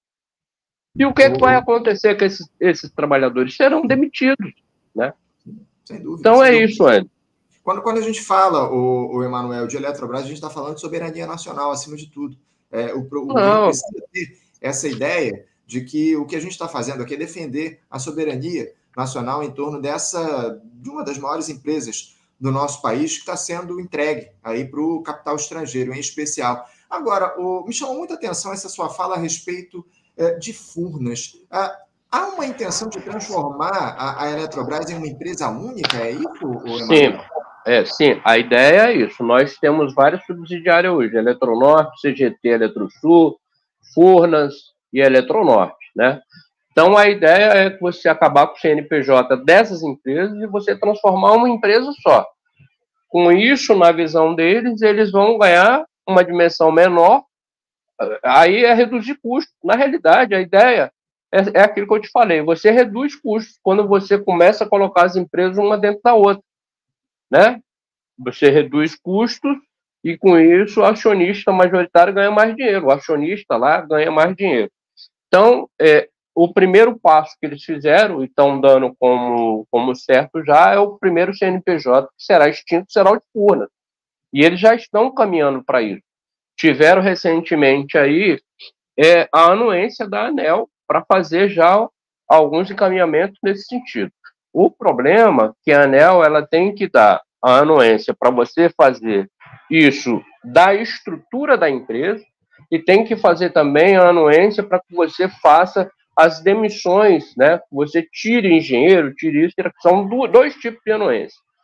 E o que vai acontecer com esses trabalhadores? Serão demitidos, né? Sem dúvida. Então é isso, Ed. Quando a gente fala, o Emanuel, de Eletrobras, a gente está falando de soberania nacional, acima de tudo. O governo precisa ter essa ideia de que o que a gente está fazendo aqui é defender a soberania nacional em torno de uma das maiores empresas do nosso país, que está sendo entregue aí para o capital estrangeiro, em especial. Agora, me chamou muita atenção essa sua fala a respeito de Furnas. Há uma intenção de transformar a Eletrobras em uma empresa única, é isso? Sim, sim, a ideia é isso. Nós temos várias subsidiárias hoje, Eletronorte, CGT, Eletrosul, Furnas e Eletronorte, né? Então, a ideia é que você acabar com o CNPJ dessas empresas e você transformar uma empresa só. Com isso, na visão deles, eles vão ganhar uma dimensão menor, aí é reduzir custos. Na realidade, a ideia é aquilo que eu te falei, você reduz custos quando você começa a colocar as empresas uma dentro da outra, né? Você reduz custos e, com isso, o acionista majoritário ganha mais dinheiro, o acionista lá ganha mais dinheiro. Então, o primeiro passo que eles fizeram, e estão dando como certo já, é o primeiro CNPJ que será extinto, será o de Furnas. E eles já estão caminhando para isso. Tiveram recentemente aí a anuência da ANEEL para fazer já alguns encaminhamentos nesse sentido. O problema é que a ANEEL ela tem que dar a anuência para você fazer isso da estrutura da empresa e tem que fazer também a anuência para que você faça as demissões, né? Você tire engenheiro, tire isso, são 2 tipos de anuência.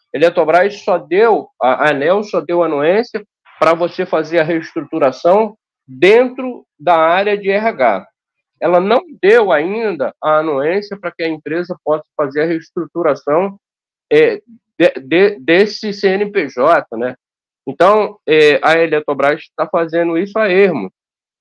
Eletrobras a ANEEL só deu anuência para você fazer a reestruturação dentro da área de RH. Ela não deu ainda a anuência para que a empresa possa fazer a reestruturação desse CNPJ, né? Então, a Eletrobras está fazendo isso a ermo.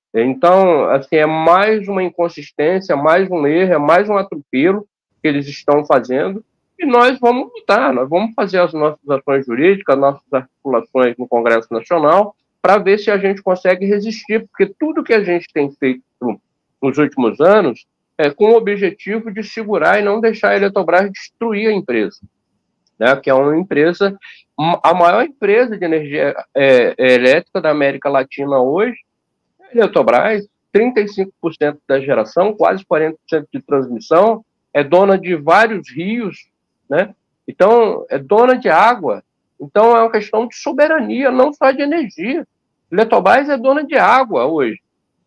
Então, assim, é mais uma inconsistência, mais um erro, é mais um atropelo que eles estão fazendo, e nós vamos lutar, nós vamos fazer as nossas ações jurídicas, nossas articulações no Congresso Nacional, para ver se a gente consegue resistir, porque tudo que a gente tem feito nos últimos anos é com o objetivo de segurar e não deixar a Eletrobras destruir a empresa, né, que é uma empresa, a maior empresa de energia elétrica da América Latina hoje. A Eletrobras, 35% da geração, quase 40% de transmissão, é dona de vários rios, né? Então, é dona de água. Então, é uma questão de soberania, não só de energia. A Eletrobras é dona de água hoje.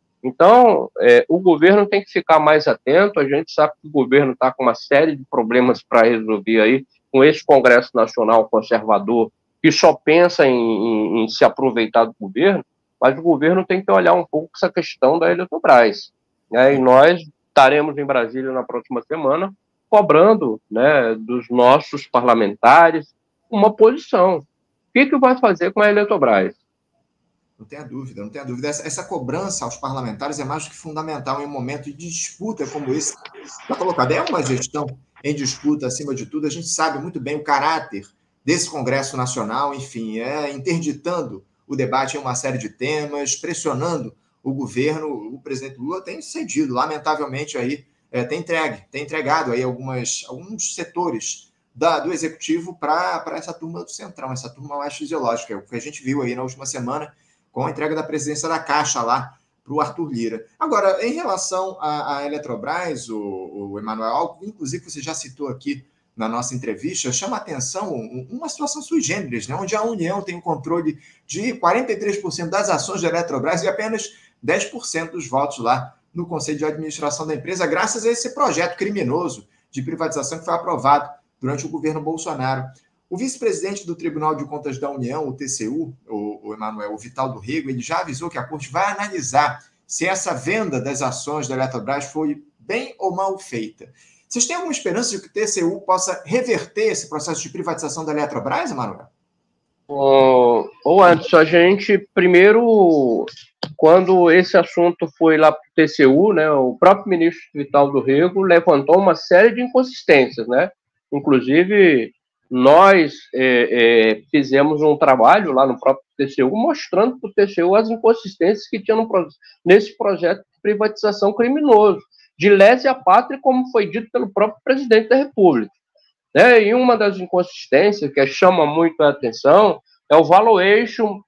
Então, o governo tem que ficar mais atento. A gente sabe que o governo está com uma série de problemas para resolver aí, com esse Congresso Nacional conservador, que só pensa em se aproveitar do governo, mas o governo tem que olhar um pouco essa questão da Eletrobras, né? E nós estaremos em Brasília na próxima semana cobrando, né, dos nossos parlamentares uma posição. O que vai fazer com a Eletrobras? Não tenha dúvida, não tenha dúvida. Essa cobrança aos parlamentares é mais do que fundamental em um momento de disputa como esse. Está colocado, é uma gestão em disputa, acima de tudo. A gente sabe muito bem o caráter desse Congresso Nacional, enfim, interditando o debate em uma série de temas, pressionando o governo. O presidente Lula tem cedido, lamentavelmente, aí, tem entregado aí alguns setores do Executivo para essa turma do Centrão, essa turma mais fisiológica, o que a gente viu aí na última semana com a entrega da presidência da Caixa lá para o Arthur Lira. Agora, em relação à Eletrobras, o Emanuel, inclusive você já citou aqui na nossa entrevista, chama a atenção uma situação sui generis, né, onde a União tem o controle de 43% das ações da Eletrobras e apenas 10% dos votos lá no Conselho de Administração da empresa, graças a esse projeto criminoso de privatização que foi aprovado durante o governo Bolsonaro. O vice-presidente do Tribunal de Contas da União, o TCU, o Emanuel Vital do Rego, ele já avisou que a Corte vai analisar se essa venda das ações da Eletrobras foi bem ou mal feita. Vocês têm alguma esperança de que o TCU possa reverter esse processo de privatização da Eletrobras, Emanuel? Anderson, a gente, primeiro, quando esse assunto foi lá para o TCU, né, o próprio ministro Vital do Rego levantou uma série de inconsistências, né? Inclusive, nós fizemos um trabalho lá no próprio TCU, mostrando para o TCU as inconsistências que tinham nesse projeto de privatização criminoso, de lésia pátria, como foi dito pelo próprio presidente da República. E uma das inconsistências que chama muito a atenção é o valuation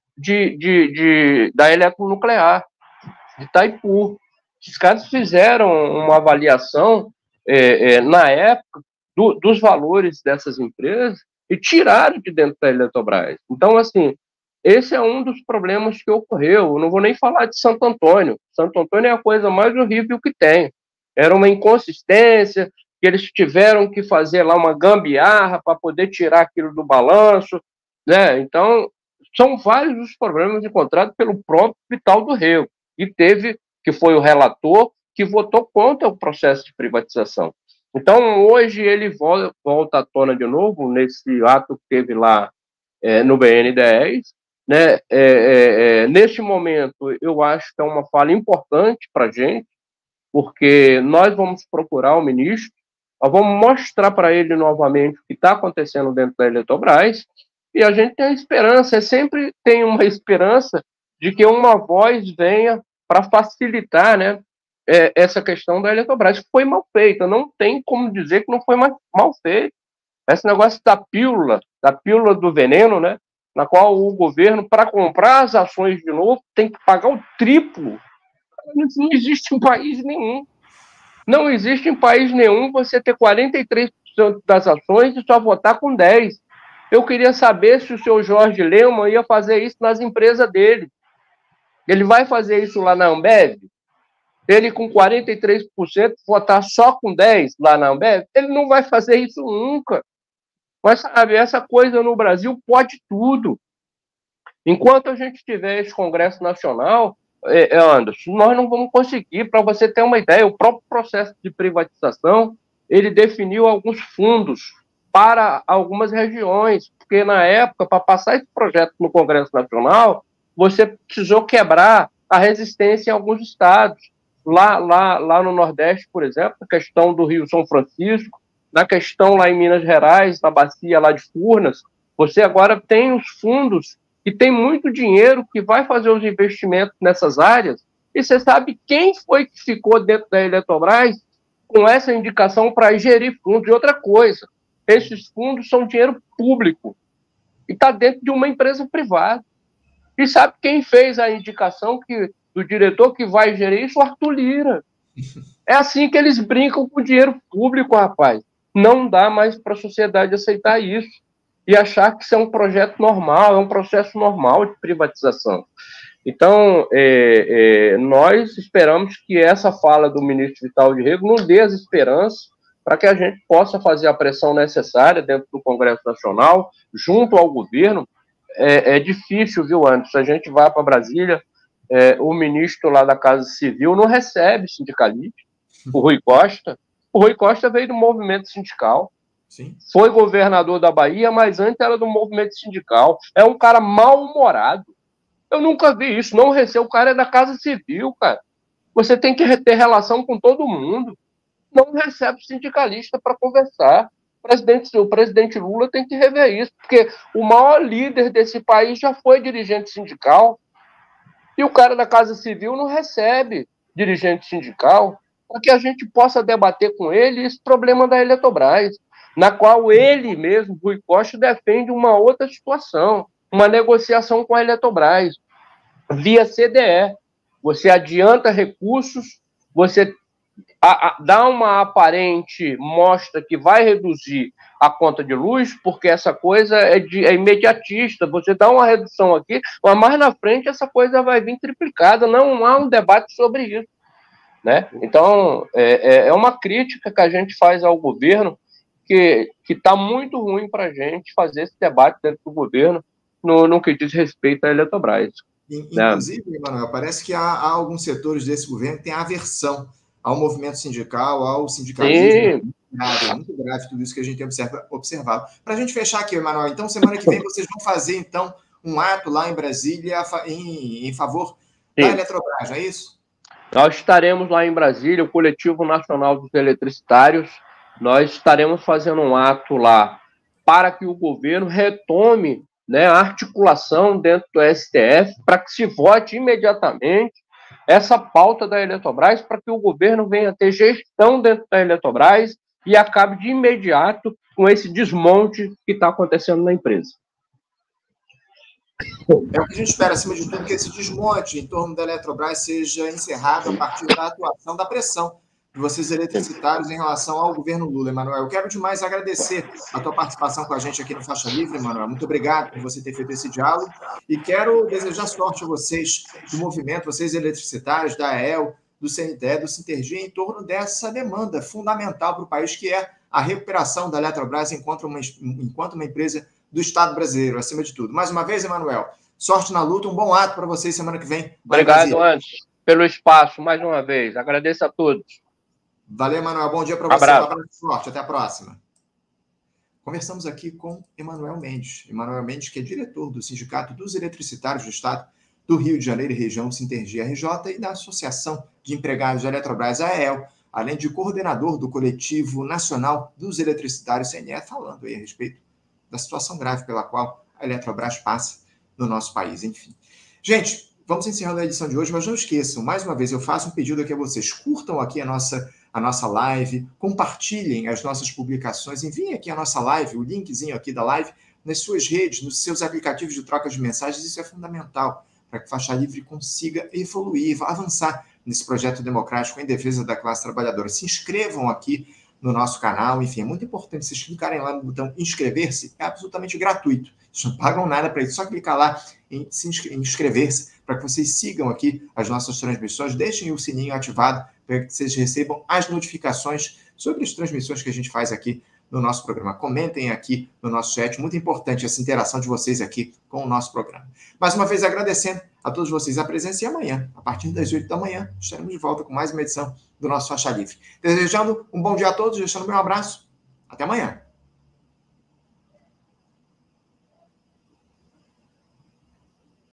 da eletronuclear, de Itaipu. Os caras fizeram uma avaliação na época dos valores dessas empresas e tiraram de dentro da Eletrobras. Então, assim, esse é um dos problemas que ocorreu. Eu não vou nem falar de Santo Antônio. Santo Antônio é a coisa mais horrível que tem. Era uma inconsistência, que eles tiveram que fazer lá uma gambiarra para poder tirar aquilo do balanço, né? Então, são vários os problemas encontrados pelo próprio Vital do Rego, que foi o relator, que votou contra o processo de privatização. Então, hoje ele volta à tona de novo, nesse ato que teve lá no BN10, né? Neste momento, eu acho que é uma fala importante para a gente, porque nós vamos procurar o ministro, nós vamos mostrar para ele novamente o que está acontecendo dentro da Eletrobras, e a gente tem esperança, sempre tem uma esperança de que uma voz venha para facilitar, né, essa questão da Eletrobras, que foi mal feita, não tem como dizer que não foi mal feito. Esse negócio da pílula do veneno, né, na qual o governo, para comprar as ações de novo, tem que pagar o triplo. Não existe em país nenhum. Não existe em país nenhum você ter 43% das ações e só votar com 10%. Eu queria saber se o senhor Jorge Lehmann ia fazer isso nas empresas dele. Ele vai fazer isso lá na Ambev? Ele com 43% votar só com 10% lá na Ambev? Ele não vai fazer isso nunca. Mas, sabe, essa coisa no Brasil pode tudo. Enquanto a gente tiver esse Congresso Nacional, Anderson, nós não vamos conseguir. Para você ter uma ideia, o próprio processo de privatização, ele definiu alguns fundos para algumas regiões, porque na época, para passar esse projeto no Congresso Nacional, você precisou quebrar a resistência em alguns estados. Lá no Nordeste, por exemplo, a questão do Rio São Francisco, na questão lá em Minas Gerais, na bacia lá de Furnas, você agora tem os fundos e tem muito dinheiro que vai fazer os investimentos nessas áreas, e você sabe quem foi que ficou dentro da Eletrobras com essa indicação para gerir fundos. E outra coisa, esses fundos são dinheiro público e está dentro de uma empresa privada. E sabe quem fez a indicação do diretor que vai gerir isso? O Arthur Lira. É assim que eles brincam com o dinheiro público, rapaz. Não dá mais para a sociedade aceitar isso e achar que isso é um projeto normal, é um processo normal de privatização. Então, nós esperamos que essa fala do ministro Vital de Rego não dê as esperanças para que a gente possa fazer a pressão necessária dentro do Congresso Nacional, junto ao governo. É difícil, viu, Anderson? A gente vai para Brasília, o ministro lá da Casa Civil não recebe sindicalista, o Rui Costa. O Rui Costa veio do movimento sindical. Sim. Foi governador da Bahia, mas antes era do movimento sindical. É um cara mal-humorado. Eu nunca vi isso. Não recebe. O cara é da Casa Civil, cara. Você tem que ter relação com todo mundo. Não recebe sindicalista para conversar. O presidente Lula tem que rever isso, porque o maior líder desse país já foi dirigente sindical. E o cara da Casa Civil não recebe dirigente sindical para que a gente possa debater com ele esse problema da Eletrobras, na qual ele mesmo, Rui Costa, defende uma outra situação, uma negociação com a Eletrobras, via CDE. Você adianta recursos, você dá uma aparente mostra que vai reduzir a conta de luz, porque essa coisa é imediatista. Você dá uma redução aqui, mas mais na frente essa coisa vai vir triplicada. Não há um debate sobre isso, né? Então, é uma crítica que a gente faz ao governo, que está muito ruim para a gente fazer esse debate dentro do governo no que diz respeito à Eletrobras. Inclusive, né? Emanuel, parece que há alguns setores desse governo que têm aversão ao movimento sindical, ao sindicalismo. É muito grave tudo isso que a gente tem observado. Para a gente fechar aqui, Emanuel, então, semana que vem vocês vão fazer, então, um ato lá em Brasília em favor da Eletrobras, é isso? Nós estaremos lá em Brasília, o Coletivo Nacional dos Eletricitários, nós estaremos fazendo um ato lá para que o governo retome, né, a articulação dentro do STF, para que se vote imediatamente essa pauta da Eletrobras, para que o governo venha ter gestão dentro da Eletrobras e acabe de imediato com esse desmonte que está acontecendo na empresa. É o que a gente espera, acima de tudo, que esse desmonte em torno da Eletrobras seja encerrado a partir da atuação, da pressão de vocês eletricitários em relação ao governo Lula, Emanuel. Eu quero demais agradecer a tua participação com a gente aqui no Faixa Livre, Emanuel. Muito obrigado por você ter feito esse diálogo e quero desejar sorte a vocês do movimento, vocês eletricitários, da AEL, do CNTE, do Sintergia, em torno dessa demanda fundamental para o país, que é a recuperação da Eletrobras enquanto uma empresa do Estado brasileiro, acima de tudo. Mais uma vez, Emanuel, sorte na luta, um bom ato para vocês semana que vem. Obrigado, Anderson, pelo espaço, mais uma vez. Agradeço a todos. Valeu, Emanuel. Bom dia para você. Um abraço forte. Até a próxima. Conversamos aqui com Emanuel Mendes. Emanuel Mendes, que é diretor do Sindicato dos Eletricitários do Estado do Rio de Janeiro e região Sintergia RJ e da Associação de Empregados da Eletrobras, AEL, além de coordenador do Coletivo Nacional dos Eletricitários, CNE, falando aí a respeito da situação grave pela qual a Eletrobras passa no nosso país. Enfim. Gente, vamos encerrando a edição de hoje, mas não esqueçam, mais uma vez, eu faço um pedido aqui a vocês. Curtam aqui a nossa live, compartilhem as nossas publicações, enviem aqui a nossa live, o linkzinho aqui da live, nas suas redes, nos seus aplicativos de troca de mensagens. Isso é fundamental para que Faixa Livre consiga evoluir, avançar nesse projeto democrático em defesa da classe trabalhadora. Se inscrevam aqui no nosso canal, enfim, é muito importante vocês clicarem lá no botão inscrever-se, é absolutamente gratuito, vocês não pagam nada para isso, só clicar lá em inscrever-se para que vocês sigam aqui as nossas transmissões, deixem o sininho ativado para que vocês recebam as notificações sobre as transmissões que a gente faz aqui no nosso programa. Comentem aqui no nosso chat, muito importante essa interação de vocês aqui com o nosso programa. Mais uma vez agradecendo a todos vocês a presença e amanhã, a partir das 8 da manhã, estaremos de volta com mais uma edição do nosso Faixa Livre. Desejando um bom dia a todos, deixando meu abraço. Até amanhã.